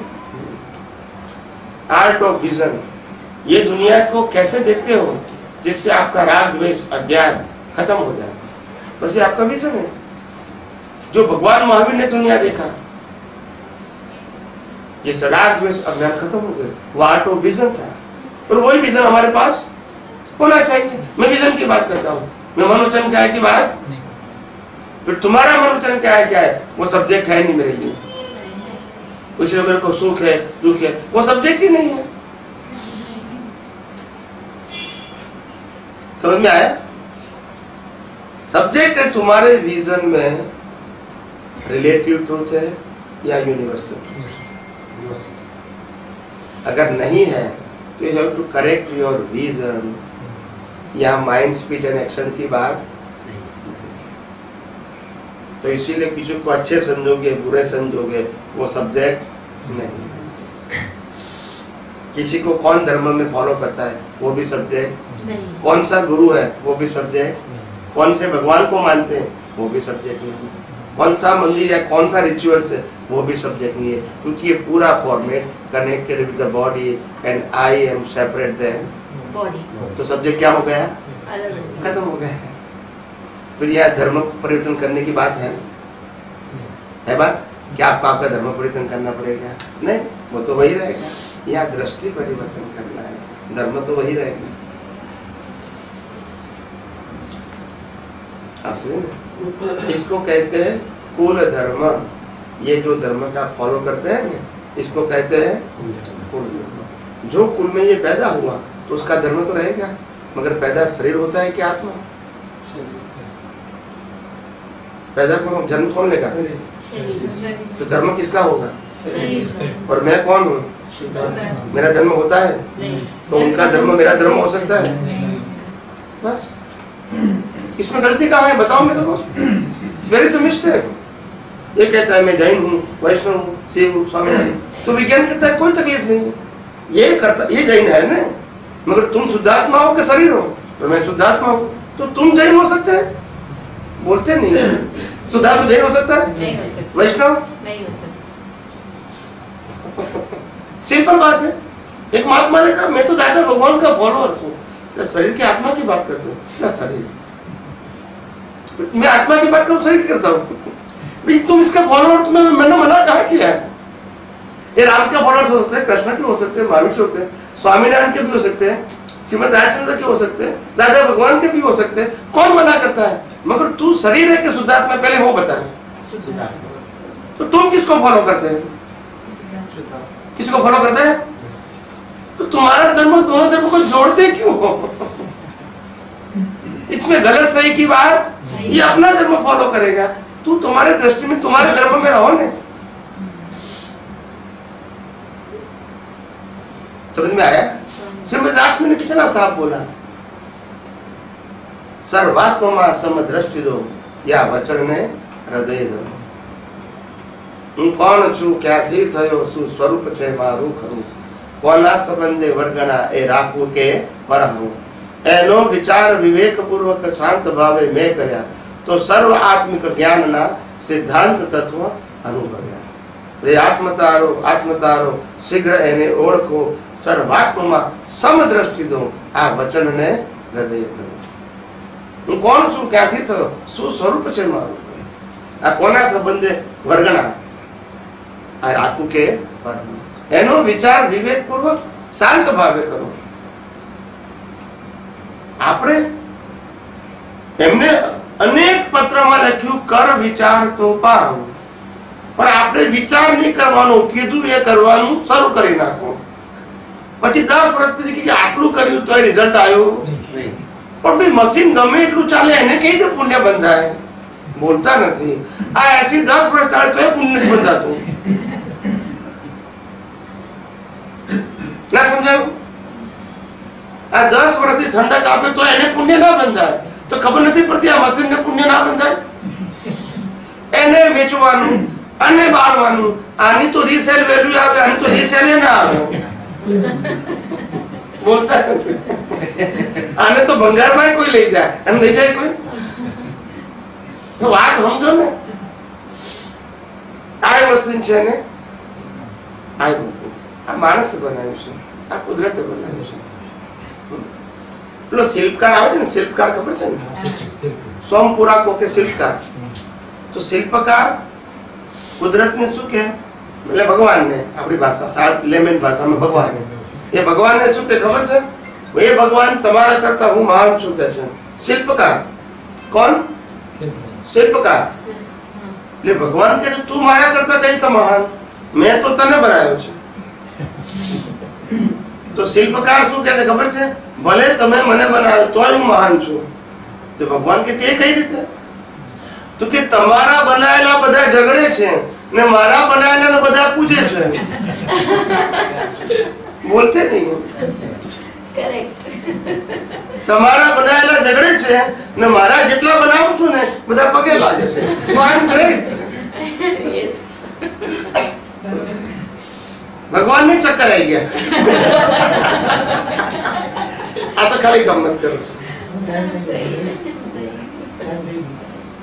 art of vision. ये दुनिया को कैसे देखते हो जिससे आपका राग द्वेष अज्ञान खत्म हो जाए, बस ये आपका विजन है। जो भगवान महावीर ने दुनिया देखा, ये राग द्वेष अज्ञान खत्म हो गए, वो आर्ट ऑफ विजन था। और वही विजन हमारे पास होना चाहिए। मैं विजन की बात करता हूँ, मैं मनोचन क्या है की बात। फिर तुम्हारा मनोचन क्या है, क्या है वो सब्जेक्ट है नहीं मेरे लिए, उसमें मेरे को सुख है दुख है, वो सब्जेक्ट ही नहीं है। समझ में आया? सब्जेक्ट है तुम्हारे विजन में रिलेटिव ट्रूथ है या यूनिवर्सल। अगर नहीं है तो you have to correct your vision. या माइंड स्पीच एंड एक्शन की बात, तो इसीलिए किसी को अच्छे संजोगे बुरे संजोगे, वो सब्जेक्ट नहीं। किसी को कौन धर्म में फॉलो करता है वो भी सब्जेक्ट नहीं, कौन सा गुरु है वो भी सब्जेक्ट, कौन से भगवान को मानते हैं वो भी सब्जेक्ट नहीं, कौन सा मंदिर या कौन सा रिचुअल्स है वो भी सब्जेक्ट नहीं है। क्योंकि ये पूरा format connected with the body and I am separate then body. तो सब्जेक्ट क्या हो गया? खत्म हो गया। फिर यह धर्म परिवर्तन करने की बात है है बात क्या आपको आपका धर्म परिवर्तन करना पड़ेगा? नहीं, वो तो वही रहेगा। यह दृष्टि परिवर्तन करना है, धर्म तो वही रहेगा। आप समझे? इसको कहते हैं कुल धर्म। ये जो धर्म का फॉलो करते हैं ना, इसको कहते हैं कुल धर्म। जो कुल में ये पैदा हुआ तो उसका धर्म तो रहेगा, मगर पैदा शरीर होता है कि आत्मा? पैदा कौन, जन्म कौन लेगा? तो धर्म किसका होगा? और मैं कौन हूँ? मेरा जन्म होता है तो उनका धर्म मेरा धर्म हो सकता है? बस इसमें गलती कहाँ है बताओ मेरे को? वेरी तो मिस्टेक। ये कहता है मैं जैन हूँ, वैष्णव हूँ, शिव हूँ, स्वामीनारायण, तो विज्ञान कहता है कोई तकलीफ नहीं, ये करता ये जैन है ना, मगर तुम शुद्धात्मा हो कि शरीर हो? तो मैं शुद्धात्मा हूँ, तो तुम जैन हो सकते हैं? बोलते नहीं। शुद्धात्मा जैन हो सकता है? वैष्णव नहीं हो सकता। सिंपल बात है। एक महात्मा ने कहा मैं तो दादा भगवान का फॉलोअर हूँ, शरीर की आत्मा की बात करते हो ना? शरीर मैं आत्मा की बात करूँ, शरीर करता हूँ। तुम इसका फॉलोअर, तुम्हें मैंने मना कहा किया है? ये राम के फॉलोअर्स हो सकते हैं, कृष्ण के हो सकते हैं, महावीर के होते हैं, स्वामीनारायण के भी हो सकते हैं, श्रीमद राजचंद्र के हो सकते हैं, दादा भगवान के भी हो सकते हैं। कौन मना करता है? मगर तू शरीर है कि शुद्धात्मा, पहले वो बता। तो तुम किसको फॉलो करते हैं? किसको फॉलो करते हैं? तो तुम्हारा धर्म दोनों धर्म को जोड़ते क्यों हो? इसमें गलत सही की बात, ये अपना धर्म फॉलो करेगा। तू तुम्हारे दृष्टि में तुम्हारे धर्म में रहो ने। समझ में आया? श्रीमद राजचंद्र ने कितना साफ बोला, सर्वात्मा समदृष्टि दो या वचन ने हृदय दो। હું કોણ છું, ક્યાંથી થયો, શું સ્વરૂપ છે મારું ખરું, કોના સંબંધે વર્ગણા એ રાખવું કે પરહવું, એનો વિચાર વિવેકપૂર્વક શાંત ભાવે મેં કર્યા તો સર્વ આત્મિક જ્ઞાનના સિદ્ધાંત તત્વ અનુભવ્યા। રે આત્મતારો આત્મતારો શીઘ્ર એને ઓળખો, સર્વાત્મમાં સમદ્રષ્ટિ દો આ વચનને હૃદય કરો। હું કોણ છું, ક્યાંથી થયો, શું સ્વરૂપ છે મારું, આ કોના સંબંધે વર્ગણા આ રાખવું કે પરહવું, એનો વિચાર વિવેકપૂર્વક શાંત ભાવે કરો। આપણે એમને અનેક પત્રમાં લખ્યું કર વિચાર તો પાવ, પણ આપણે વિચાર નહીં કરવાનો, કીધું એ કરવાનું શરૂ કરી નાખો। પછી દસ વર્ષ પછી કે આટલું કર્યું તો રિઝલ્ટ આવ્યો, પણ ભાઈ મશીન ગમે એટલું ચાલે એને કઈ રીતે પુણ્ય બંધાય? બોલતા નથી। આ એસી દસ વર્ષ ચાલે તો પુણ્ય નથી બંધાતું। ના સમજાયું? આ દસ વર્ષથી ઠંડક આપે તો એને પુણ્ય ના બંધાય, તો ખબર નથી પડતી આ મશીન ને પુણ્ય ના બંધાય? એને વેચવાનું અને બાળવાનું, આની તો રીસેલ વેલ્યુ આવે, આની તો રીસેલ ના આવે। બોલતા નથી। આને તો ભંગારમાં કોઈ લઈ જાય, અને લઈ જાય કોઈ? તો વાત સમજો ને। આ મશીન છે ને, આ મશીન છે, આ માણસે બનાવ્યું છે, આ કુદરતે બનાવ્યું છે। પેલો શિલ્પકાર આવે છે ને, શિલ્પકાર ખબર છે ને, સોમપુરા કોકે શિલ્પકાર, તો શિલ્પકાર કુદરત ને શું કે, એટલે ભગવાન ને, આપણી ભાષા લેમેન ભાષામાં ભગવાન ને, એ ભગવાન ને શું કે ખબર છે? એ ભગવાન તમારા કરતા હું મહાન છું કે છે। શિલ્પકાર કોણ? શિલ્પકાર। એટલે ભગવાન કે તું મારા કરતા કઈ તો મહાન, મેં તો તને બનાવ્યો છે। તો શિલ્પકાર શું કહે છે ખબર છે? ભલે તમે મને બનાવ્યો તોય હું મહાન છું। તો ભગવાન કે એ કઈ રીતે? તો કે તમારા બનાવેલા બધા ઝઘડે છે ને મારા બનાવેલા બધા પૂજે છે। બોલતે નહીં। તમારા બનાવેલા ઝઘડે છે ને મારા જેટલા બનાવું છું ને બધા પગે લાગે છે। So I am great. भगवान में चक्कर आई गया। आ तो खाली गम्मत करो।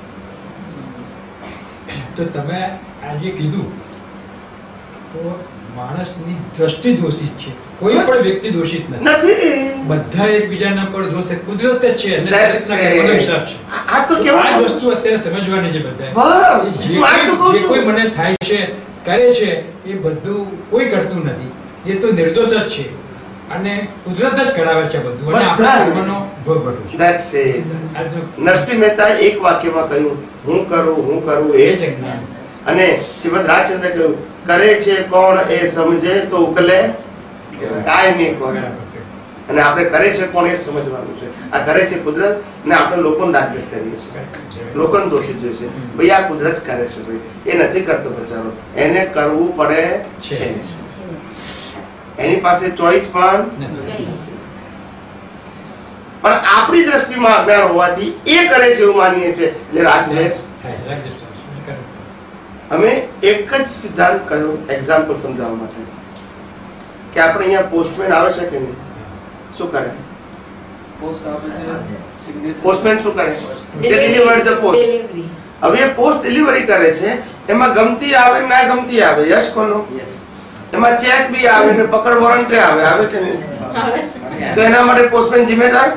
तो તમે આજે કીધું તો માણસની દ્રષ્ટિ દોષિત છે, કોઈ પણ વ્યક્તિ દોષિત નથી. નથી. બધા એકબીજાના પર દોષ છે, કુદરત જ છે અને That's દરેકના કર્મનો હિસાબ છે. આ આ તો આ કેવું જ વસ્તુ અત્યારે સમજવાની છે બધાએ. બસ જે હું આ તો કહું કોઈ- જે છું. કોઈ મને થાય છે, કરે છે, એ બધું કોઈ કરતું નથી. એ તો નિર્દોષ જ છે અને કુદરત જ કરાવે છે બધું અને આપણા બધા. કર્મનો ભોગ બનવું છે. That's it. આ જો નરસિંહ મહેતાએ એક વાક્યમાં કહ્યું, હું કરું હું કરું એ એ જ છે જ્ઞાન. અને શ્રીમદ રાજચંદ્ર કહ્યું, કરે છે કોણ એ સમજે તો ઉકલે કાંઈ નહીં કોણ. અને આપણે કરે છે કોણ એ સમજવાનું છે. આ કરે છે કુદરત ને આપણે લોકોને ડાયરેક્ટ કરીએ છીએ, લોકોને દોષિત જોઈએ છે. ભાઈ આ કુદરત કરે છે, ભાઈ એ નથી કરતો બચારો, એને કરવું પડે છે. એની પાસે ચોઈસ પણ નથી. પણ આપણી દ્રષ્ટિમાં અજ્ઞાન હોવાથી એ કરે છે એવું માનીએ છીએ એટલે રાગદ્વેષ. થાય, રાગદ્વેષ થાય. અમે એક જ સિદ્ધાંત કહ્યો એક્ઝામ્પલ સમજાવવા માટે કે આપણે અહીંયા પોસ્ટમેન આવે છે કે નહીં, શું કરે? પોસ્ટ આપે છે, signature- પોસ્ટમેન શું કરે? They deliver the post. Delivery. હવે એ પોસ્ટ ડિલિવરી કરે છે, એમાં ગમતી આવે ને ના ગમતી આવે, યસ કોનો? Yes. એમાં ચેક બી આવે ને પકડ વોરંટ આવે, આવે કે નહીં? તો એના માટે પોસ્ટમેન જિમ્મેદાર?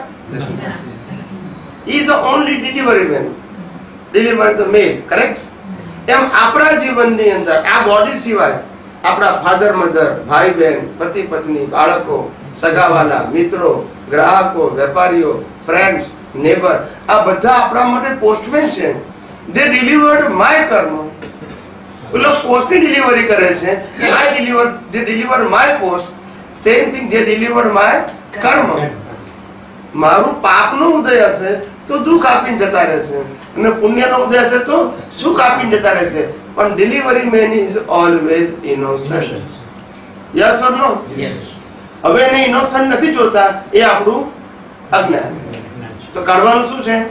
He is the only delivery man. Deliver the mail, correct? એમ આપણા જીવનની અંદર આ બોડી સિવાય આપણા ફાધર મધર, ભાઈ બહેન, પતિ પત્ની, બાળકો, સગાવાલા, મિત્રો, ગ્રાહકો, વેપારીઓ, ફ્રેન્ડ્સ, નેબર, આ બધા આપણા માટે પોસ્ટમેન છે. દે ડિલિવર્ડ માય કર્મ. પેલો પોસ્ટની ડિલિવરી કરે છે, I deliver they deliver my post. Same thing they delivered my karma. મારું પાપનો ઉદય હશે તો દુઃખ આપીને જતા રહેશે અને પુણ્યનો ઉદય હશે તો સુખ આપીને જતા રહેશે. પણ delivery man is always innocent. Yes or no? Yes. હવે એને ઇનોસન્ટ નથી જોતા, એ આપણું અજ્ઞાન. તો કાઢવાનું શું છે?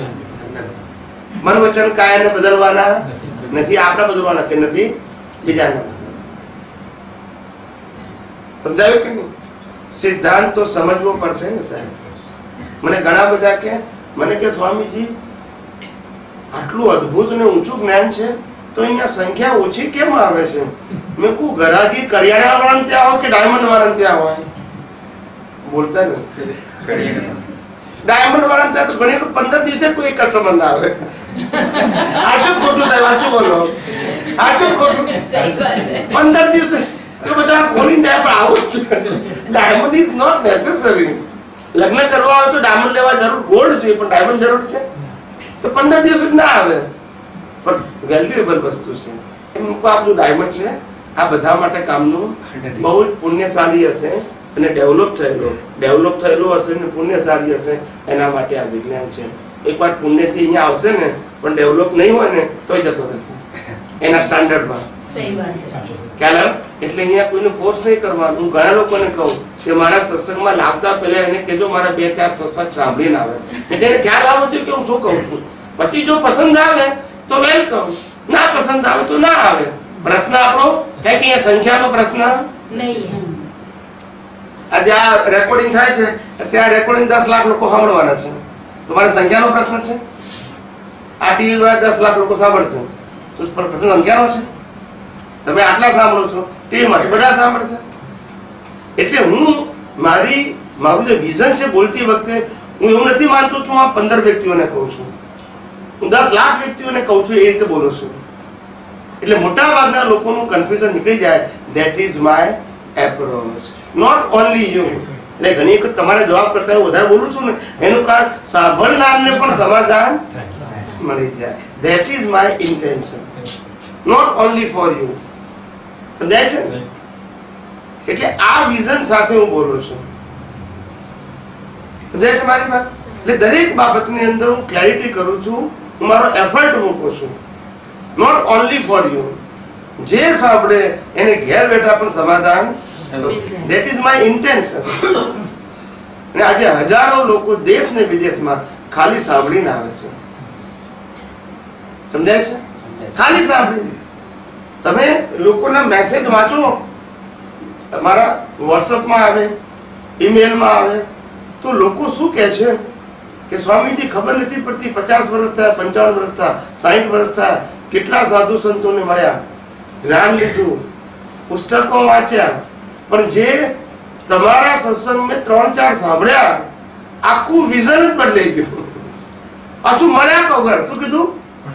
મન વચન કાયાને બદલવાના નથી, આપણે બદલવાના કે નથી બીજાના. સમજાયું કે નહીં? સિદ્ધાંત તો સમજવો પડશે ને સાહેબ. મને ઘણા બધા કે મને કે સ્વામીજી આટલું અદ્ભુત ને ઊંચું જ્ઞાન છે તો અહીંયા સંખ્યા ઓછી કેમ આવે છે? મેં કહું ગરાગી કરિયાણા વાળા ત્યાં હોય કે ડાયમંડ વાળા ત્યાં હોય? બોલતા નથી. ડાયમંડ વાળા ત્યાં તો ઘણી વખત પંદર દિવસે કોઈ કસ્ટમર ના આવે. આચું ખોટું સાહેબ, આચું બોલો, આચું ખોટું. પંદર દિવસે તો બધા ખોલી જાય પણ આવું જ. Diamond is not necessary. લગ્ન કરવા આવે તો ડાયમંડ લેવા જરૂર, ગોલ્ડ જોઈએ પણ ડાયમંડ જરૂર છે તો પંદર દિવસ જ ના આવે. પણ વેલ્યુએબલ વસ્તુ છે. એમ આપણું ડાયમંડ છે. આ બધા માટે કામનું બહુ જ પુણ્યશાળી હશે અને ડેવલપ થયેલો ડેવલપ થયેલો હશે ને પુણ્યશાળી હશે, એના માટે આ વિજ્ઞાન છે. એકવાર પુણ્યથી અહીંયા આવશે ને પણ ડેવલપ નહીં હોય ને તોય જતો રહેશે એના સ્ટાન્ડર્ડમાં. સહી વાત છે. ખ્યાલ આવે? એટલે અહીંયા કોઈને ફોર્સ નહીં કરવાનું. હું ઘણા લોકોને કહું કે મારા સત્સંગમાં લાવતા પહેલા એને કહેજો મારા બે ચાર સત્સંગ સાંભળીને આવે, એટલે એને ખ્યાલ આવવો જોઈએ કે હું શું કહું છું. પછી જો પસંદ આવે તો વેલકમ, ના પસંદ આવે તો ના આવે. પ્રશ્ન આપણો છે કે અહીંયા સંખ્યાનો પ્રશ્ન નહીં. આજે આ રેકોર્ડિંગ થાય છે, ત્યાં રેકોર્ડિંગ દસ લાખ લોકો સાંભળવાના છે. તમારે સંખ્યાનો પ્રશ્ન છે? આ ટીવી દ્વારા દસ લાખ લોકો સાંભળશે તો પ્રશ્ન સંખ્યાનો છે. તમે આટલા સાંભળો છો, ટીવી માંથી બધા સાંભળશે. એટલે હું મારી મારું જે વિઝન છે બોલતી વખતે હું એવું નથી માનતો કે હું આ પંદર વ્યક્તિઓને કહું છું, હું દસ લાખ વ્યક્તિઓને કહું છું, એ રીતે બોલું છું. એટલે મોટા ભાગના લોકોનું કન્ફ્યુઝન નીકળી જાય. That is my approach, not only you. એટલે ઘણી વખત તમારે જવાબ કરતા હું વધારે બોલું છું ને એનું કારણ સાંભળનારને પણ સમાધાન મળી જાય. That is my intention, not only for you. સમજાય છે ને? એટલે આ વિઝન સાથે હું બોલું છું. સમજાય છે મારી વાત? એટલે દરેક બાબતની અંદર હું ક્લેરિટી કરું છું, હું મારો એફર્ટ મૂકું છું, નોટ ઓનલી ફોર યુ. જે સાંભળે એને ઘેર બેઠા પણ સમાધાન. That is my intention. અને આજે હજારો લોકો દેશ ને વિદેશમાં ખાલી સાંભળીને આવે છે. સમજાય છે? ખાલી સાંભળીને. તમે લોકોના મેસેજ વાંચો, તમારા વોટ્સઅપમાં આવે, ઈમેલમાં આવે, તો લોકો શું કહે છે કે સ્વામીજી ખબર નથી પડતી, પચાસ વર્ષ થયા, પંચાવન વર્ષ થયા, સાહીઠ વર્ષ થયા, કેટલા સાધુ સંતોને મળ્યા, જ્ઞાન લીધું, પુસ્તકો વાંચ્યા પણ જે તમારા સત્સંગમાં ત્રણ ચાર સાંભળ્યા આખું વિઝન જ બદલાઈ ગયું. પાછું મળ્યા વગર શું કીધું?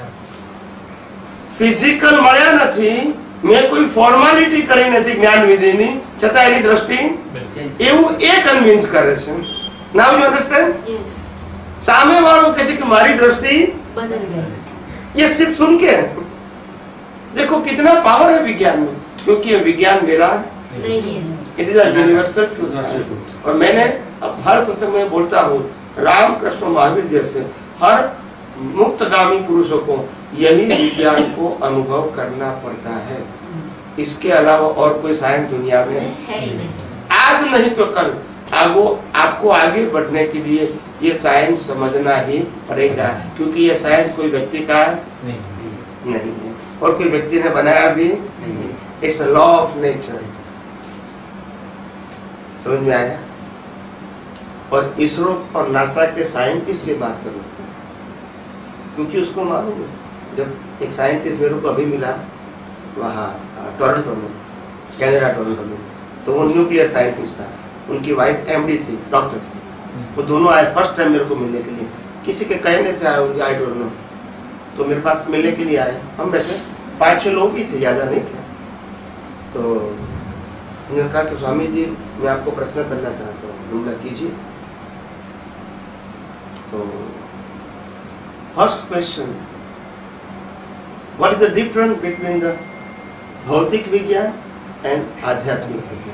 ફિઝિકલ મળ્યા નથી, મેં કોઈ ફોર્માલિટી કરી નથી જ્ઞાન વિધિની, છતાં એની દ્રષ્ટિ એવું એ કન્વિન્સ કરે છે. નાઉ યુ અન્ડરસ્ટેન્ડ? यस સામે વાળો કહે છે કે મારી દ્રષ્ટિ बदल गई. ये सिर्फ सुन के देखो कितना पावर है विज्ञान में, क्योंकि ये विज्ञान मेरा नहीं है. It is a universal truth. और मैंने अब हर सत्संग में बोलता हूँ, राम कृष्ण महावीर जैसे हर मुक्तगामी पुरुषों को यही विज्ञान को अनुभव करना पड़ता है. इसके अलावा और कोई साइंस दुनिया में है ही नहीं. आज नहीं तो कल आगो आपको आगे बढ़ने के लिए ये साइंस समझना ही पड़ेगा, क्योंकि ये साइंस कोई व्यक्ति का नहीं है और कोई व्यक्ति ने बनाया भी नहीं है. It's a law of nature. समझ में आया? और इसरो और नासा के साइंटिस्ट ये बात समझते हैं, क्योंकि उसको मालूम है. जब एक साइंटिस्ट मेरे को अभी मिला वहाँ टोरंटो में, कैनेडा टोरंटो में, तो वो न्यूक्लियर साइंटिस्ट था. उनकी वाइफ एमडी थी, डॉक्टर थी. वो दोनों आए फर्स्ट टाइम मेरे को मिलने के लिए, किसी के कहने से आए होंगे, आई डोंट नो. तो मेरे पास मिलने के लिए आए. हम वैसे पाँच छः लोग ही थे, ज़्यादा नहीं थे. तो उन्होंने कहा कि स्वामी जी मैं आपको प्रश्न करना चाहता हूँ. हमला कीजिए. तो first question, what is the difference between the bhautik vigyan and adhyatmik vigyan?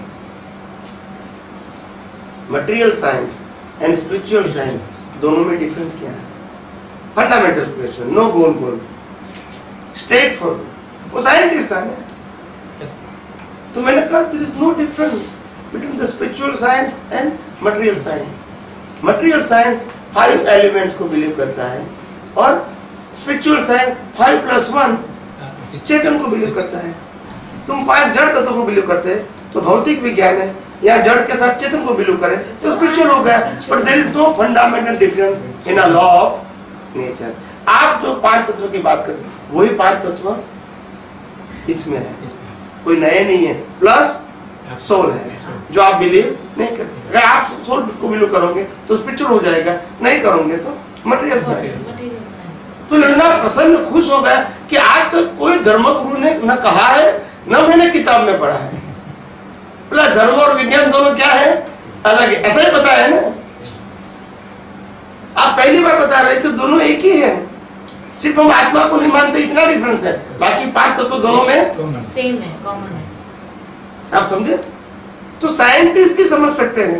Material science and spiritual science, दोनों में डिफरेंस क्या है? फंडामेंटल क्वेश्चन, नो गोल गोल, स्ट्रेट फॉरवर्ड. वो साइंटिस्ट था ना. तो मैंने कहा there is no difference between the spiritual science and material science. Material science five elements को बिलीव करता है और spiritual science five plus one चेतन को बिलीव करता है. तुम पांच जड़ तत्वों को बिलीव करते हैं तो भौतिक विज्ञान है, या जड़ के साथ चेतन को बिलीव करे तो स्पिरिचुअल हो गया. But there is no fundamental difference in a law of nature. आप जो पांच तत्वों की बात करते हैं वही पांच तत्व इसमें है, कोई नए नहीं है. प्लस सोल है जो आप बिलीव नहीं करते. अगर आप सोल को बिलीव करोगे तो स्पिरिचुअल हो जाएगा, नहीं करोगे तो मटेरियल साइंस. Material science. तो इतना प्रसन्न खुश हो गया कि आज तक तो कोई धर्मगुरु ने न कहा है न मैंने किताब में पढ़ा है. बोला धर्म और विज्ञान दोनों क्या है? अलग है. ऐसा ही बताया है ना. आप पहली बार बता रहे कि दोनों एक ही है, सिर्फ हम आत्मा को नहीं मानते, इतना डिफरेंस है. बाकी पांच तो, तो दोनों में सेम है, कॉमन है. आप समझे? तो साइंटिस्ट भी समझ सकते हैं.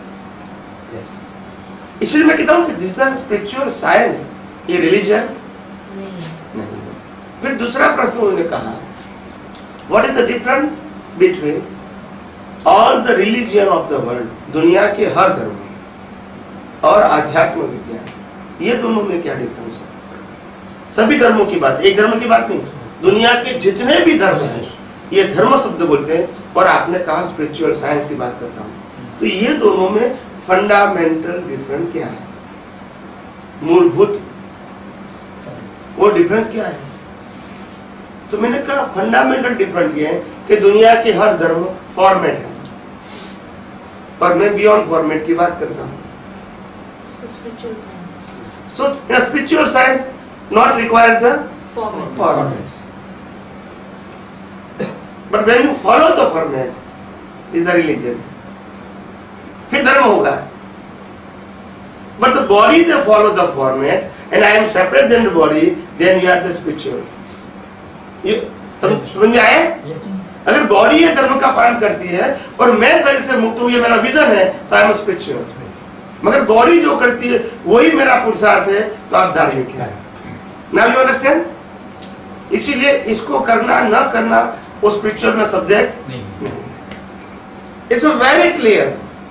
इसलिए मैं कहता हूँ कि दिस इज स्पिरिचुअल साइंस, ये रिलीजन नहीं है. नहीं. फिर दूसरा प्रश्न उन्होंने कहा, what is the difference between all the religion of the world, दुनिया के हर धर्म और आध्यात्म विज्ञान, ये दोनों में क्या डिफरेंस है? सभी धर्मों की बात, एक धर्म की बात नहीं, दुनिया के जितने भी धर्म हैं ये धर्म शब्द बोलते हैं. और आपने कहा स्पिरिचुअल साइंस की बात करता हूँ, तो ये दोनों में फंडामेंटल डिफरेंस क्या है? मूलभूत वो डिफरेंस क्या है? तो मैंने कहा फंडामेंटल डिफरेंस ये है कि दुनिया के हर धर्म फॉर्मेट है और मैं बियॉन्ड फॉर्मेट की बात करता हूँ. Spiritual science. So in a spiritual science not require the Format. format. But when you follow the format is the religion. फिर धर्म होगा. But the body they follow the format and I am separate than the body, then you are the spiritual. ये समझ समझ में आया? अगर body ये धर्म का पालन करती है और मैं शरीर से मुक्त हूँ, ये मेरा विजन है, तो आई एम स्पिरिचुअल. मगर बॉडी जो करती है वही मेरा पुरुषार्थ है, तो आप धार्मिक है. Now you understand? इसीलिए इसको करना न करना वो स्पिरिचुअल में सब्जेक्ट नहीं. It's very clear.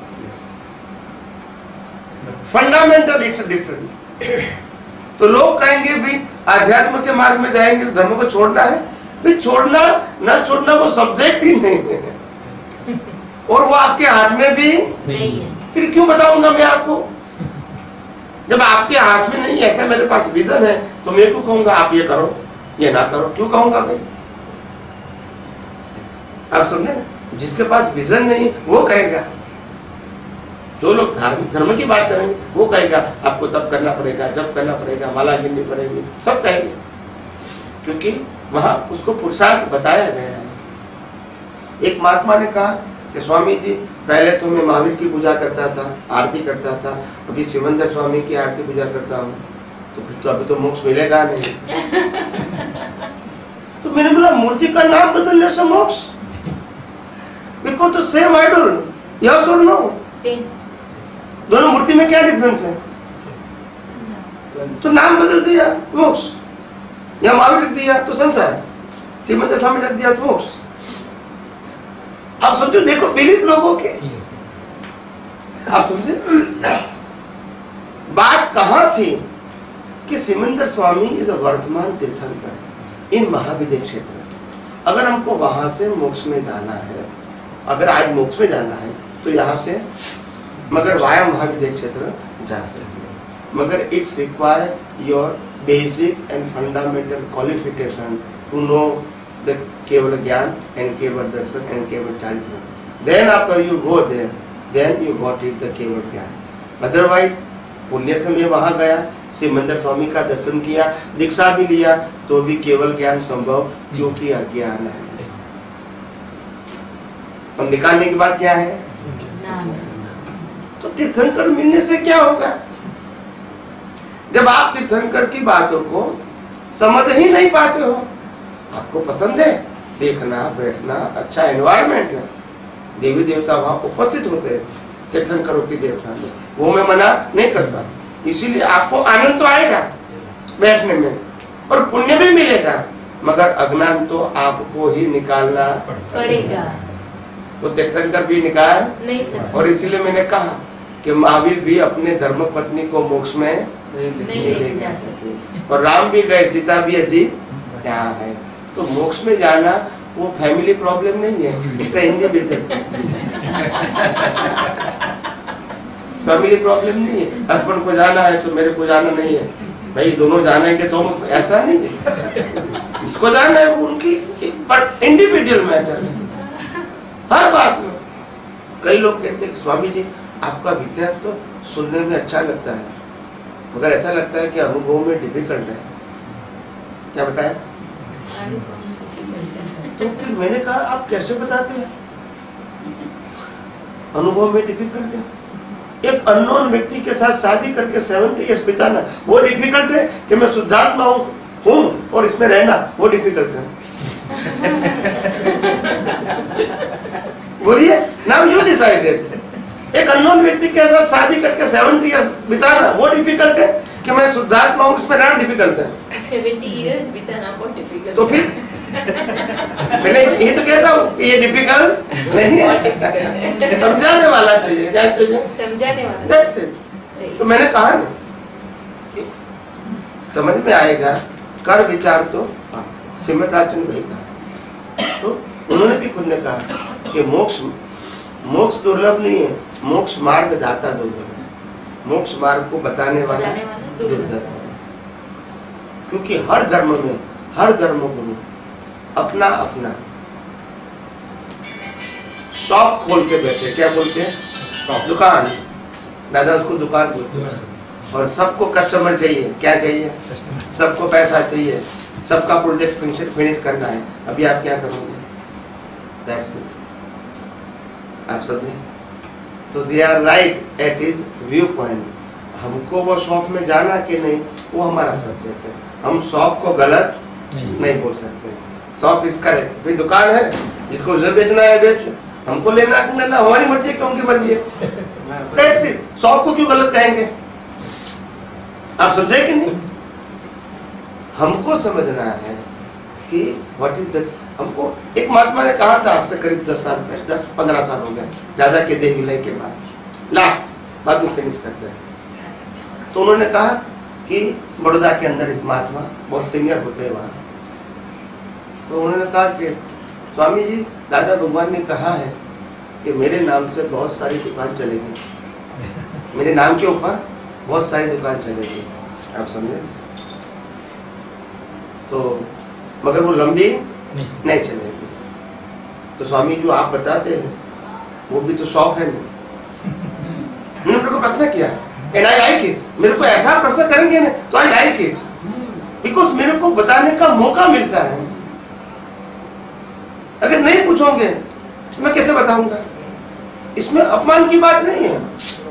Fundamental it's different. तो लोग कहेंगे भी आध्यात्म के मार्ग में जाएंगे तो धर्म को छोड़ना है. भी छोड़ना न छोड़ना वो सब्जेक्ट ही नहीं है और वो आपके हाथ में भी नहीं है. फिर क्यों बताऊंगा मैं आपको? जब आपके हाथ में नहीं, ऐसा मेरे पास विजन है, तो मैं क्यों कहूंगा आप ये करो ये ना करो? क्यों कहूंगा मैं? आप समझे ना? जिसके पास विजन नहीं वो कहेगा, जो लोग धार्मिक धर्म की बात करेंगे वो कहेगा आपको तब करना पड़ेगा, जब करना पड़ेगा, माला गिननी पड़ेगी, सब कहेंगे, क्योंकि वहां उसको पुरुषार्थ बताया गया है। एक महात्मा ने कहा कि स्वामी जी पहले तो मैं महावीर की पूजा करता था, आरती करता था, अभी शिवंदर स्वामी की आरती पूजा करता हूँ, तो फिर तो अभी तो मोक्ष मिलेगा नहीं। तो मैंने बोला मूर्ति का नाम बदलने से मोक्ष? बिकॉज तो सेम आइडल, यस और नो? दोनों मूर्ति में क्या डिफरेंस है? तो नाम बदल दिया मोक्ष, या महावीर रख दिया तो संसार, शिवंदर स्वामी रख दिया तो मोक्ष। आप समझो, देखो बिलीफ लोगों के, आप समझे बात कहां थी कि सिमंदर स्वामी इज अ वर्तमान तीर्थंकर इन महाविद्य क्षेत्र। अगर हमको वहां से मोक्ष में जाना है, अगर आज मोक्ष में जाना है तो यहाँ से मगर वाया महाविद्य क्षेत्र जा सकते हैं, मगर it's require your basic and fundamental qualification to know the keval gyan and keval darshan and keval charitra. Then after you go there, then you got it the keval gyan. Otherwise पुण्य से मैं वहां गया, सिमंदर स्वामी का दर्शन किया, दीक्षा भी लिया, तो भी केवल ज्ञान संभव, क्योंकि अज्ञान है। और निकालने की बात क्या है? तो तीर्थंकर मिलने से क्या होगा? जब आप तीर्थंकर की बातों को समझ ही नहीं पाते हो, आपको पसंद है देखना बैठना, अच्छा एनवायरनमेंट है, देवी देवता वहां उपस्थित होते हैं तीर्थंकरों की देखना में, वो मैं मना नहीं करता, इसीलिए आपको आनंद तो आएगा बैठने में और पुण्य भी मिलेगा, मगर अज्ञान तो आपको ही निकालना पड़ेगा, तो तीर्थंकर भी निकाल नहीं सकते। और इसीलिए मैंने कहा कि महावीर भी अपने धर्म पत्नी को मोक्ष में नहीं ले जा सकते, और राम भी गए, सीता भी अजी यहाँ है। तो मोक्ष में जाना वो फैमिली प्रॉब्लम नहीं है, इट्स इंडिविजुअल फैमिली प्रॉब्लम नहीं है। हस्बैंड को जाना है तो मेरे को जाना नहीं है, भाई दोनों जानेंगे तो ऐसा नहीं है, इसको जाना है उनकी इंडिविजुअल मैटर है हर बात में। कई लोग कहते हैं स्वामी जी आपका विचार तो सुनने में अच्छा लगता है, मगर ऐसा लगता है कि अनुभव में डिफिकल्ट है। क्या बताया? तो फिर मैंने कहा आप कैसे बताते हैं अनुभव में डिफिकल्ट है? एक अननोन व्यक्ति के साथ शादी करके सेवेंटी इयर्स बिताना वो डिफिकल्ट है कि मैं शुद्धात्मा हूँ हूँ और इसमें रहना वो डिफिकल्ट है? बोलिए, नाउ यू डिसाइडेड। एक अननोन व्यक्ति के साथ शादी करके सेवेंटी इयर्स बिताना वो डिफिकल्ट है कि मैं शुद्धात्मा हूँ इसमें रहना डिफिकल्ट है? सेवेंटी इयर्स बिताना बहुत डिफिकल्ट। तो फिर मैंने ये तो कहता हूँ कि ये डिफिकल्ट नहीं है, समझाने वाला चाहिए। क्या चाहिए? समझाने वाला। That's it। तो मैंने कहा ना कि समझ में आएगा, कर विचार तो श्रीमद राजचंद्र भाई कहा, तो उन्होंने भी खुद ने कहा कि मोक्ष मोक्ष दुर्लभ नहीं है, मोक्ष मार्ग दाता दुर्लभ है, मोक्ष मार्ग को बताने वाला दुर्लभ है। क्योंकि हर धर्म में हर धर्म गुरु अपना अपना शॉप खोल के बैठे, क्या बोलते हैं? दुकान। दादा उसको दुकान बोलते हैं, और सबको कस्टमर चाहिए। क्या चाहिए? सबको पैसा चाहिए, सबका प्रोजेक्ट फिनिश करना है। अभी आप क्या करोगे? That's it। आप समझे? तो they are right at his view point. हमको वो शॉप में जाना कि नहीं वो हमारा सब्जेक्ट है, हम शॉप को गलत नहीं, नहीं बोल सकते। शॉप इसका है, भाई दुकान है, जिसको जो बेचना है बेच, हमको लेना लेना हमारी मर्जी है कि उनकी मर्जी है। That's it। शॉप को क्यों गलत कहेंगे? आप समझे कि नहीं? हमको समझना है कि व्हाट इज द, हमको एक महात्मा ने कहा था आज से करीब दस साल पहले, दस पंद्रह साल हो गए, ज्यादा के दे विलय के बाद, लास्ट बाद में फिनिश करते हैं। तो उन्होंने कहा कि बड़ौदा के अंदर एक महात्मा बहुत सीनियर होते हैं वहाँ, तो उन्होंने कहा कि स्वामी जी दादा भगवान ने कहा है कि मेरे नाम से बहुत सारी दुकान चलेगी, मेरे नाम के ऊपर बहुत सारी दुकान चलेगी। आप समझे? तो मगर वो लंबी नहीं, नहीं चलेगी। तो स्वामी जो आप बताते हैं वो भी तो शौक है नहीं। मैंने मेरे को प्रश्न किया एंड आई लाइक इट। मेरे को ऐसा प्रश्न करेंगे ना तो आई लाइक इट, बिकॉज मेरे को बताने का मौका मिलता है। अगर नहीं पूछोगे मैं कैसे बताऊंगा? इसमें अपमान की बात नहीं है।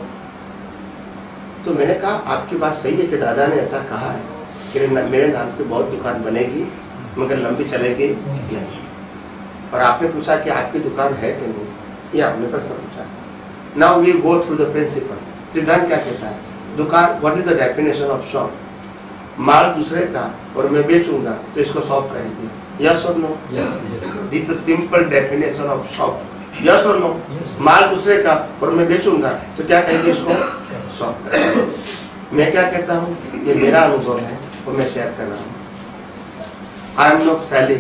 तो मैंने कहा आपकी बात सही है कि दादा ने ऐसा कहा है कि मेरे नाम पे बहुत दुकान बनेगी मगर लंबी चलेगी नहीं। और आपने पूछा कि आपकी दुकान है कि नहीं, ये आपने प्रश्न पूछा। Now we go through the principle. सिद्धांत क्या कहता है? दुकान, what is the definition of shop? माल दूसरे का और मैं बेचूंगा तो इसको शॉप कहेंगे। यस और no? This is simple definition of shop. Yes और नो? माल दूसरे का और मैं बेचूंगा तो क्या कहेंगे इसको? शॉप। मैं क्या कहता हूँ? ये मेरा अनुभव है और मैं शेयर कर रहा हूँ। I am not selling,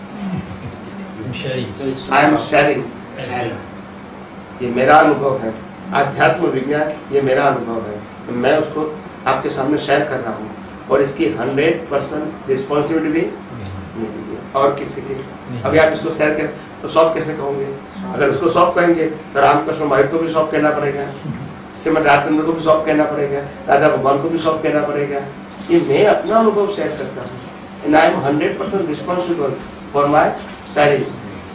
I am sharing. ये मेरा अनुभव है। आध्यात्म विज्ञान ये मेरा अनुभव है, मैं उसको आपके सामने शेयर कर रहा हूँ और इसकी हंड्रेड परसेंट रिस्पॉन्सिबिलिटी भी और किसी की। अभी आप इसको शेयर कर तो शॉप कैसे कहोगे? अगर उसको शॉप कहेंगे तो रामकृष्ण भाई को भी शॉप कहना पड़ेगा, श्रीमद राजचंद्र को भी शॉप कहना पड़ेगा, दादा भगवान को भी शॉप कहना पड़ेगा। ये मैं अपना अनुभव शेयर करता हूँ and I am hundred percent responsible for my sharing.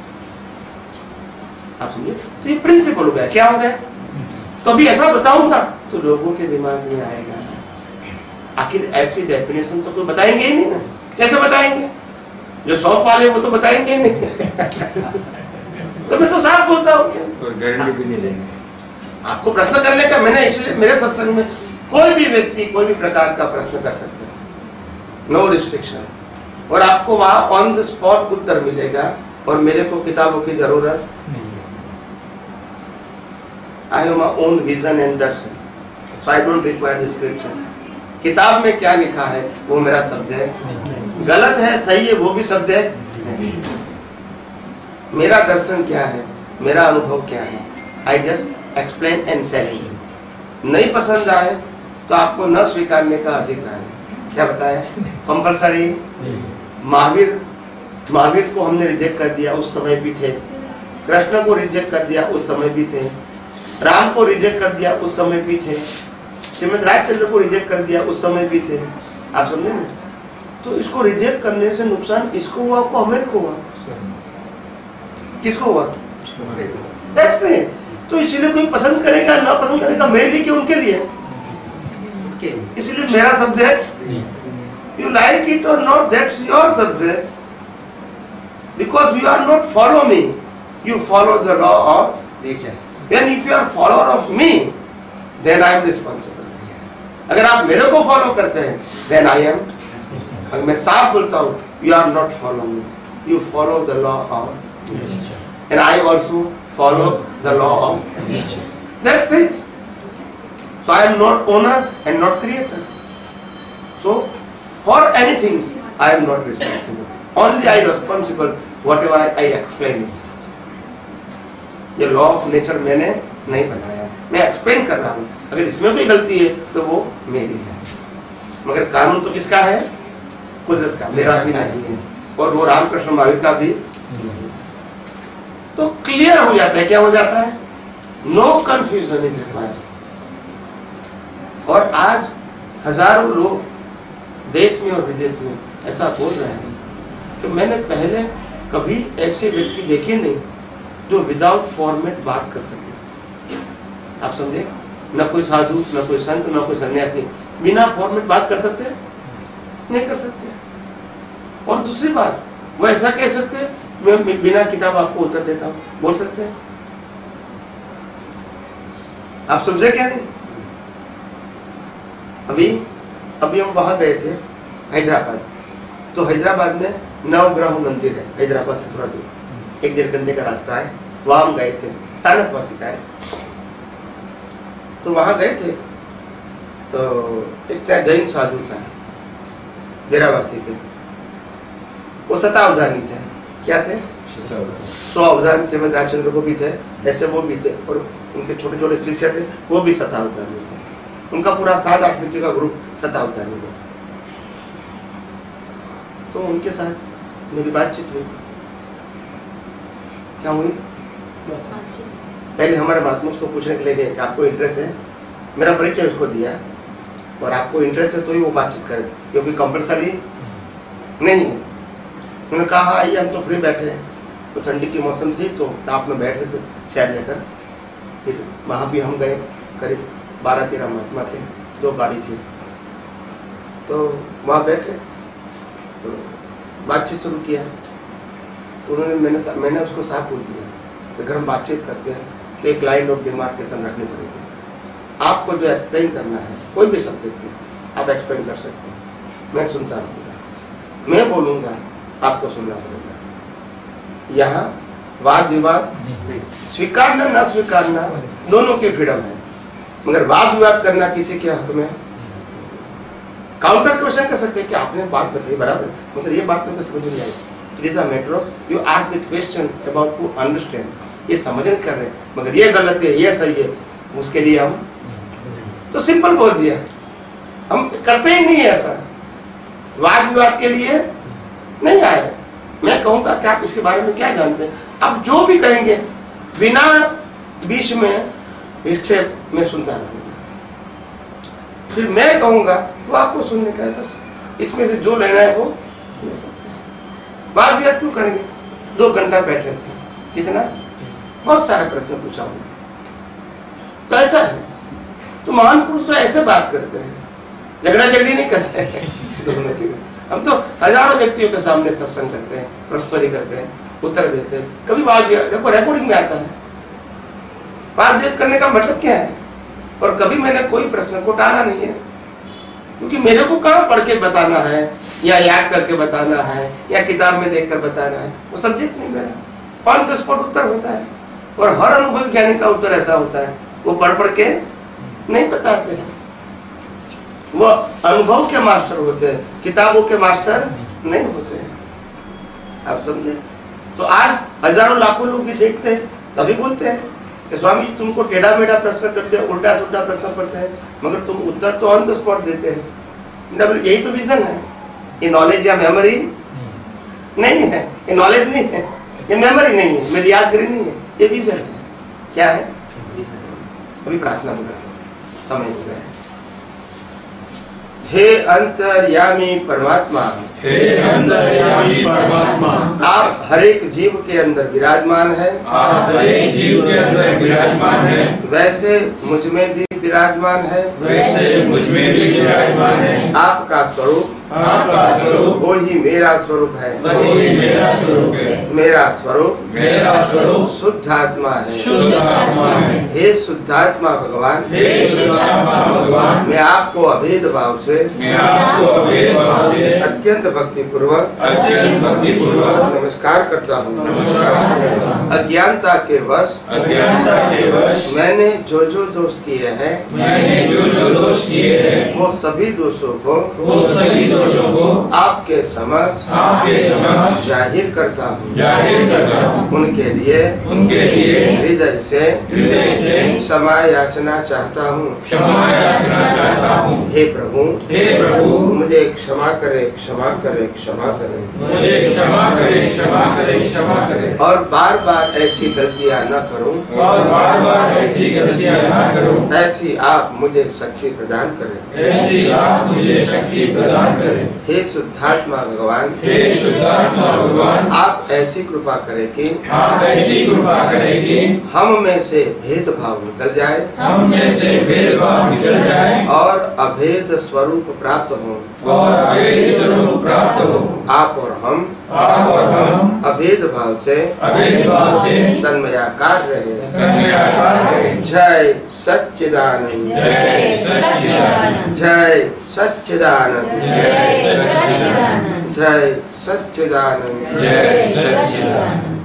आप समझे? तो ये प्रिंसिपल हो गया। क्या हो गया? तो अभी ऐसा बताऊंगा तो लोगों के दिमाग में आएगा आखिर ऐसी डेफिनेशन तो कोई बताएंगे ही नहीं ना। कैसे बताएंगे? जो शॉप वाले वो तो बताएंगे ही नहीं। तो मैं तो साफ बोलता हूँ और गारंटी भी नहीं देंगे। आपको प्रश्न करने का, मैंने इसलिए मेरे सत्संग में कोई भी व्यक्ति कोई भी प्रकार का प्रश्न कर सकता है, नो रिस्ट्रिक्शन। और आपको वहां ऑन द स्पॉट उत्तर मिलेगा और मेरे को किताबों की जरूरत नहीं है। I have my own vision and darshan, so I don't require description. किताब में क्या लिखा है वो मेरा शब्द है, गलत है सही है वो भी शब्द है। मेरा दर्शन क्या है, मेरा अनुभव क्या है, I just explain and selling. नहीं पसंद आए तो आपको न स्वीकारने का अधिकार है। क्या बताया? कंपलसरी। महावीर महावीर को हमने रिजेक्ट कर दिया, उस समय भी थे। कृष्ण को रिजेक्ट कर दिया, उस समय भी थे। राम को रिजेक्ट कर दिया, उस समय भी थे। श्रीमद राजचंद्र को रिजेक्ट कर दिया, उस समय भी थे। आप समझे ना? तो इसको रिजेक्ट करने से नुकसान इसको हुआ को हमें को हुआ, किसको हुआ? That's it. तो इसलिए कोई पसंद करेगा ना पसंद करेगा, मेरे लिए कि उनके लिए? इसलिए मेरा शब्द है, यू लाइक इट और नॉट, दैट्स योर शब्द है। Because you are not follow me, you follow the law of nature. When if you are follower of me, then I am responsible. अगर आप मेरे को फॉलो करते हैं, then I am. अगर मैं साफ बोलता हूँ, you are not follow me, you follow the law of nature, and I also follow the law of nature. That's it. So I am not owner and not creator. So for anything I am not responsible. Only I responsible whatever I, I explain it. ये law of nature मैंने नहीं बनाया, मैं explain कर रहा हूँ। अगर इसमें कोई गलती है तो वो मेरी है, मगर कानून तो किसका है? कुदरत का, मेरा भी नहीं है और वो रामकृष्ण महावीर का भी नहीं। तो क्लियर हो जाता है। क्या हो जाता है? No confusion is required. और आज हजारों लोग देश में और विदेश में ऐसा बोल रहे हैं कि मैंने पहले कभी ऐसे व्यक्ति देखे नहीं जो विदाउट फॉर्मेट बात कर सके। आप समझे? न कोई साधु, न कोई संत, न कोई सन्यासी बिना फॉर्मेट बात कर सकते? नहीं कर सकते। और दूसरी बात, वो ऐसा कह सकते मैं बिना किताब आपको उत्तर देता हूं, बोल सकते हैं? आप समझे क्या? नहीं। अभी अभी हम वहां गए थे हैदराबाद, तो हैदराबाद में नवग्रह मंदिर है, हैदराबाद से थोड़ा दूर, एक डेढ़ घंटे का रास्ता है। वहां हम गए थे, सानकवासी का है। तो वहां गए थे तो एक जैन साधु था, डेरावासी के, वो शतावधानी थे। क्या थे? सौ अवधान श्रीमद राजचंद्र को भी थे, ऐसे वो भी थे, और उनके छोटे छोटे शिष्य थे, वो भी शतावधानी थे। उनका पूरा सात आठ व्यक्ति का ग्रुप शतावधानी था। तो उनके साथ मेरी बातचीत हुई। क्या हुई? पहले हमारे महात्मा उसको पूछने के लिए गए कि आपको इंटरेस्ट है, मेरा परिचय उसको दिया और आपको इंटरेस्ट है तो ही वो बातचीत करे, क्योंकि कंपलसरी नहीं है। उन्होंने कहा आइए हम तो फ्री बैठे हैं, तो ठंडी की मौसम थी तो ताप में बैठे थे चेयर लेकर। फिर वहाँ भी हम गए, करीब बारह तेरह महात्मा थे, दो गाड़ी थी, तो वहाँ बैठे तो बातचीत शुरू किया। उन्होंने मैंने मैंने उसको साफ बोल दिया कि अगर हम बातचीत करते हैं तो एक लाइन ऑफ डिमार्केशन रखनी पड़ेगी। आपको जो एक्सप्लेन करना है कोई भी सब्जेक्ट में आप एक्सप्लेन कर सकते हैं, मैं सुनता रहूँगा, मैं बोलूँगा, आपको सुनना पड़ेगा। यहाँ वाद विवाद स्वीकारना ना स्वीकारना दोनों की फ्रीडम है, मगर वाद विवाद करना किसी के हक में, काउंटर क्वेश्चन कर सकते हैं कि आपने बात बताई बराबर, मगर ये बात मुझे समझ नहीं आई। It is a matter of you ask the question about to understand, ये समझ कर रहे हैं मगर ये गलत है, ये सही है, उसके लिए हम तो सिंपल बोल दिया, हम करते ही नहीं है ऐसा। वाद विवाद के लिए नहीं आए। मैं कहूँगा कि आप इसके बारे में क्या जानते हैं, आप जो भी कहेंगे बिना बीच में विक्षेप में सुनता रहूंगा, फिर मैं कहूँगा तो आपको सुनने का है, बस इसमें से जो लेना है वो ले सकते हैं। बात विवाद क्यों करेंगे? दो घंटा बैठे थे, कितना बहुत सारे प्रश्न पूछा हूँ, तो ऐसा है। तो महान पुरुष ऐसे बात करते हैं, झगड़ा झगड़ी नहीं करते हैं दोनों की। हम तो हजारों व्यक्तियों के सामने सत्संग करते हैं, प्रश्नोत्तरी करते हैं, उत्तर देते हैं, कभी बात देखो रिकॉर्डिंग में आता है। बातचीत करने का मतलब क्या है? और कभी मैंने कोई प्रश्न को टाला नहीं है, क्योंकि मेरे को कहाँ पढ़ के बताना है या याद करके बताना है या किताब में देखकर बताना है, वो सब्जेक्ट नहीं मेरा। ऑन द स्पॉट उत्तर होता है, और हर अनुभव ज्ञानी का उत्तर ऐसा होता है, वो पढ़ पढ़ के नहीं बताते हैं, वो अनुभव के मास्टर होते हैं, किताबों के मास्टर नहीं होते हैं। आप समझे? तो आज हजारों लाखों लोग ये देखते हैं, तभी बोलते हैं कि स्वामी जी तुमको टेढ़ा मेढ़ा प्रश्न करते हैं, उल्टा सुल्टा प्रश्न करते हैं, मगर तुम उत्तर तो ऑन द स्पॉट देते हैं। यही तो विजन है। ये नॉलेज या मेमोरी नहीं है, ये नॉलेज नहीं है, ये मेमोरी नहीं है, मेरी यादगिरी नहीं है, ये विजन है। क्या है? अभी प्रार्थना में समय हो गया है। हे अंतर्यामी परमात्मा, हे अंतर्यामी परमात्मा, आप हर एक जीव के अंदर विराजमान है, आप हर एक जीव के अंदर विराजमान है, वैसे मुझ में भी विराजमान है, वैसे मुझ में भी विराजमान है। आपका स्वरूप, आपका स्वरूप वो ही मेरा स्वरूप है, वही मेरा स्वरूप है, मेरा स्वरूप मेरा स्वरूप शुद्ध आत्मा है, शुद्ध आत्मा है। हे शुद्धात्मा भगवान, हे शुद्धात्मा भगवान, मैं आपको अभेद भाव से, मैं आपको अभेद भाव से अत्यंत भक्ति पूर्वक, अत्यंत भक्ति पूर्वक नमस्कार करता हूँ। नमस्कार करता हूँ। अज्ञानता के वश, अज्ञानता के वश मैंने जो जो दोष किए हैं, मैंने जो जो दोष किए हैं, वो सभी दोषों को, वो सभी दोषों को आपके समक्ष, आपके समक्ष जाहिर करता हूँ। जाहिर करता हूँ। उनके लिए, उनके लिए हृदय से, हृदय से क्षमा याचना चाहता हूँ। क्षमा याचना चाहता हूँ। हे प्रभु, हे प्रभु, मुझे क्षमा करे, क्षमा करे, क्षमा करे, मुझे क्षमा करे, क्षमा करे, क्षमा करे, और बार बार ऐसी गलतियाँ न करूँ, और बार बार ऐसी गलतियाँ न करूँ। ऐसी आप मुझे शक्ति प्रदान करें। ऐसी आप मुझे शक्ति प्रदान करें। हे शुद्धात्मा भगवान, हे शुद्धात्मा भगवान, आप ऐसी कृपा करें कि आप ऐसी कृपा करें कि हम में से भेदभाव निकल जाए, हम में से भेदभाव निकल जाए, और अभेद स्वरूप प्राप्त हो, और अभेद स्वरूप प्राप्त हो। आप और हम आप और हम अभेद भाव से, अभेद भाव से तन्मयाकार रहे। तन्मयाकार रहे। जय सच्चिदानंद, जय सच्चिदानंद, जय सच्चिदानंद, जय सच्चिदानंद, जय सच्चिदानंद। जय सच्चिदानंद।